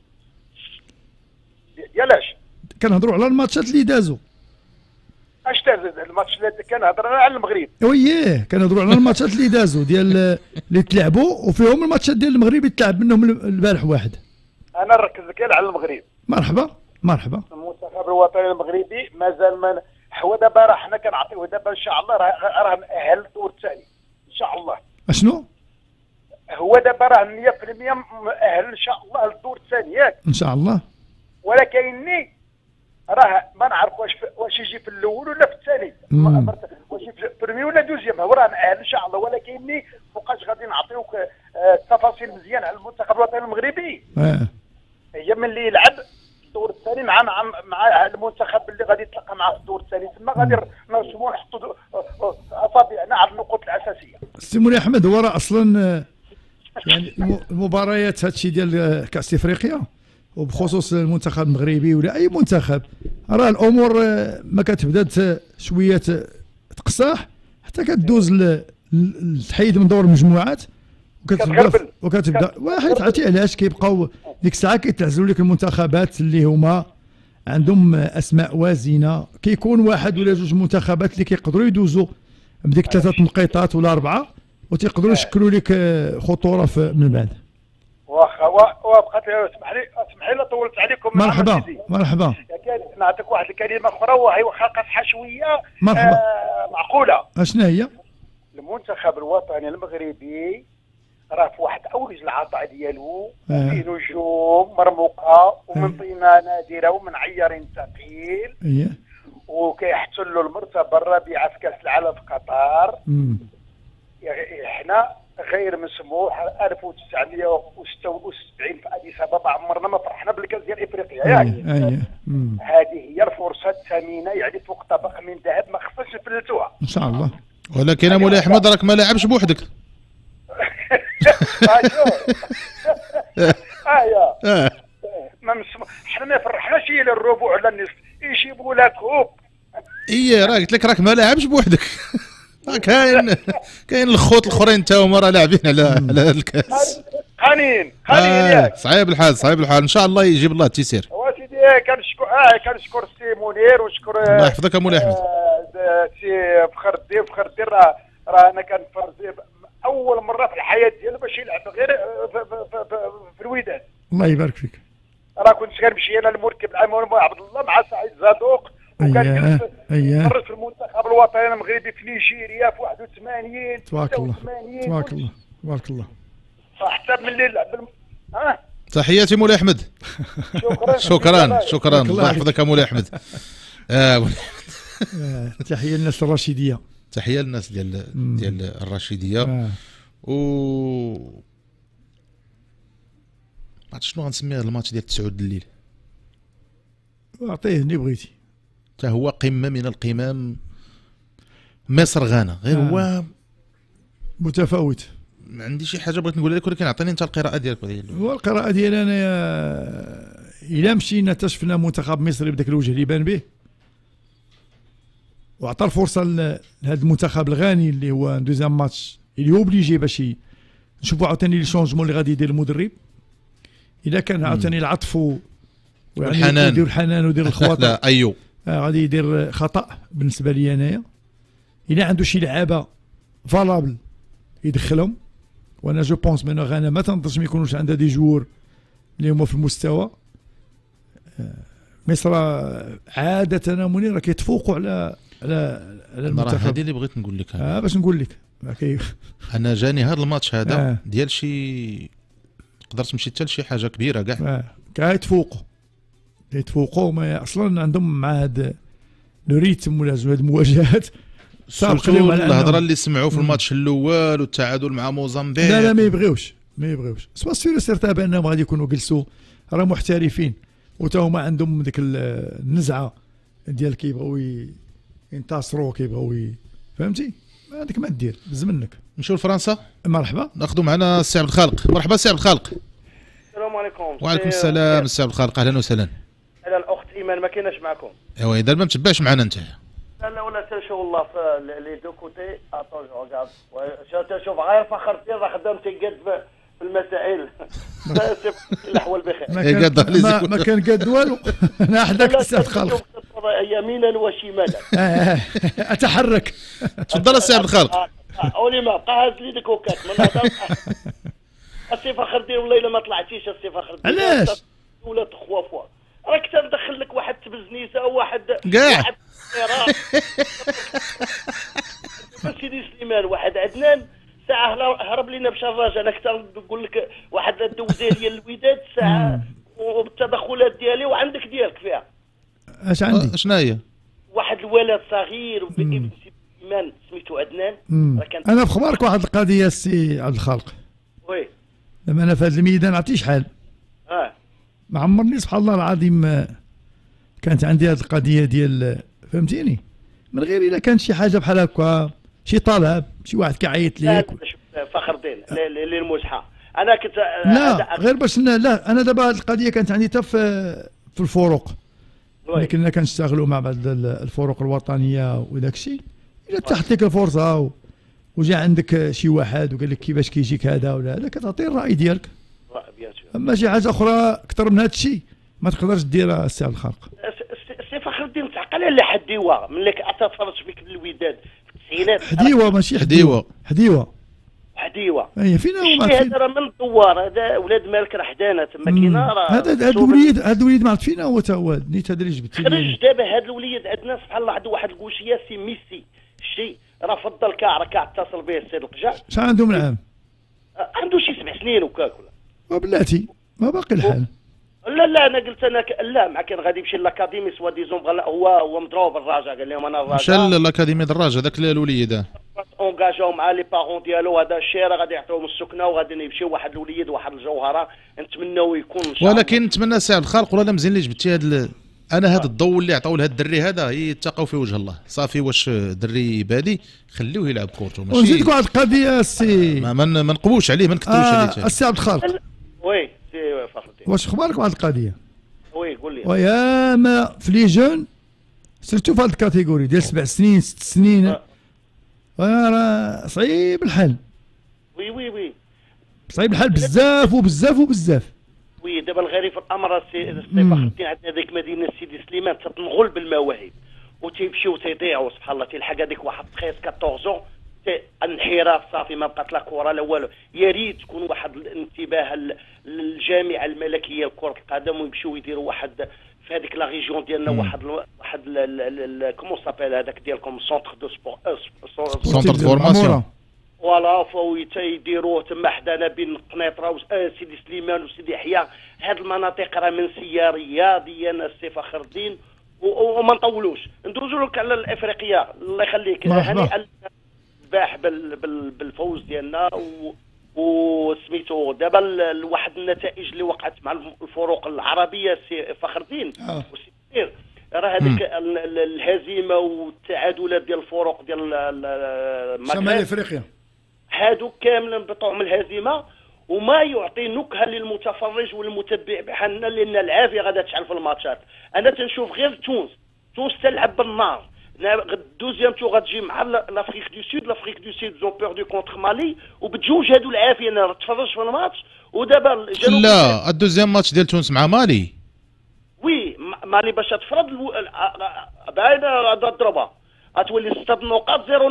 [SPEAKER 14] يالاش
[SPEAKER 3] كنهضروا على الماتشات اللي دازوا.
[SPEAKER 14] اش داز الماتش اللي كنهضر على المغرب؟
[SPEAKER 3] وييه كنهضروا على الماتشات اللي دازوا ديال اللي تلعبوا، وفيهم الماتشات ديال المغرب اللي تلعب منهم البارح واحد.
[SPEAKER 14] انا نركز لك على المغرب.
[SPEAKER 3] مرحبا مرحبا.
[SPEAKER 14] المنتخب الوطني المغربي مازال ما هو دابا راه حنا كنعطيوه دابا ان شاء الله راه راه مأهل الدور الثاني ان شاء الله.
[SPEAKER 3] اشنو؟
[SPEAKER 14] هو دابا راه مية في المية مأهل ان شاء الله للدور الثاني ياك؟
[SPEAKER 3] ان شاء الله.
[SPEAKER 14] ولكني راه ما نعرف واش واش يجي في الاول ولا في الثاني، واش يجي في البرمي ولا دوزيام، هو راه مأهل ان شاء الله. ولكني فوقاش غادي نعطيوك التفاصيل مزيان على المنتخب الوطني المغربي.
[SPEAKER 3] اه
[SPEAKER 14] هي ملي يلعب الدور الثاني مع مع مع المنتخب اللي غادي يتلقى معاه في الدور الثاني، تما غادي نرسموا نحطوا اصابعنا على النقط الاساسيه.
[SPEAKER 3] سي مولاي احمد هو راه اصلا يعني المباريات هادشي ديال كاس افريقيا وبخصوص المنتخب المغربي ولا اي منتخب، راه الامور ما كتبدا شويه تقصاح حتى كدوز التحيد من دور المجموعات وكتبدا وكتبدا واحد عرفتي علاش كيبقاو ديك الساعه كيتعزلوا لك المنتخبات اللي هما عندهم اسماء وازنه، كيكون واحد ولا جوج منتخبات اللي كيقدروا يدوزوا بديك ثلاثه نقيطات ولا اربعه وتيقدروا يشكلوا لك خطوره من بعد.
[SPEAKER 14] واخا وبقات اسمح لي اسمح لي طولت عليكم.
[SPEAKER 3] مرحبا مرحبا.
[SPEAKER 14] نعطيك واحد الكلمه اخرى وهي واخا قاصحه شويه
[SPEAKER 3] مرحبا
[SPEAKER 14] آه معقوله.
[SPEAKER 3] اشنا هي؟
[SPEAKER 14] المنتخب الوطني المغربي راه في واحد اولج العطاء ديالو
[SPEAKER 3] آه.
[SPEAKER 14] فيه نجوم مرموقه ومن طينه نادره ومن عيار ثقيل.
[SPEAKER 3] اييه
[SPEAKER 14] وكيحتلوا المرتبه الرابعه في كاس العالم في قطر.
[SPEAKER 3] امم
[SPEAKER 14] احنا غير مسموح ألف وتسعمائة وستة وسبعين في اديس ابابا عمرنا ما فرحنا بالكاس ديال افريقيا يعني هذه هي الفرصه الثمينه يعني فوق طبق من ذهب ما خصناش نفلتوها
[SPEAKER 3] ان شاء الله.
[SPEAKER 2] ولكن يا مولاي احمد راك ما لاعبش بوحدك.
[SPEAKER 14] اه ما مسموح حنا ما فرحناش الى الربع ولا النصف يجيبوا لك كوب.
[SPEAKER 2] ايه راه قلت لك راك ما لاعبش بوحدك. كاين كاين الخوت الاخرين تا هما راه لاعبين على على هذا الكاس.
[SPEAKER 14] خانين خانين
[SPEAKER 2] ياك صعيب الحال صعيب الحال ان شاء الله يجيب الله التيسير.
[SPEAKER 14] وسيدي كنشكر اه كنشكر السي منير ونشكر
[SPEAKER 2] الله يحفظك يا مولاي احمد.
[SPEAKER 14] سي فخر الدين فخر الدين راه راه انا كنفرز اول مره في الحياه ديالي باش يلعب غير في, في, في, في الوداد.
[SPEAKER 3] الله يبارك فيك.
[SPEAKER 14] راه كنت غنمشي انا المركب العام عبد الله مع سعيد زادوق وكان
[SPEAKER 3] اييه
[SPEAKER 14] في المنتخب الوطني المغربي في نيجيريا في واحد وثمانين
[SPEAKER 3] تبارك الله تبارك الله تبارك الله.
[SPEAKER 14] حتى ملي لعب الم... ها
[SPEAKER 2] تحياتي مولاي احمد.
[SPEAKER 14] شكرا
[SPEAKER 2] شكرا شكرا الله يحفظك يا مولاي احمد. آه
[SPEAKER 3] تحيه للناس الرشيديه.
[SPEAKER 2] تحيه للناس ديال ديال الرشيديه. آه. و ما عرفتش شنو غنسمي هذا الماتش ديال تسعود الليل.
[SPEAKER 3] اعطيه اللي بغيتي.
[SPEAKER 2] حتى هو قمه من القمم. مصر غانا غير آه. هو
[SPEAKER 3] متفاوت.
[SPEAKER 2] ما عندي شي حاجه بغيت نقول لك ولكن عطيني انت القراءه ديالك.
[SPEAKER 3] هو القراءه ديالي انا الا مشينا حتى شفنا منتخب مصري بداك الوجه اللي بان به وعطى الفرصه لهذا المنتخب الغاني اللي هو دوزيام ماتش اللي هو اوبليجي باش نشوفوا عاوتاني لي شونجمون اللي غادي يدير المدرب. الا كان عاوتاني العطف
[SPEAKER 2] والحنان
[SPEAKER 3] يدير الحنان ويدير الخواطر
[SPEAKER 2] لا ايوه
[SPEAKER 3] آه غادي يدير خطا بالنسبه لي انايا. الا عنده شي لعابه فالابل يدخلهم وانا جو بونس من غانا ما تنظنش ما يكونوش عندها دي جوور اللي هما في المستوى. مصر عاده انا منير كيتفوقوا على على على المنتخب.
[SPEAKER 2] هذه اللي بغيت نقول لك
[SPEAKER 3] اه باش نقول لك
[SPEAKER 2] انا جاني هذا الماتش هذا آه. ديال شي قدرت تمشي حتى لشي حاجه كبيره كاع
[SPEAKER 3] اه كيتفوقوا كيتفوقوا ما اصلا عندهم مع هذا لو ريتم ولا هذه المواجهات
[SPEAKER 2] سابق لهم الهضره اللي سمعوا في الماتش الاول والتعادل مع موزمبيق.
[SPEAKER 3] لا لا ما يبغيوش ما يبغيوش سوا سير سيرتا بانهم غادي يكونوا جلسوا راه محترفين وتا هما عندهم ديك النزعه ديال كيبغيو ينتصروا كيبغيو فهمتي هذيك ما دير بز منك.
[SPEAKER 2] نمشيو لفرنسا.
[SPEAKER 3] مرحبا
[SPEAKER 2] ناخذوا معنا السي عبد الخالق. مرحبا السي عبد الخالق.
[SPEAKER 15] السلام عليكم.
[SPEAKER 2] وعليكم السلام السي عبد الخالق اهلا وسهلا.
[SPEAKER 15] انا الاخت ايمان ما كايناش معكم.
[SPEAKER 2] ايوا اذا ما متبعش معنا انت.
[SPEAKER 15] لا لا ولا تشوف الله في لي دو كوتي اتون جو ريغارد شوف غير فخر الدين راه خدام تيقاد في المسائل الاحوال بخير.
[SPEAKER 3] ما, ما كان قاد والو. انا حداك السي عبد الخالق
[SPEAKER 15] يمينا وشمالا.
[SPEAKER 3] اتحرك.
[SPEAKER 2] تفضل السي عبد الخالق.
[SPEAKER 15] اولي ما بقى هاز لي ديك وكات من هذا السي فخر الدين والله الا ما طلعتيش السي فخر الدين.
[SPEAKER 3] علاش؟
[SPEAKER 15] ولا تخوا فوا راك تندخل لك واحد تبزنيسه وواحد
[SPEAKER 2] كاع
[SPEAKER 15] سيدي سليمان واحد عدنان ساعه هرب لينا بشراج. انا كنت نقول لك واحد الدوزه ديال الوداد ساعه وبالتدخلات ديالي وعندك ديالك فيها.
[SPEAKER 3] اش عندي؟
[SPEAKER 2] شنو هي؟
[SPEAKER 15] واحد الولد صغير ابن سليمان سميتو عدنان.
[SPEAKER 3] انا في خبارك واحد القضيه السي عبد الخالق.
[SPEAKER 15] وي
[SPEAKER 3] لما انا في هذا الميدان عرفتي شحال؟
[SPEAKER 15] اه
[SPEAKER 3] ما عمرني سبحان الله العظيم كانت عندي هذه القضيه ديال فهمتيني من غير الا كانت شي حاجه بحال هكا شي طلب شي واحد كيعيط ليك.
[SPEAKER 15] فخر الدين للمزحه انا كنت
[SPEAKER 3] لا غير باش لا انا دابا هذه القضيه كانت عندي حتى في في الفروق اللي كنا كنشتغلوا مع بعض الفروق الوطنيه وداك الشيء. الا تحت لك الفرصه وجا عندك شي واحد وقال لك كيفاش كيجيك هذا ولا هذا كتعطيه الراي ديالك. اما شي حاجه اخرى اكثر من هذا الشيء ما تقدرش ديرها السي عبد الخالق.
[SPEAKER 15] السي فخر الدين تعقل على حديوه ملي كتفرج فيك بالوداد في التسعينات.
[SPEAKER 3] حديوه ماشي حديوه حديوه
[SPEAKER 15] حديوه
[SPEAKER 3] اي فينا هما
[SPEAKER 15] هذا راه من الدوار هذا ولاد مالك راه حدانا تما كاينه راه
[SPEAKER 3] هذا هذا الوليد هذا الوليد ما عرفت فينا هو تا هو نيت هذا اللي جبت
[SPEAKER 15] خرج دابا هذا الوليد عندنا سبحان الله عنده واحد الكوشيه سي ميسي شي راه فضل كاع راه كاع اتصل به السيد القجع.
[SPEAKER 3] شحال عنده من عام؟
[SPEAKER 15] عنده شي سبع سنين وكاك ولا
[SPEAKER 3] وبلاتي ما باقي الحال.
[SPEAKER 15] لا لا انا قلت انا ك... لا مع كان غادي يمشي لاكاديمي سوا ديزون هو هو مضروب الراجع قال لهم انا الراجع
[SPEAKER 2] مشى لاكاديمي دراجه ذاك الوليد
[SPEAKER 15] اونجاجاو مع لي بارون ديالو هذا الشيء راه غادي يعطيوهم السكنه وغادي يمشيو واحد الوليد واحد الجوهره نتمناو يكون ان شاء الله.
[SPEAKER 2] ولكن نتمنى سي عبد الخالق ولا مزيان اللي جبتي هذا انا هذا الضوء اللي عطاو لهذا الدري هذا يتقوا في وجه الله صافي. واش دري بادي خليوه يلعب كورته ماشي.
[SPEAKER 3] ونزيدك واحد القضيه السي
[SPEAKER 2] ما من ما نقبوش عليه ما نكثروش
[SPEAKER 3] آه
[SPEAKER 2] عليه.
[SPEAKER 3] السي عبد الخالق
[SPEAKER 15] وي سي فخر الدين
[SPEAKER 3] واش اخبارك واحد القضيه؟
[SPEAKER 15] وي قول لي.
[SPEAKER 3] ويا ما في لي جون سيرتو في هذه الكاتيجوري ديال سبع سنين ست سنين
[SPEAKER 15] آه.
[SPEAKER 3] راه صعيب الحل.
[SPEAKER 15] وي وي وي
[SPEAKER 3] صعيب الحل بزاف وبزاف وبزاف.
[SPEAKER 15] وي دابا الغريب في الامر سي فخر الدين عندنا هذيك مدينه سيدي سليمان تتنغل بالمواهب وتيمشيو تيضيعوا سبحان الله تيلحق هذيك واحد تخيط أربعطاش انحراف صافي ما بقات لا كره لا والو. يا ريت تكون واحد الانتباه للجامعه الملكيه لكره القدم ويمشيو يديروا واحد في هذيك لا ريجيون ديالنا واحد واحد كومون سابيل هذاك ديالكم سونتر دو سبور
[SPEAKER 2] سونتر دو فورماسيون
[SPEAKER 15] فوالا فو يديروه تما حدانا بين قنيطره وسيدي سليمان وسيدي يحيى. هاد المناطق راه منسيه رياضيا السي فخر الدين وما نطولوش ندوزو لك على الافريقيه. الله يخليك هنيئا باح بالفوز ديالنا وسميتو دابا واحد النتائج اللي وقعت مع الفروق العربيه سي فخر الدين وسي راه هذيك الهزيمه والتعادلات ديال الفروق ديال
[SPEAKER 3] شمال افريقيا
[SPEAKER 15] هادو كاملا بطعم الهزيمه وما يعطي نكهه للمتفرج والمتبع بحالنا لان العافيه غادا تشعل في الماتشات. انا تنشوف غير تونس تونس تلعب بالنار. الدوزيام تو غتجي مع لافريك دو سود لافريك دو سود زون بيردو كونتر مالي وبتجوج هادو العافيه. انا تفرج في الماتش ودابا الجنوب
[SPEAKER 2] لا الدوزيام ماتش ديال تونس مع مالي
[SPEAKER 15] وي مالي باش تفرض باينه غادا تضربها غتولي ستة نقاط زيرو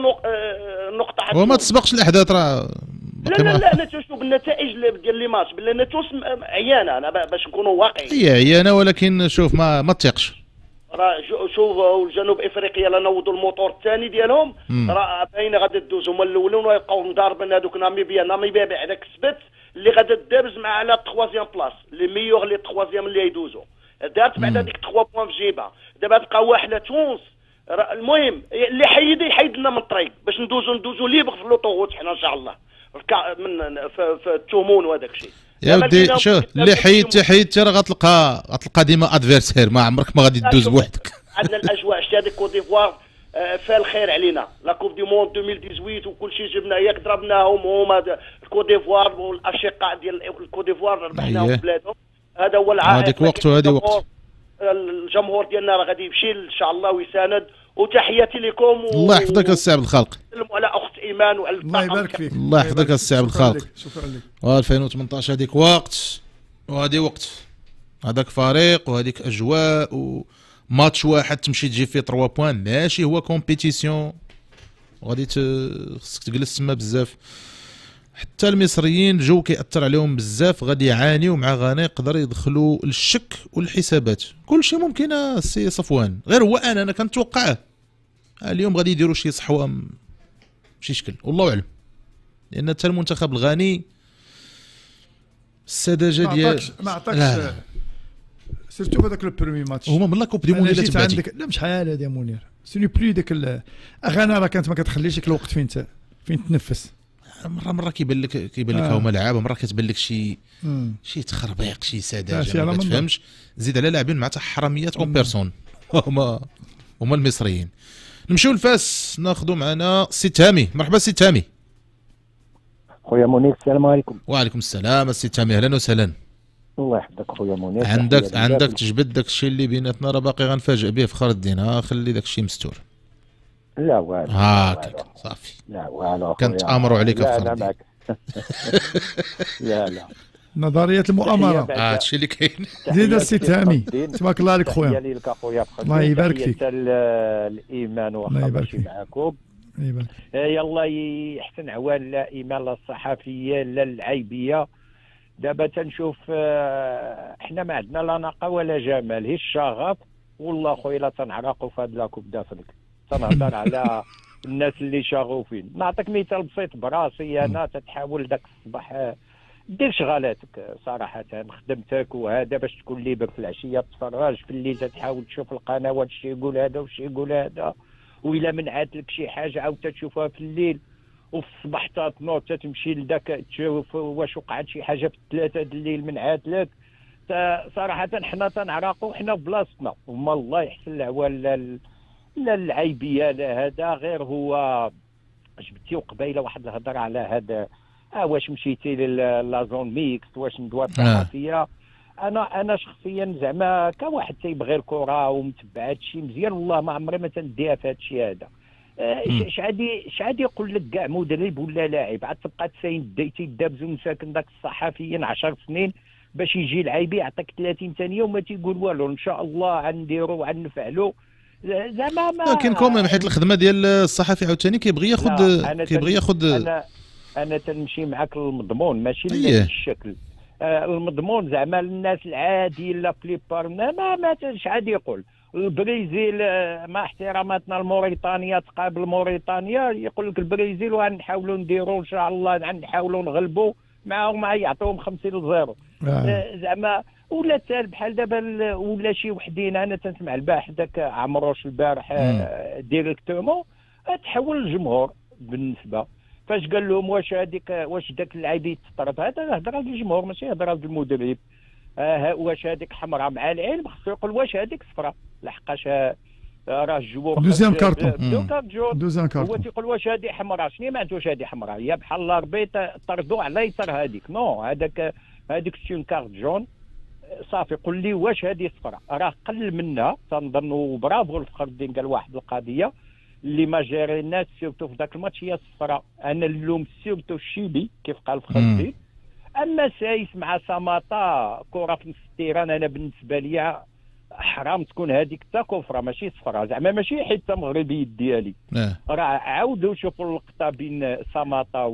[SPEAKER 15] نقطه
[SPEAKER 2] وما تسبقش الاحداث راه.
[SPEAKER 15] لا لا لا انا تنشوف النتائج ديال لي ماتش بلي تونس عيانه انا باش نكونوا واقعيين.
[SPEAKER 2] هي عيانه ولكن شوف ما ما تثقش
[SPEAKER 15] راه شوف الجنوب افريقيا لا نوضوا الموتور الثاني ديالهم راه باينه غادي تدوز هما الاولين ويبقاو مضاربين هذوك ناميبيا ناميبيا بعدا كسبت اللي غادا تدابز مع على التخوازيام بلاص لي ميور لي تخوازيام اللي يدوزوا دارت بعدا ديك ثلاثة بوان في جيبها. دابا تبقى واحده تونس المهم اللي حيد يحيد لنا من الطريق باش ندوزو ندوزو ليبر في لوطوغوت حنا ان شاء الله من في, في التومون وهذاك الشيء.
[SPEAKER 2] يا ودي شوف اللي حيدتي حيدتي راه غتلقى غتلقى ديما ادفيرسير ما عمرك ما غادي تدوز بوحدك.
[SPEAKER 15] عندنا الاجواء شتي هذيك كوت ديفوار فيها الخير علينا لا كوب دي موند ألفين وثمانية وكل شيء جبنا ياك ضربناهم هما الكوت ديفوار والاشقاء ديال الكوت ديفوار ربحناهم في بلادهم. هذا هو العائد.
[SPEAKER 2] هذيك وقت وهذه وقت.
[SPEAKER 15] الجمهور ديالنا راه غادي يمشي ان شاء الله ويساند وتحياتي لكم و...
[SPEAKER 2] الله يحفظك السي عبد الخالق.
[SPEAKER 15] نسلموا على اخت ايمان وعلى
[SPEAKER 3] الله يبارك فيك.
[SPEAKER 2] الله يحفظك السي عبد الخالق.
[SPEAKER 3] شكرا لك.
[SPEAKER 2] و ألفين وثمنطاش هذيك وقت وهذه وقت هذاك فريق وهذيك اجواء وماتش واحد تمشي تجي فيه ثلاثة بوان ماشي هو كومبيتيسيون وغادي خصك تجلس تما بزاف. حتى المصريين الجو كيأثر عليهم بزاف غادي يعانيو مع غانا يقدر يدخلوا الشك والحسابات. كل شيء ممكن السي صفوان غير هو انا انا كنتوقعه اليوم غادي يديروا شي صحوه بشي شكل والله اعلم لان حتى المنتخب الغاني السذاجه ديال
[SPEAKER 3] ما عطاكش سيرتو في هذاك البرومي ماتش
[SPEAKER 2] هما من لا كوب دي مونديال تبعتي
[SPEAKER 3] عندك لا شحال هذا يا منير سيني بلي داك غانا راه كانت ما كتخليش ديك الوقت فين ت... فين تنفس.
[SPEAKER 2] مره مره كيبان لك كيبان لك آه. هما لعابه مره كتبان لك شي مم. شي تخربيق شي سذاجه ما تفهمش. زيد على لاعبين مع حراميات اون بيرسون هما هما المصريين. نمشيو لفاس ناخذوا معنا سي تامي. مرحبا سي تامي.
[SPEAKER 16] خويا منير السلام عليكم.
[SPEAKER 2] وعليكم السلام السي تامي اهلا وسهلا.
[SPEAKER 16] الله يحفظك خويا منير.
[SPEAKER 2] عندك عندك تجبد داك الشيء اللي بيناتنا راه باقي غنفاجئ به فخر الدين. ها خلي داك الشيء مستور.
[SPEAKER 16] لا والو
[SPEAKER 2] هاكاك صافي.
[SPEAKER 16] لا والو
[SPEAKER 2] كنت امر عليك فخر الدين.
[SPEAKER 16] لا لا
[SPEAKER 3] نظريه المؤامره
[SPEAKER 2] اه هادشي اللي كاين.
[SPEAKER 3] زيد السي تامي تبارك الله عليك خويا.
[SPEAKER 16] تحيه لك خويا فخر.
[SPEAKER 3] الله يبارك فيك.
[SPEAKER 16] الايمان واخا ماشي معاكم.
[SPEAKER 3] يبارك.
[SPEAKER 16] يلا يحسن عوان لا ايمان لا الصحفيه لا العيبيه. دابا تنشوف احنا ما عندنا لا نقه ولا جمال هي الشغف. والله خويا لا تنعرقوا في هاد لاكوب دافريك تنهضر على الناس اللي شغوفين. نعطيك مثال بسيط براسي انا تتحاول داك الصباح دير شغالاتك صراحه خدمتك وهذا باش تكون ليبر في العشيه تفرج في الليل تحاول تشوف القنوات شي يقول هذا وشي يقول هذا وإلا من عاد لك شي حاجه عاود تشوفها في الليل، وفي الصباح تنوض تمشي لذاك تشوف واش وقعت شي حاجه في الثلاثه د الليل من عاد لك. صراحه حنا تنعرقوا حنا بلاصتنا، وما الله يحسن العوال لا لا العيبيه لا هذا، غير هو جبتي وقبيله واحد الهضره على هذا اه واش مشيتي لازون ميكس واش ندوات الصحفيه. انا انا شخصيا زعما كواحد تيبغي الكره ومتبع هذا الشيء مزيان، والله ما عمري ما تنديها في هذا الشيء هذا. اش غادي اش غادي يقول لك كاع مدرب ولا لاعب؟ عاد تبقى تساين تيدابزو مساكن داك الصحفيين عشر سنين باش يجي لعيبي يعطيك ثلاثين ثانيه وما تيقول والو، ان شاء الله غنديرو وغنفعلوا زعما ما.
[SPEAKER 2] لكن كوميم حيت الخدمه ديال الصحفي عاوتاني كيبغي ياخذ كيبغي ياخذ.
[SPEAKER 16] انا انا تنمشي معاك للمضمون ماشي للشكل. آه المضمون زعما الناس العادي لا بليبار ما ما, ما اش غادي يقول. البرازيل مع احتراماتنا لموريتانيا تقابل موريتانيا يقول لك البرازيل وغنحاولوا نديروا ان شاء الله غنحاولوا نغلبوا معاهم ما يعطوهم خمسين لزيرو. آه. زعما ولا تال بحال دابا ولا شي وحدين. انا تنسمع البارح داك عمروش البارح آه ديريكتومون تحول الجمهور بالنسبه فاش قال لهم واش هذيك واش داك اللعيب يتطرد، هذا هضره للجمهور ماشي هضره للمدرب. آه واش هذيك حمراء مع العلم خصو يقول واش هذيك صفراء، لحقاش راه الجمهور
[SPEAKER 3] دوزيام كارطون
[SPEAKER 16] دوزيام كارطون هو تيقول واش هذه حمراء. شنو معناتها واش هذه حمراء؟ هي بحال الاربيط طردوا على يسار هذيك نو هذاك هذيك سي اون كارت جون صافي. قول لي واش هذه صفراء؟ راه قل منا تنظن. برافو الفخر الدين قال واحد القضيه اللي ما جاري الناس سيرتو في ذاك الماتش هي الصفراء. انا اللوم سيرتو الشيبي كيف قال فخر الدين. اما سايس مع ساماطا كره في نص التيران انا بالنسبه لي حرام تكون هذيك حتى كفره ماشي صفراء زعما ماشي حتى مغربي ديالي. راه عاودوا شوفوا اللقطه بين ساماطا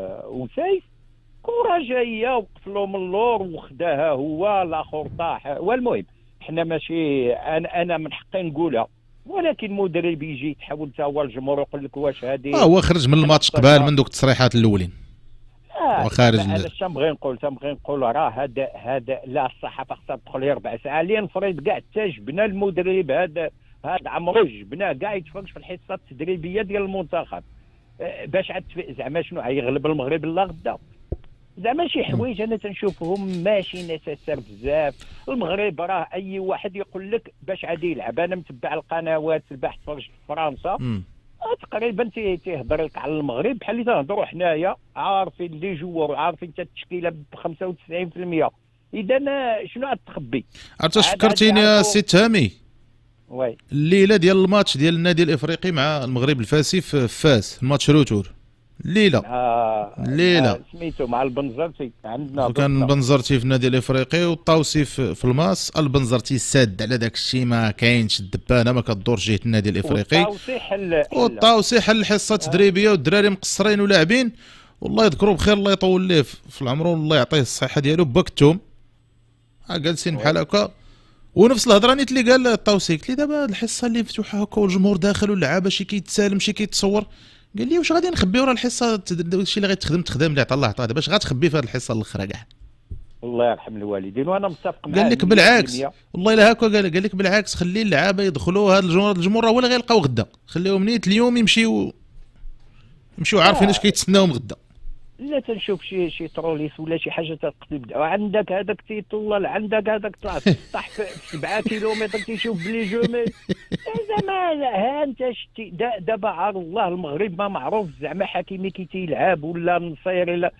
[SPEAKER 16] وسايس كره جايه وقفلوا من اللور وخداها هو الاخر طاح. والمهم حنا ماشي انا انا من حقي نقولها، ولكن مدرب يجي يتحول حتى هو الجمهور يقول لك واش هذه.
[SPEAKER 2] اه هو خرج من الماتش قبال من دوك التصريحات الاولين.
[SPEAKER 16] آه وخارج انا اش نبغي نقول تنبغي نقول راه هذا هذا لا الصحافه خصها تدخل ربع ساعه اللي نفرض كاع حتى جبنا المدرب هذا هذا عمرو جبناه كاع يتفرج في الحصه التدريبيه ديال المنتخب آه باش عاد زعما شنو غيغلب المغرب لا غدا. زعما شي حوايج انا تنشوفهم ماشي نيسيسير بزاف. المغرب راه اي واحد يقول لك باش غادي يلعب. انا متبع القنوات الباح تفرج في فرنسا تقريبا تيهضر لك على المغرب بحال اللي تنهضروا حنايا عارفين لي جوار وعارفين حتى التشكيله ب خمسة وتسعين بالمئة. اذا شنو غاد تخبي؟
[SPEAKER 2] عرفت فكرتيني يا سي تامي
[SPEAKER 16] وي
[SPEAKER 2] الليله ديال الماتش ديال النادي الافريقي مع المغرب الفاسي في فاس الماتش روتور الليله
[SPEAKER 16] آه
[SPEAKER 2] الليله
[SPEAKER 16] آه سميتو مع البنزرتي عندنا
[SPEAKER 2] كان البنزرتي في النادي الافريقي والطاوسي في, في الماس. البنزرتي ساد على داك الشيء ما كاينش الدبانه ما كدور جهه النادي الافريقي
[SPEAKER 16] والطاوسي حل
[SPEAKER 2] والطاوسي حل حصه تدريبيه والدراري مقصرين ولاعبين والله يذكروا بخير الله يطول ليه في العمر والله يعطيه الصحه ديالو بكتهم جالسين بحال هكا. ونفس الهضره نيت اللي قال الطاوسي قلت لي دابا الحصه اللي مفتوحه هكا والجمهور داخل واللعابه شي كيتسالم شي كيتصور قال لي واش غادي نخبيو راه الحصه الشيء اللي غيتخدم تخدم اللي عطا الله عطاه دابا اش غتخبي في هذه الحصه الاخرى كاع.
[SPEAKER 16] الله يرحم الوالدين وانا متفق معاه.
[SPEAKER 2] قال لك بالعكس والله الا هكا قال قال لك بالعكس خلي اللعابه يدخلوا هذا الجمهور الجمهور راه هو اللي غيلقاو غدا خليهم نيت اليوم يمشيو يمشيو عارفين اش كيتسناهم غدا.
[SPEAKER 16] لا تنشوف شي شي تروليس ولا شي حاجه تقلب عندك هذاك تيطول عندك هذاك طاح في سبعة كيلومتر تيشوف بلي جومي زعما ها انت شتي دابا عار الله المغرب ما معروف زعما حكيمي كي تيلعب ولا النصير ولا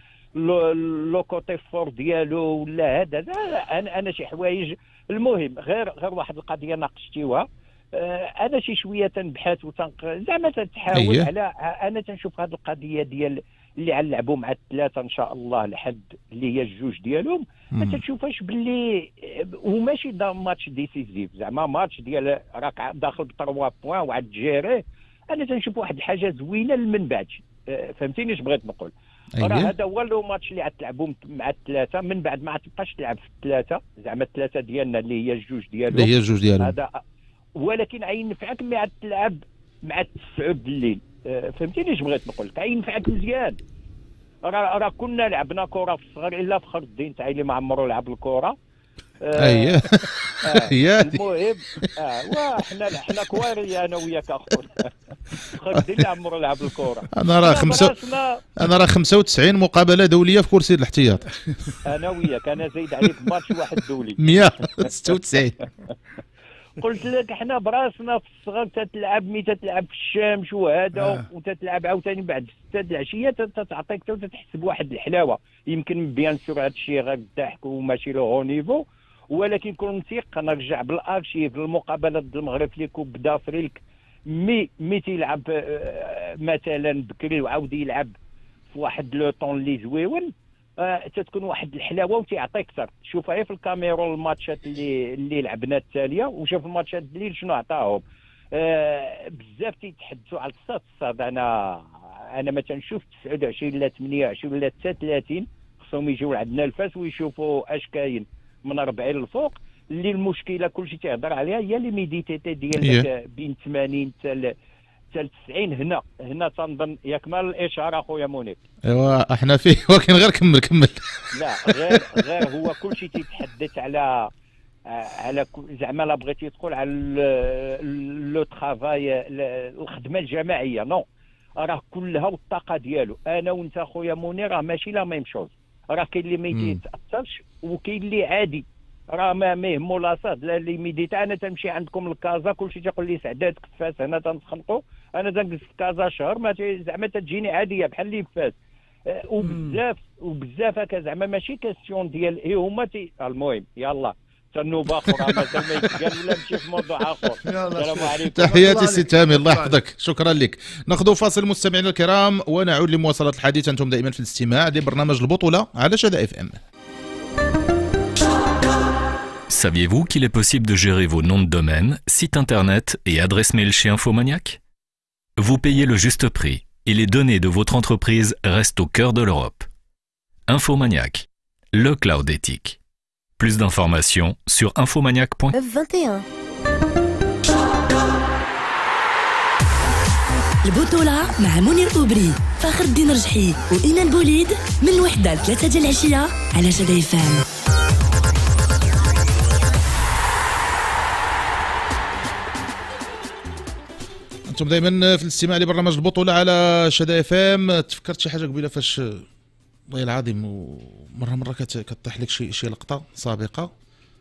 [SPEAKER 16] لو كوتي فور ديالو ولا هذا انا انا شي حوايج. المهم غير غير واحد القضيه ناقشتيوها انا شي شويه تنبحث وتنق زعما تتحاول أيه. على انا تنشوف هذه القضيه ديال اللي غنلعبوا مع الثلاثه ان شاء الله لحد اللي هي الجوج ديالهم ما تشوفش باللي وماشي دا ماتش ديسيزيف زعما ماتش ديال راك داخل ب ثلاثة بوين وعاد تجيري. انا تنشوف واحد الحاجه زوينه من بعد فهمتيني اش بغيت نقول. راه هذا هو لو ماتش اللي غتلعبوا مع الثلاثه من بعد ما تبقاش تلعب في الثلاثه زعما الثلاثه ديالنا اللي هي الجوج ديالهم
[SPEAKER 2] اللي هي الجوج ديالهم
[SPEAKER 16] هذا ولكن غينفعك مع تلعب مع التسعود بالليل. فهمتيني اش بغيت نقول لك غينفعك مزيان. راه راه كنا لعبنا كره في الصغر الا فخر الدين تاع اللي ما عمرو لعب الكره
[SPEAKER 2] اييه
[SPEAKER 16] آه المهم اه وحنا حنا كواري انا وياك اخويا خدي لي عمر لعب الكره.
[SPEAKER 2] انا راه خمسة انا راه خمسة وتسعين مقابله دوليه في كرسي الاحتياط.
[SPEAKER 16] انا وياك انا زايد عليك ماتش واحد دولي
[SPEAKER 2] مية وستة وتسعين.
[SPEAKER 16] قلت لك حنا براسنا في الصغر تتلعب مي تتلعب في الشمس وهذا آه. وتتلعب عاوتاني بعد ستة د العشيه تتعطيك تحس بواحد الحلاوه. يمكن بيان سور هذا الشيء غير الضحك وماشي لو هو نيفو، ولكن كون نثيق نرجع بالارشيف للمقابلات د المغرب في كوب دافريك مي مي تيلعب مثلا بكري وعاود يلعب في واحد لو طون اللي زويون آه تتكون واحد الحلاوه وتيعطيك اكثر. شوف هي في الكاميرون الماتشات اللي اللي لعبنا التاليه وشوف الماتشات الليل شنو عطاهم. آه بزاف تيتحدثوا على الصاد الصاد انا انا ما تنشوف تسعة وعشرين لا ثمانية وعشرين ولا تسعة وثلاثين خصهم يجيو عندنا الفاس ويشوفوا اش كاين من أربعين للفوق. اللي المشكله كلشي تيهضر عليها هي لي ميديتي ديال بين ثمانين حتى حتى تسعين. هنا هنا تنظن ياك مال الاشاره اخويا منير.
[SPEAKER 2] ايوا احنا فيه ولكن غير كمل كمل.
[SPEAKER 16] لا غير غير هو كلشي تيتحدث على على زعما لا بغيتي تقول على لو ترافاي الخدمه الجماعيه نو راه كلها والطاقه ديالو. انا وانت اخويا منير راه ماشي لا ميم شوز. راه كاين اللي ما يتاثرش وكاين اللي عادي راه ما ما يهمو لاصاد. لا اللي ميديتا انا تمشي عندكم لكازا كلشي تيقول لي سعدات كفاس هنا تنتخنقوا انا تنجلس في كازا شهر ما زعما تجيني عاديه بحال اللي فاس. أه وبزاف وبزاف هكا زعما ماشي كاستيون ديال اي هما تي. المهم يلا تنوبه اخرى مازال ما يتقال ولا نمشي في موضوع اخر. السلام عليكم.
[SPEAKER 2] تحياتي سي تامر الله يحفظك شكرا لك. ناخذ فاصل مستمعينا الكرام ونعود لمواصله الحديث. انتم دائما في الاستماع لبرنامج البطوله على شذا اف ام.
[SPEAKER 17] Saviez-vous qu'il est possible de gérer vos noms de domaine, sites internet et adresses mail chez Infomaniac? Vous payez le juste prix et les données de votre entreprise restent au cœur de l'Europe. Infomaniac, le cloud éthique. Plus d'informations sur infomaniac point
[SPEAKER 10] vingt et un.
[SPEAKER 1] البطولة مع منير أوبري، فخر الدين رجحي وإيمان بوليد من الوحدة لثلاثة ديال العشية على شذا فام.
[SPEAKER 2] انتم دائما في الاستماع لبرنامج البطوله على شذا فام. تفكرت شي حاجه قبيله فاش والله العظيم ومره مره كطيح لك شي شي لقطه سابقه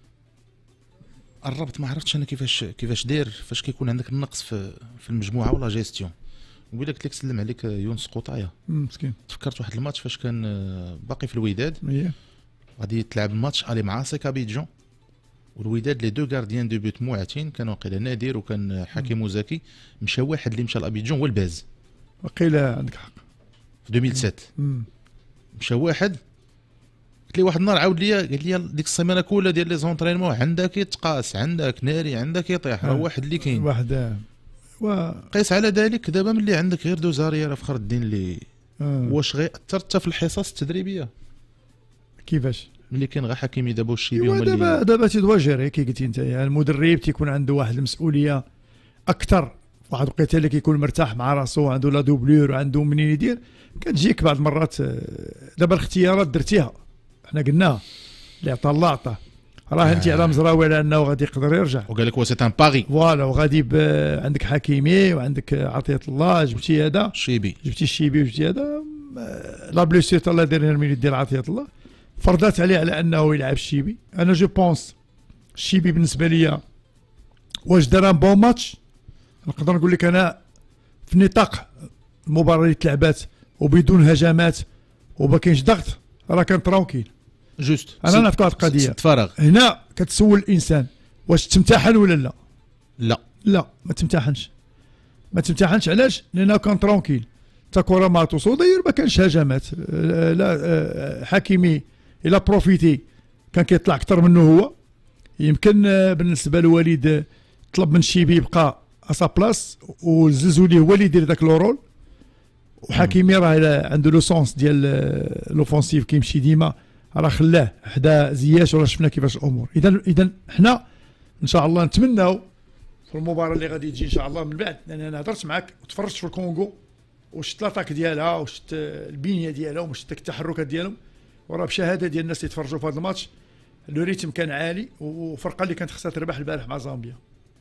[SPEAKER 2] قربت ما عرفتش انا كيفاش كيفاش داير فاش كيكون عندك النقص في في المجموعه ولا جيستيون. قبيله قلت لك سلم عليك يونس قطايه
[SPEAKER 3] مسكين.
[SPEAKER 2] تفكرت واحد الماتش فاش كان باقي في الوداد غادي تلعب الماتش الي مع سيك ابيجون والوداد لي دو غارديان دو بوت موعتين كانوا قيله نادر وكان حكيم وزكي. مشى واحد اللي مشى لابيجون هو الباز
[SPEAKER 3] وقيله عندك حق
[SPEAKER 2] في ألفين وسبعة. مشى واحد قلت لي واحد النهار عاود لي قال لي ديك السيمانه كلها ديال لي زونطرينمون عندك يتقاس عندك ناري عندك يطيح راه واحد اللي كاين
[SPEAKER 3] واحد
[SPEAKER 2] و... قيس على ذلك دابا ملي عندك غير دوزاريه راه فخر الدين اللي آه. واش غيأثر حتى في الحصص التدريبيه
[SPEAKER 3] كيفاش
[SPEAKER 2] ملي كاين غير حكيمي دابا والشيبي هما
[SPEAKER 3] اللي دابا دابا تيدوا جيري كي قلتي انت يعني المدرب تيكون عنده واحد المسؤوليه اكثر. واحد الوقيته اللي كيكون مرتاح مع راسو عنده لا دوبلور وعنده منين يدير كتجيك بعض المرات. دابا الاختيارات درتيها حنا قلناها اللي عطى الله عطاه. راه انت على مزراوي على انه غادي يقدر يرجع
[SPEAKER 2] وقال لك هو سي ان باري
[SPEAKER 3] فوالا وغادي عندك حكيمي وعندك عطيه الله جبتي هذا
[SPEAKER 2] الشيبي
[SPEAKER 3] جبتي الشيبي وجبتي هذا لا بليسير الله دير من يدير عطيه الله فرضات عليه على انه يلعب الشيبي. انا جو بونس الشيبي بالنسبه ليا واش دار ان بون ماتش نقدر نقول لك انا في نطاق المباراه اللي تلعبات وبدون هجمات وما كاينش ضغط راه كان ترونكيل
[SPEAKER 2] جوست.
[SPEAKER 3] انا نعرف هذه القضيه
[SPEAKER 2] تفرغ
[SPEAKER 3] هنا كتسول الانسان واش تمتحن ولا لا.
[SPEAKER 2] لا
[SPEAKER 3] لا ما تمتحنش ما تمتحنش علاش لانه كان ترونكيل تا كره ما توصل داير ما كانش هجمات. لا حكيمي الى بروفيتي كان كيطلع اكثر منه هو. يمكن بالنسبه لوليد طلب من شيبي يبقى اسا بلاص والزلزولي هو اللي يدير ذاك لورول. وحكيمي راه عنده لو سونس ديال لوفونسيف كيمشي ديما راه خلاه حدا زياش ولا شفنا كيفاش الامور. اذا اذا حنا ان شاء الله نتمناو في المباراه اللي غادي تجي ان شاء الله من بعد لان انا هضرت معاك وتفرجت في الكونغو وشفت لاطاك ديالها وشفت البنيه ديالها وشفت التحركات ديالهم وراه بشهاده ديال الناس اللي تفرجوا في هذا الماتش لو ريتم كان عالي، وفرقه اللي كانت خصها تربح البارح مع زامبيا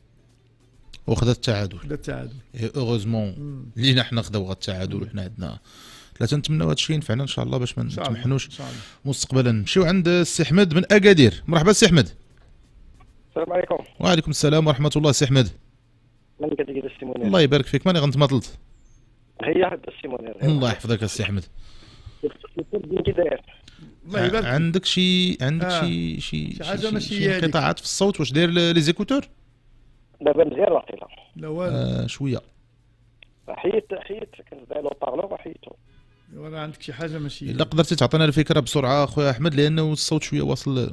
[SPEAKER 2] وخذت التعادل.
[SPEAKER 3] خذت التعادل
[SPEAKER 2] اوغوزمون لينا حنا خداو التعادل، وحنا عندنا ثلاثه. نتمناو هذا الشيء ينفعنا ان شاء الله باش ما نتمحنوش مستقبلا. نمشيو عند السي احمد من اكادير. مرحبا السي احمد.
[SPEAKER 18] السلام عليكم.
[SPEAKER 2] وعليكم السلام ورحمه الله. سي احمد
[SPEAKER 18] من كتجي السي منير.
[SPEAKER 2] الله يبارك فيك. ماني غنتماطلت.
[SPEAKER 18] هي هذا السي منير.
[SPEAKER 2] الله يحفظك السي احمد.
[SPEAKER 18] كي داير؟
[SPEAKER 3] الله يبارك.
[SPEAKER 2] عندك شي عندك آه. شي شي
[SPEAKER 3] شي حاجه ماشي
[SPEAKER 2] شي انقطاعات في الصوت. واش داير لي زيكوتور؟
[SPEAKER 18] دابا مزيان واقيلا.
[SPEAKER 3] لا والو.
[SPEAKER 2] آه شويه.
[SPEAKER 18] حيت حيت كنت داير لو بارلور وحيدتو.
[SPEAKER 3] ولا عندك شي حاجه ماشي.
[SPEAKER 2] الا قدرتي تعطينا الفكره بسرعه اخويا احمد، لانه الصوت شويه واصل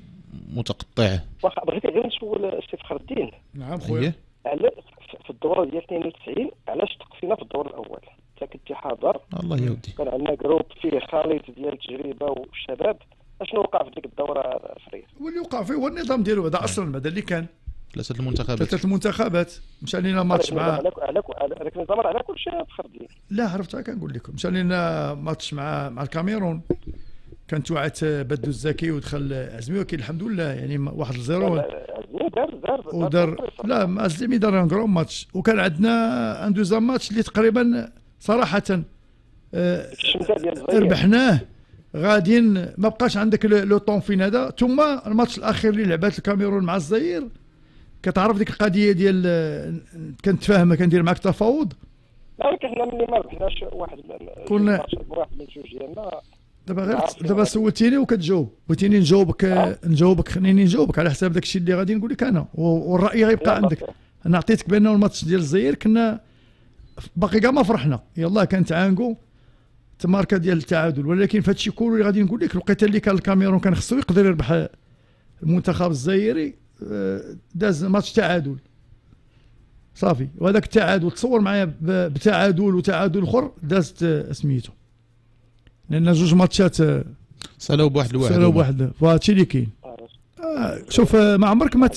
[SPEAKER 2] متقطع.
[SPEAKER 18] واخا بغيت غير نسول السي فخر الدين.
[SPEAKER 3] نعم خويا.
[SPEAKER 18] على في الدوره ديال اثنين وتسعين علاش تقفينا في الدور الاول؟ انت كنتي حاضر.
[SPEAKER 2] الله يودي.
[SPEAKER 18] كان عندنا جروب فيه خليط ديال التجربه والشباب. اشنو وقع في ديك الدوره فريد؟
[SPEAKER 3] هو اللي وقع فيه هو النظام ديالو هذا اصلا، هذا اللي كان
[SPEAKER 2] ثلاثه المنتخبات.
[SPEAKER 3] ثلاثه المنتخبات مشى لينا ماتش مع
[SPEAKER 18] على على على النظام على كل شيء فخر الدين.
[SPEAKER 3] لا عرفتها كنقول لكم. مشى لينا ماتش مع مع الكاميرون، كانت وعات بدو الزكي ودخل عزمي، ولكن الحمد لله يعني واحد الزيرو.
[SPEAKER 18] عزمي دار دار
[SPEAKER 3] ودار لا عزمي دار ان كرون ماتش. وكان عندنا ان دوزام ماتش اللي تقريبا صراحه آه ربحناه. غاديين ما بقاش عندك لو طون فين هذا. ثم الماتش الاخير اللي لعبات الكاميرون مع الجزائر، كتعرف ديك القضيه ديال كنتفاهم كندير معك تفاوض.
[SPEAKER 18] لا ولكن حنا ملي ما ربحناش واحد
[SPEAKER 3] كنا
[SPEAKER 18] واحد من جوج ديالنا. دابا
[SPEAKER 3] غير دابا سولتيني وكتجاوب، بغيتيني نجاوبك
[SPEAKER 18] آه.
[SPEAKER 3] نجاوبك خليني نجاوبك على حساب داك الشيء اللي غادي نقول لك انا، والراي غيبقى عندك. انا عطيتك بانه الماتش ديال الجزائر كنا باقي كاع ما فرحنا، يلاه كانت عانقو تماركه ديال التعادل، ولكن في هذا الشيء كله اللي غادي نقول لك الوقيته اللي كان الكاميرون كان خصو يقدر يربح المنتخب الجزائري، داز ماتش تعادل صافي، وهذاك التعادل تصور معايا بتعادل وتعادل اخر دازت سميتو، لان جوج ماتشات
[SPEAKER 2] سالوا بواحد الواحد
[SPEAKER 3] سالوا بواحد، فهذا الشيء اللي كاين. آه شوف ما عمرك ما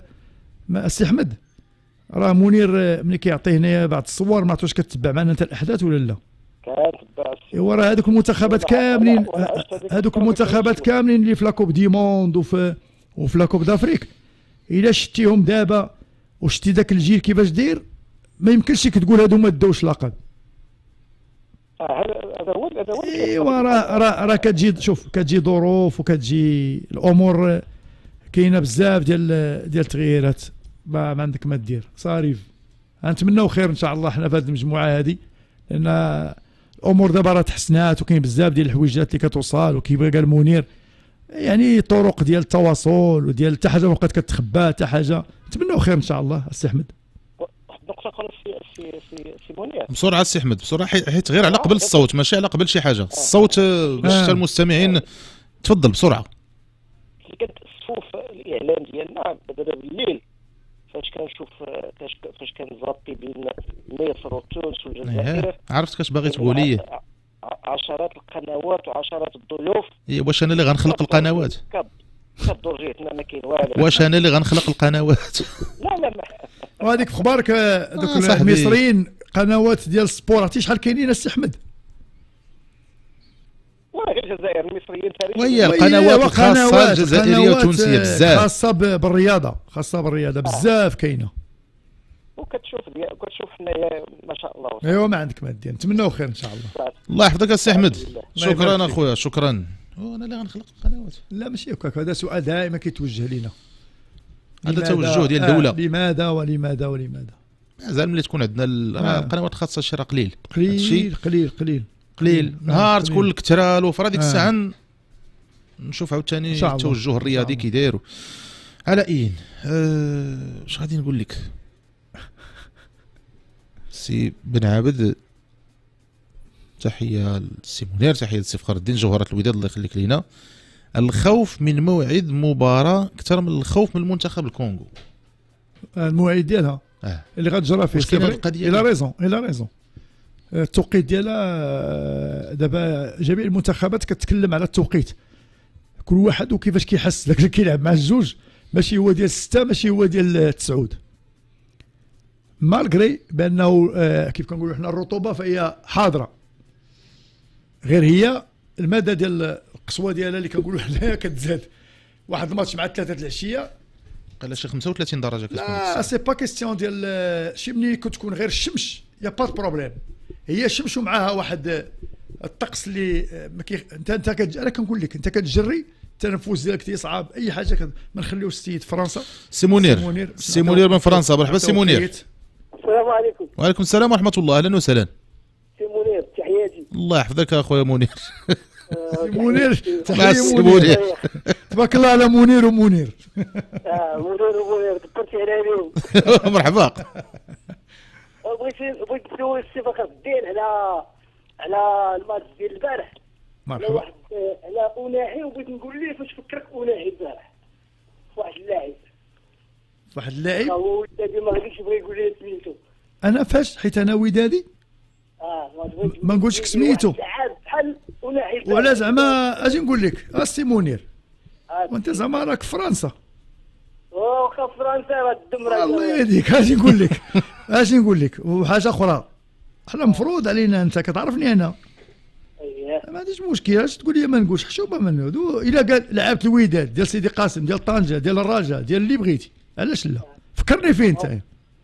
[SPEAKER 3] ما السي احمد راه منير ملي كيعطيه هنايا بعض الصور ما عرفتش كتبع معنا انت الاحداث ولا لا؟
[SPEAKER 18] كنتبع.
[SPEAKER 3] ايوا راه هذوك المنتخبات كاملين هذوك المنتخبات كاملين اللي في لاكوب دي موند وفي وفي لاكوب دافريك، الا شتيهم دابا وشتي ذاك الجيل كيفاش داير ما يمكنش تقول هادو ما داوش لقب.
[SPEAKER 18] هذا هو هذا هو
[SPEAKER 3] ايوا راه راه راه كتجي شوف كتجي ظروف وكتجي الامور كاينه بزاف ديال ديال التغييرات، ما, ما عندك ما دير صاريف. نتمناو خير ان شاء الله حنا في هذه المجموعه هذه، لان الامور دابا راه تحسنات وكاين بزاف ديال الحويجات اللي كتوصل، وكيف قال منير يعني طرق ديال التواصل وديال حتى حاجه ما بقات كتخبى حتى حاجه. نتمناو خير ان شاء الله السي احمد.
[SPEAKER 18] نقطه اخرى في في في في منير
[SPEAKER 2] بسرعه السي احمد بسرعه، حيت غير على قبل الصوت ماشي على قبل شي حاجه. الصوت باش حتى المستمعين. تفضل بسرعه.
[SPEAKER 18] اللي كانت الصفوف الاعلام ديالنا دابا بالليل فاش كنشوف فاش كنزابي بين مصر وتونس والجزائر،
[SPEAKER 2] عرفت كاش باغي تقول لي
[SPEAKER 18] عشرات القنوات وعشرات الضيوف.
[SPEAKER 2] واش انا اللي غنخلق القنوات؟
[SPEAKER 18] كدور جهتنا ما كاين والو.
[SPEAKER 2] واش انا اللي غنخلق القنوات؟
[SPEAKER 18] لا لا لا.
[SPEAKER 3] وهذيك في اخبارك دوك آه المصريين قنوات ديال السبور عرفتي شحال كاينين السي احمد؟
[SPEAKER 18] واه غير الجزائر المصريين تاريخ.
[SPEAKER 2] وهي القنوات الخاصه الجزائريه والتونسيه بزاف،
[SPEAKER 3] خاصه بالرياضه خاصه بالرياضه بزاف كاينه.
[SPEAKER 18] وكتشوف وكتشوف حنايا ما شاء الله.
[SPEAKER 3] ايوا ما عندك ما دير. نتمناو خير ان شاء الله.
[SPEAKER 2] الله يحفظك السي احمد. شكرا اخويا شكرا. وانا اللي غنخلق القنوات؟
[SPEAKER 3] لا ماشي هكاك، هذا سؤال دائما كيتوجه لينا.
[SPEAKER 2] هذا توجه ديال الدوله.
[SPEAKER 3] آه لماذا ولماذا ولماذا؟
[SPEAKER 2] مازال ملي تكون عندنا آه. القنوات الخاصه شي راه قليل
[SPEAKER 3] قليل قليل قليل
[SPEAKER 2] قليل نهار تكون لك ترالو في هذيك آه. الساعه نشوف عاوتاني التوجه الرياضي كي داير. على اين اش أه... غادي نقول لك سي بن عابد، تحيه للسي منير، تحيه للسي فخر الدين جوهره الوداد الله يخليك لينا. الخوف من موعد مباراه اكثر من الخوف من المنتخب الكونغو.
[SPEAKER 3] الموعد ديالها
[SPEAKER 2] آه.
[SPEAKER 3] اللي غتجرى فيه
[SPEAKER 2] سي القضيه
[SPEAKER 3] الى ريزون الى ريزون التوقيت ديالها دابا جميع المنتخبات كتكلم على التوقيت، كل واحد وكيفاش كيحس. داك اللي كيلعب مع الجوج ماشي هو ديال ستة ماشي هو ديال تسعود، مالغري بانه آه كيف كنقولوا حنا الرطوبه فهي حاضره، غير هي الماده ديال القسوه ديالها اللي كنقولوا حنايا كتزاد. واحد الماتش مع ثلاثة العشيه
[SPEAKER 2] قال شي خمسة وثلاثين درجه كتكون.
[SPEAKER 3] لا سي با كيستيون ديال شي منين كتكون غير الشمس يا با بروبليم، هي الشمس ومعها واحد الطقس اللي ما كي انت انت كتج... انا كنقول لك انت كتجري التنفس ديالك تيصعب اي حاجه كد... ما نخليوش السيد فرنسا.
[SPEAKER 2] سي منير سي منير من فرنسا، مرحبا سي منير.
[SPEAKER 19] السلام عليكم.
[SPEAKER 2] وعليكم السلام ورحمه الله، اهلا وسهلا.
[SPEAKER 19] سي منير تحياتي.
[SPEAKER 2] الله يحفظك اخويا منير.
[SPEAKER 3] سي منير
[SPEAKER 2] تحية سي منير.
[SPEAKER 3] تبارك الله على منير ومنير.
[SPEAKER 19] اه منير ومنير دبرتي على اليوم.
[SPEAKER 2] مرحبا.
[SPEAKER 19] بغيت بغيت نسول السي فخر الدين على على الماتش ديال البارح.
[SPEAKER 3] مرحبا.
[SPEAKER 19] واحد على اوناحي، وبغيت نقول ليه فاش فكرك اوناحي البارح واحد اللاعب
[SPEAKER 3] واحد اللاعب
[SPEAKER 19] هو ودادي ما غاديش يبغي يقول لي سميتو.
[SPEAKER 3] انا فاش حيت انا ودادي
[SPEAKER 19] اه
[SPEAKER 3] ما نقولش سميتو
[SPEAKER 19] بحال اوناحي.
[SPEAKER 3] ولا زعما اجي نقول لك السي منير وانت زعما راك في فرنسا.
[SPEAKER 19] واخا فرنسا راه الدمره.
[SPEAKER 3] الله يهديك اجي نقول لك اجي نقول لك وحاجه اخرى، حنا مفروض علينا انت كتعرفني انا ما عنديش مشكل اش تقول لي ما نقولش حشومه من هادو. الا قال لعبت الوداد ديال سيدي قاسم ديال طنجه ديال الرجاء ديال اللي بغيتي علاش لا؟ فكرني فين انت.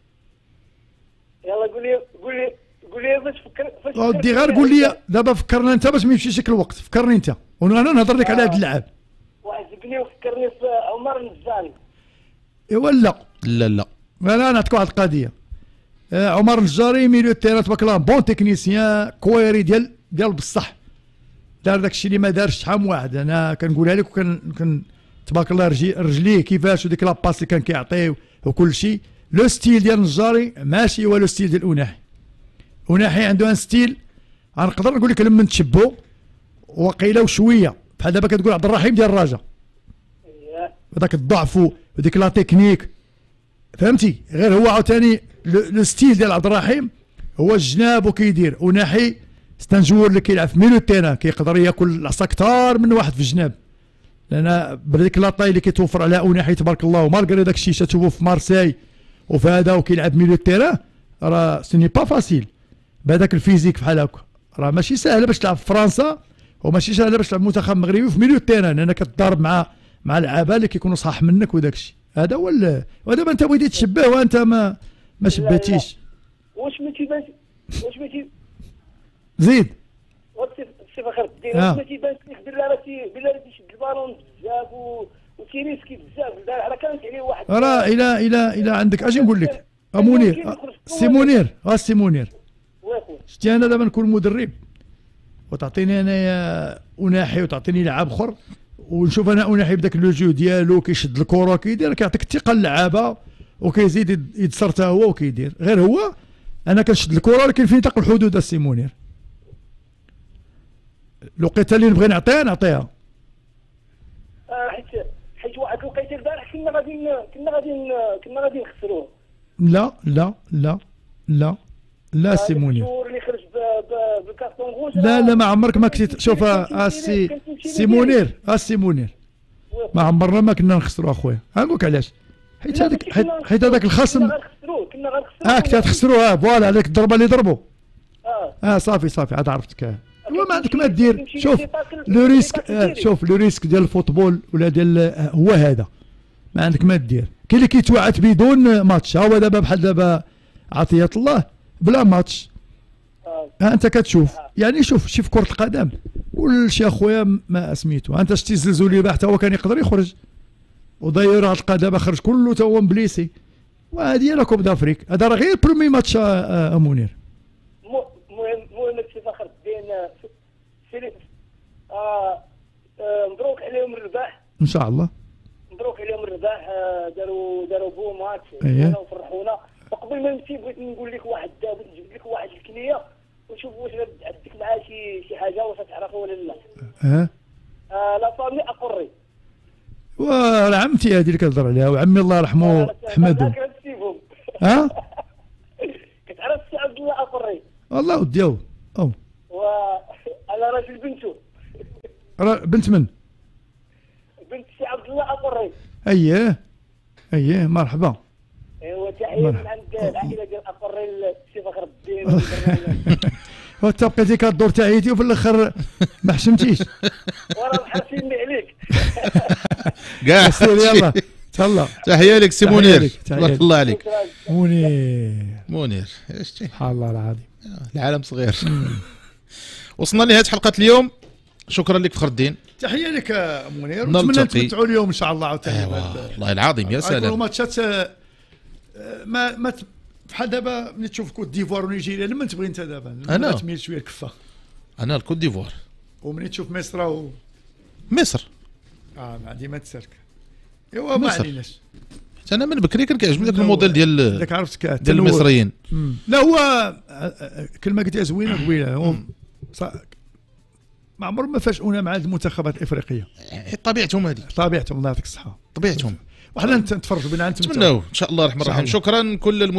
[SPEAKER 19] يلا قول لي قول لي قول لي فاش فكر فاش
[SPEAKER 3] ودي غير قول لي دابا فكرنا انت باش ما يمشيش لك الوقت. فكرني انت وانا نهضر لك على هذا اللعاب.
[SPEAKER 19] واحد جبني وفكرني في عمر النجاري.
[SPEAKER 3] ايوا لا
[SPEAKER 2] لا لا
[SPEAKER 3] انا نعطيك واحد القضيه. آه عمر النجاري ميليو تيران تبارك الله بون تكنيسيان كويري ديال ديال بصح، دار داك الشيء اللي ما دارش شحال من واحد. انا كنقولها لك وكان كن تبارك الله رجليه رجليه كيفاش وديك لاباس اللي كان كيعطيه وكل شيء. لو ستيل ديال النجاري ماشي هو لو ستيل ديال اوناحي. اوناحي عنده ان ستيل غنقدر نقول لك لما تشبو وقيله وشويه بحال دابا كتقول عبد الرحيم ديال الرجاء، هذاك الضعف وديك لا تكنيك فهمتي. غير هو عاوتاني لو ستيل ديال عبد الرحيم هو الجناب وكيدير. اوناحي ستان جوور اللي كيلعب في ميلو تيران كيقدر ياكل العصا كثار من واحد في الجناب، لان بديك لاطاي اللي كيتوفر على اوناحي تبارك الله. ومالغري داك الشيء تشوفو في مارساي وفي هذا وكيلعب ميلو تيران راه سيني با فاسيل بهذاك الفيزيك بحال هكا. راه ماشي ساهله باش تلعب في فرنسا وماشي ساهله باش تلعب منتخب مغربي في ميلو تيران، لان كتضارب مع مع لعابه اللي كيكونوا صح منك وداك الشيء هذا هو. ودابا انت بغيتي تشبه وانت ما ما شبهتيش.
[SPEAKER 19] واش ما تيبانش واش ما تي
[SPEAKER 3] زيد
[SPEAKER 19] سي فخر الدين واش ما تيبانش لك بلا راه بلا راه تيشد البالون بزاف وتيريسكي بزاف. راه كانت عليه واحد
[SPEAKER 3] راه الى الى الى عندك اجي نقول لك منير سي منير ها سي منير شتي انا دابا نكون مدرب وتعطيني انايا اوناحي وتعطيني لعاب اخر ونشوف انا اوناحي بداك لو جو ديالو كيشد الكره كيدير كيعطيك الثقه للعابه وكيزيد يتسر حتى هو وكيدير. غير هو انا كنشد الكره ولكن في نطاق الحدود السي منير. الوقيته اللي نبغي نعطيها نعطيها.
[SPEAKER 19] اه حيت حيت واحد الوقيته البارح كنا غادي كنا غادي كنا غادي نخسروه.
[SPEAKER 3] لا لا لا لا لا سي منير.
[SPEAKER 19] اللي خرج بالكارطون روج.
[SPEAKER 3] لا لا ما عمرك ما كنت شوف السي سي منير السي منير ما عمرنا ما كنا نخسروا اخويا. غنقولك علاش. حيت هذاك حيت هذاك الخصم
[SPEAKER 19] كنا غنخسروه كنا غنخسروه
[SPEAKER 3] اه كنت غتخسروه. فوالا عليك الضربه اللي ضربوا. اه اه صافي صافي عاد عرفتك. هو ما عندك ما دير. شوف لو ريسك آه شوف لو ريسك ديال الفوتبول ولا ديال آه هو هذا ما عندك ما دير. كاين اللي كيتوعد بدون ماتش. ها هو دابا بحال دابا عطيه الله بلا ماتش. ها انت كتشوف يعني شوف شي في كره القدم قول شي اخويا ما سميتو. انت شتي زلزولي باه حتى هو كان يقدر يخرج وداير هاد القا دابا خرج كله تا هو مبليسي. وهذه هي لا كوب دافريك. هذا راه غير برومي ماتش آه منير.
[SPEAKER 19] المهم المهم سي فخر الدين سيري آه مبروك عليهم الرباح
[SPEAKER 3] ان شاء الله.
[SPEAKER 19] مبروك عليهم الرباح. داروا داروا بو ماتش
[SPEAKER 3] اييه
[SPEAKER 19] وفرحونا. وقبل ما نمشي بغيت نقول لك واحد نجيب لك واحد الكنيه ونشوف واش عندك معاه شي شي حاجه واش تعرفها ولا لا.
[SPEAKER 3] اه
[SPEAKER 19] لا فامي اقري.
[SPEAKER 3] وراه عمتي هذه اللي كتهضر عليها وعمي الله يرحمه حمدو. ها
[SPEAKER 19] كتعرف سي عبد الله اقري.
[SPEAKER 3] والله وديو او
[SPEAKER 19] وانا راجل بنته.
[SPEAKER 3] بنت من؟
[SPEAKER 19] بنت سي عبد الله اقري.
[SPEAKER 3] اييه اييه مرحبا.
[SPEAKER 19] ايوا تحيه من عند العائله ديال اقري سي فخر الدين.
[SPEAKER 3] وانت بقيتي كدور تاعيتي وفي الاخر ما حشمتيش.
[SPEAKER 19] وراه محرسيني عليك.
[SPEAKER 2] كاع
[SPEAKER 3] يلا تهلا.
[SPEAKER 2] تحيه لك سي منير، بارك الله عليك.
[SPEAKER 3] منير
[SPEAKER 2] منير ايش
[SPEAKER 3] سبحان الله العظيم،
[SPEAKER 2] العالم صغير. وصلنا لنهايه حلقه اليوم، شكرا لك فخر الدين.
[SPEAKER 3] تحيه لك منير، نتمنى نتمتعوا اليوم ان شاء الله عاوتاني.
[SPEAKER 2] ايوا والله العظيم يا سلام.
[SPEAKER 3] ماتشات ما ما بحال دابا ملي تشوف كوت ديفوار ونيجيريا، لما تبغي انت دابا
[SPEAKER 2] انا
[SPEAKER 3] تميل شويه الكفه.
[SPEAKER 2] انا الكوت ديفوار.
[SPEAKER 3] وملي تشوف مصر و
[SPEAKER 2] مصر
[SPEAKER 3] اه ما ديما تسرك. ايوا ما عليناش.
[SPEAKER 2] انا من بكري كان كيعجبني داك الموديل ديال
[SPEAKER 3] داك عرفت
[SPEAKER 2] ديال المصريين.
[SPEAKER 3] لا هو كلمه قلتها زوينه قبيله، ما عمر ما فاجئونا مع المنتخبات الافريقيه.
[SPEAKER 2] طبيعتهم هذه،
[SPEAKER 3] طبيعتهم الله يعطيك الصحه،
[SPEAKER 2] طبيعتهم.
[SPEAKER 3] وحنا نتفرجوا بنا.
[SPEAKER 2] نتمنوا ان شاء الله الرحمن الرحيم. شكرا كل